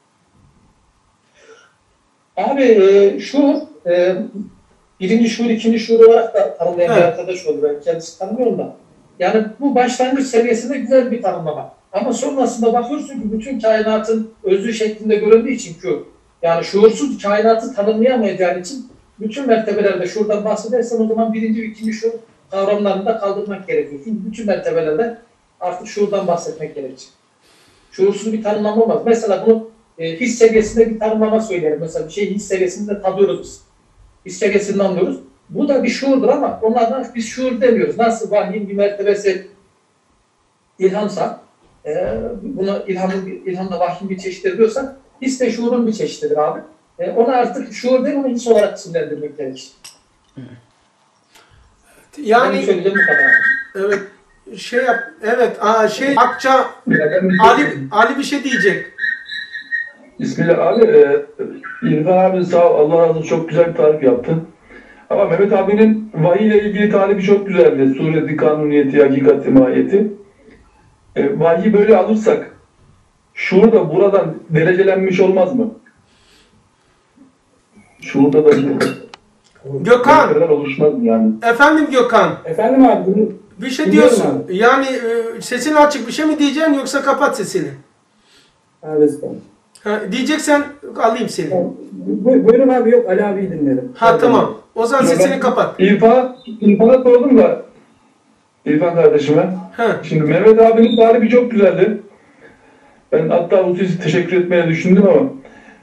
Abi şuur birinci şuur, ikinci şuur olarak da tanımlayan bir arkadaş oldu. Ben kendisi tanımıyorum da. Yani bu başlangıç seviyesinde güzel bir tanımlama. Ama sonrasında bakıyorsun ki bütün kainatın özü şeklinde göründüğü için yani şuursuz kainatı tanımlayamayacağın için bütün mertebelerde şuurdan bahsedersen o zaman birinci ve ikinci şuur kavramlarını da kaldırmak gerekiyor. Çünkü bütün mertebelerde artık şuurdan bahsetmek gerekir. Şuursuz bir tanımlama olmaz. Mesela bunu his seviyesinde bir tanımlama söylerim. Mesela bir şeyi his seviyesinde tadıyoruz biz. His seviyesinde anlıyoruz. Bu da bir şuurdur ama onlardan biz şuur demiyoruz. Nasıl vahyin bir mertebesi ilhamsa, bunu ilhamda vahyin bir çeşididir diyorsak, his de şuurun bir çeşididir abi. Onu artık şuur değil, onu his olarak isimlendirmek gerekir. Yani benim söyleyeceğim bu kadar. Evet. Akça Ali bir şey diyecek. Bismillah abi. İrfan abi sağ ol. Allah razı olsun. Çok güzel bir tarif yaptın. Ama Mehmet abinin vahiy ile ilgili tarifi çok güzeldi. Sureti kanuniyeti, hakikati, mahiyeti. Vahiy böyle alırsak şuur da buradan derecelenmiş olmaz mı? şuurda da Gökhan. kadar oluşmaz yani. Efendim Gökhan. Efendim abi. Bir şey Dinliyorum diyorsun. abi. Yani sesini açık bir şey mi diyeceksin yoksa kapat sesini? Evet. Diyeceksen alayım seni. Buyurun abi, yok Ali abiyi dinlerim. Ha tamam. O zaman sesini kapat. İrfan'a sordum da İrfan kardeşime. Şimdi Mehmet abinin tarifi çok güzeldi. Ben hatta bu size teşekkür etmeye düşündüm ama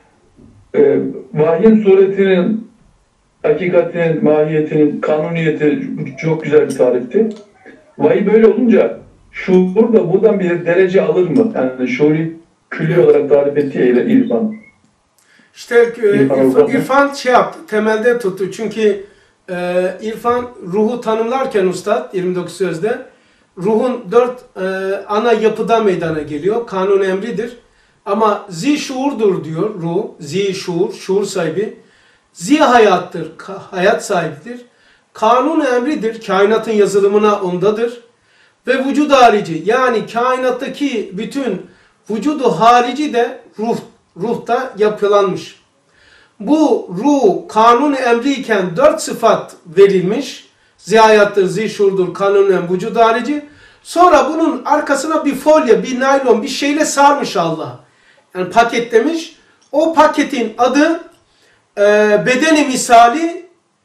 vahyin suretinin, hakikatinin, mahiyetinin, kanuniyeti çok güzel bir tarifti. Vahiy böyle olunca şuur da buradan bir derece alır mı? Yani şuuri külli olarak tarif ettiği İrfan. İşte İrfan şey yaptı, temelde tuttu. Çünkü İrfan ruhu tanımlarken Üstad 29 sözde ruhun 4 ana yapıda meydana geliyor. Kanun emridir. Ama zi şuurdur diyor ruh. Zi şuur, şuur sahibi. Zi hayattır, hayat sahibidir. Kanun emridir, kainatın yazılımına ondadır. Ve vücud harici, yani kainattaki bütün vücudu harici de ruhta yapılanmış. Bu ruh kanun emriyken 4 sıfat verilmiş. Zihayattır, zişurdur, kanun vücud harici. Sonra bunun arkasına bir folyo, bir naylon, bir şeyle sarmış Allah. Yani paketlemiş. O paketin adı bedeni misali,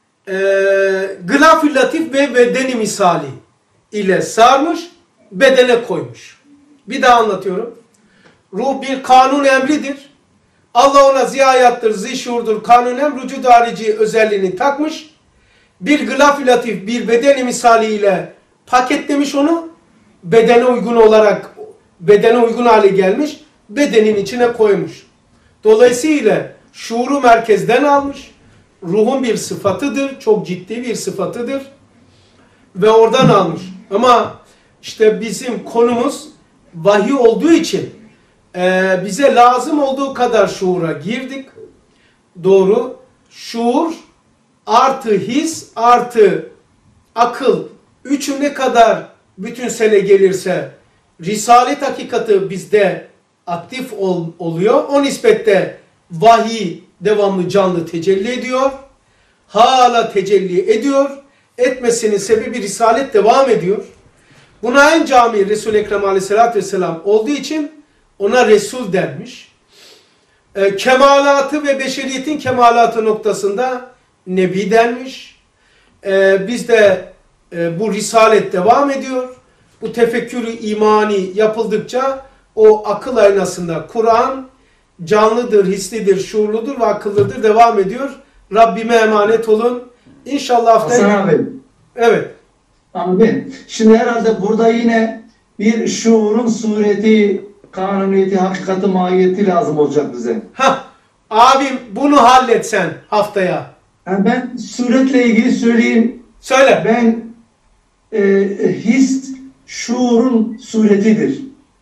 gılaf-ı latif ve bedeni misali ile sarmış, bedene koymuş. Bir daha anlatıyorum. Ruh bir kanun emridir. Allah ona zihayattır, zişurdur, kanunen vücud harici özelliğini takmış. Bir gılaf-ı latif, bir bedeni misaliyle paketlemiş onu. Bedene uygun olarak, bedene uygun hale gelmiş. Bedenin içine koymuş. Dolayısıyla şuuru merkezden almış. Ruhun bir sıfatıdır, çok ciddi bir sıfatıdır. Ve oradan almış. Ama işte bizim konumuz vahiy olduğu için bize lazım olduğu kadar şuura girdik. Doğru. Şuur artı his artı akıl. Üçü ne kadar bütün sene gelirse risalet hakikati bizde aktif oluyor. O nispette vahiy devamlı canlı tecelli ediyor. Hala tecelli ediyor. Etmesinin sebebi risalet devam ediyor. Buna en cami Resul-i Ekrem Aleyhisselatü Vesselam olduğu için ona Resul denmiş. Kemalatı ve beşeriyetin kemalatı noktasında Nebi denmiş. Bizde bu risalet devam ediyor. Bu tefekkür-ü imani yapıldıkça o akıl aynasında Kur'an canlıdır, hislidir, şuurludur ve akıllıdır devam ediyor. Rabbime emanet olun. İnşallah haftaya... Hasan abi. Evet. Abi, şimdi herhalde burada yine bir şuurun sureti, kanuniyeti, hakikati, mahiyeti lazım olacak bize. Abim bunu halletsen haftaya. Yani ben suretle ilgili söyleyeyim. Söyle. Ben his şuurun suretidir.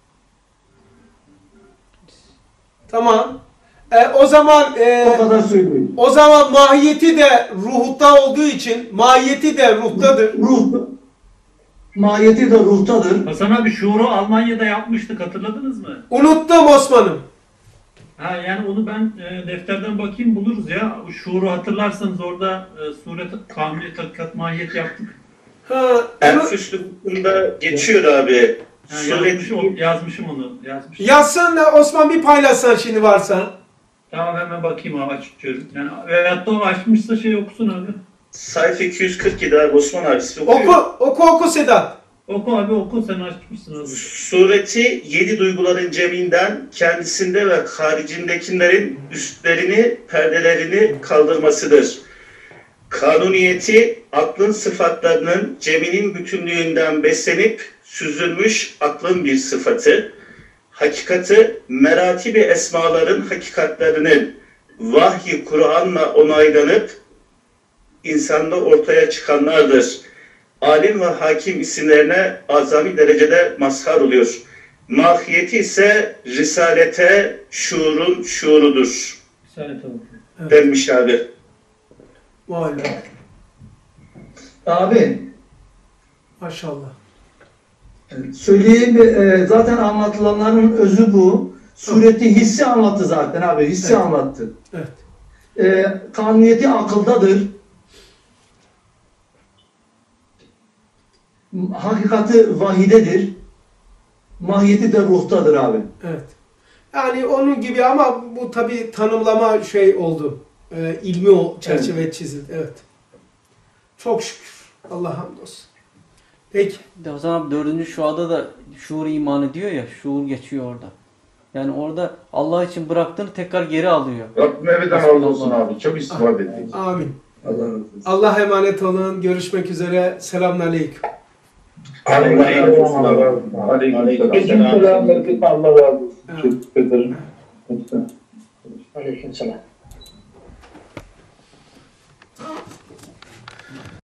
Tamam. O zaman o kadar söyleyeyim. O zaman mahiyeti de ruhta olduğu için mahiyeti de ruhtadır. Mahiyeti de ruhtadır. Hasan abi şuuru Almanya'da yapmıştık, hatırladınız mı? Unuttum Osman'ım. Ha yani onu ben defterden bakayım buluruz ya. Şuuru hatırlarsanız orada suret, kanuniyet, hakikat, mahiyet yaptık. Enfüslük'ünde geçiyor abi. Yazmışım onu. Yazsan da Osman bir paylaşsan şimdi varsa. Tamam hemen bakayım abi, açıyorum. Yani veyahut da o açmışsa şey okusun abi. Sayfa 247 abi Osman abi. Oku Sedat. Oku abi oku, sen açmışsın abi. Sureti 7 duyguların ceminden kendisinde ve haricindekilerin üstlerini, perdelerini kaldırmasıdır. Kanuniyeti aklın sıfatlarının ceminin bütünlüğünden beslenip süzülmüş aklın bir sıfatı. Hakikati meratibi esmaların hakikatlerinin vahyi Kur'an'la onaylanıp insanda ortaya çıkanlardır. Alim ve hakim isimlerine azami derecede mazhar oluyor. Mahiyeti ise risalete şuurun şuurudur. Risalete denmiş abi. Vay be. Abi. Maşallah. Söyleyeyim, zaten anlatılanların özü bu. Sureti hissi anlattı zaten abi. Hissi anlattı. Evet. Kanuniyeti akıldadır. Hakikati vahidedir. Mahiyeti de ruhtadır abi. Evet. Yani onun gibi ama bu tabi tanımlama şey oldu. İlmi o çerçeve çizildi. Evet. Çok şükür. Allah hamdolsun. Peki. O zaman 4. şuada da şuur imanı diyor ya, şuur geçiyor orada. Yani orada Allah için bıraktığını tekrar geri alıyor. Rabbim evden razı olsun abi. Çok istifade ettik. Amin. Allah razı olsun. Allah emanet olun. Görüşmek üzere. Selamünaleyküm. Aleykümselam. Allah razı olsun. Çok ederim. Aleykümselam.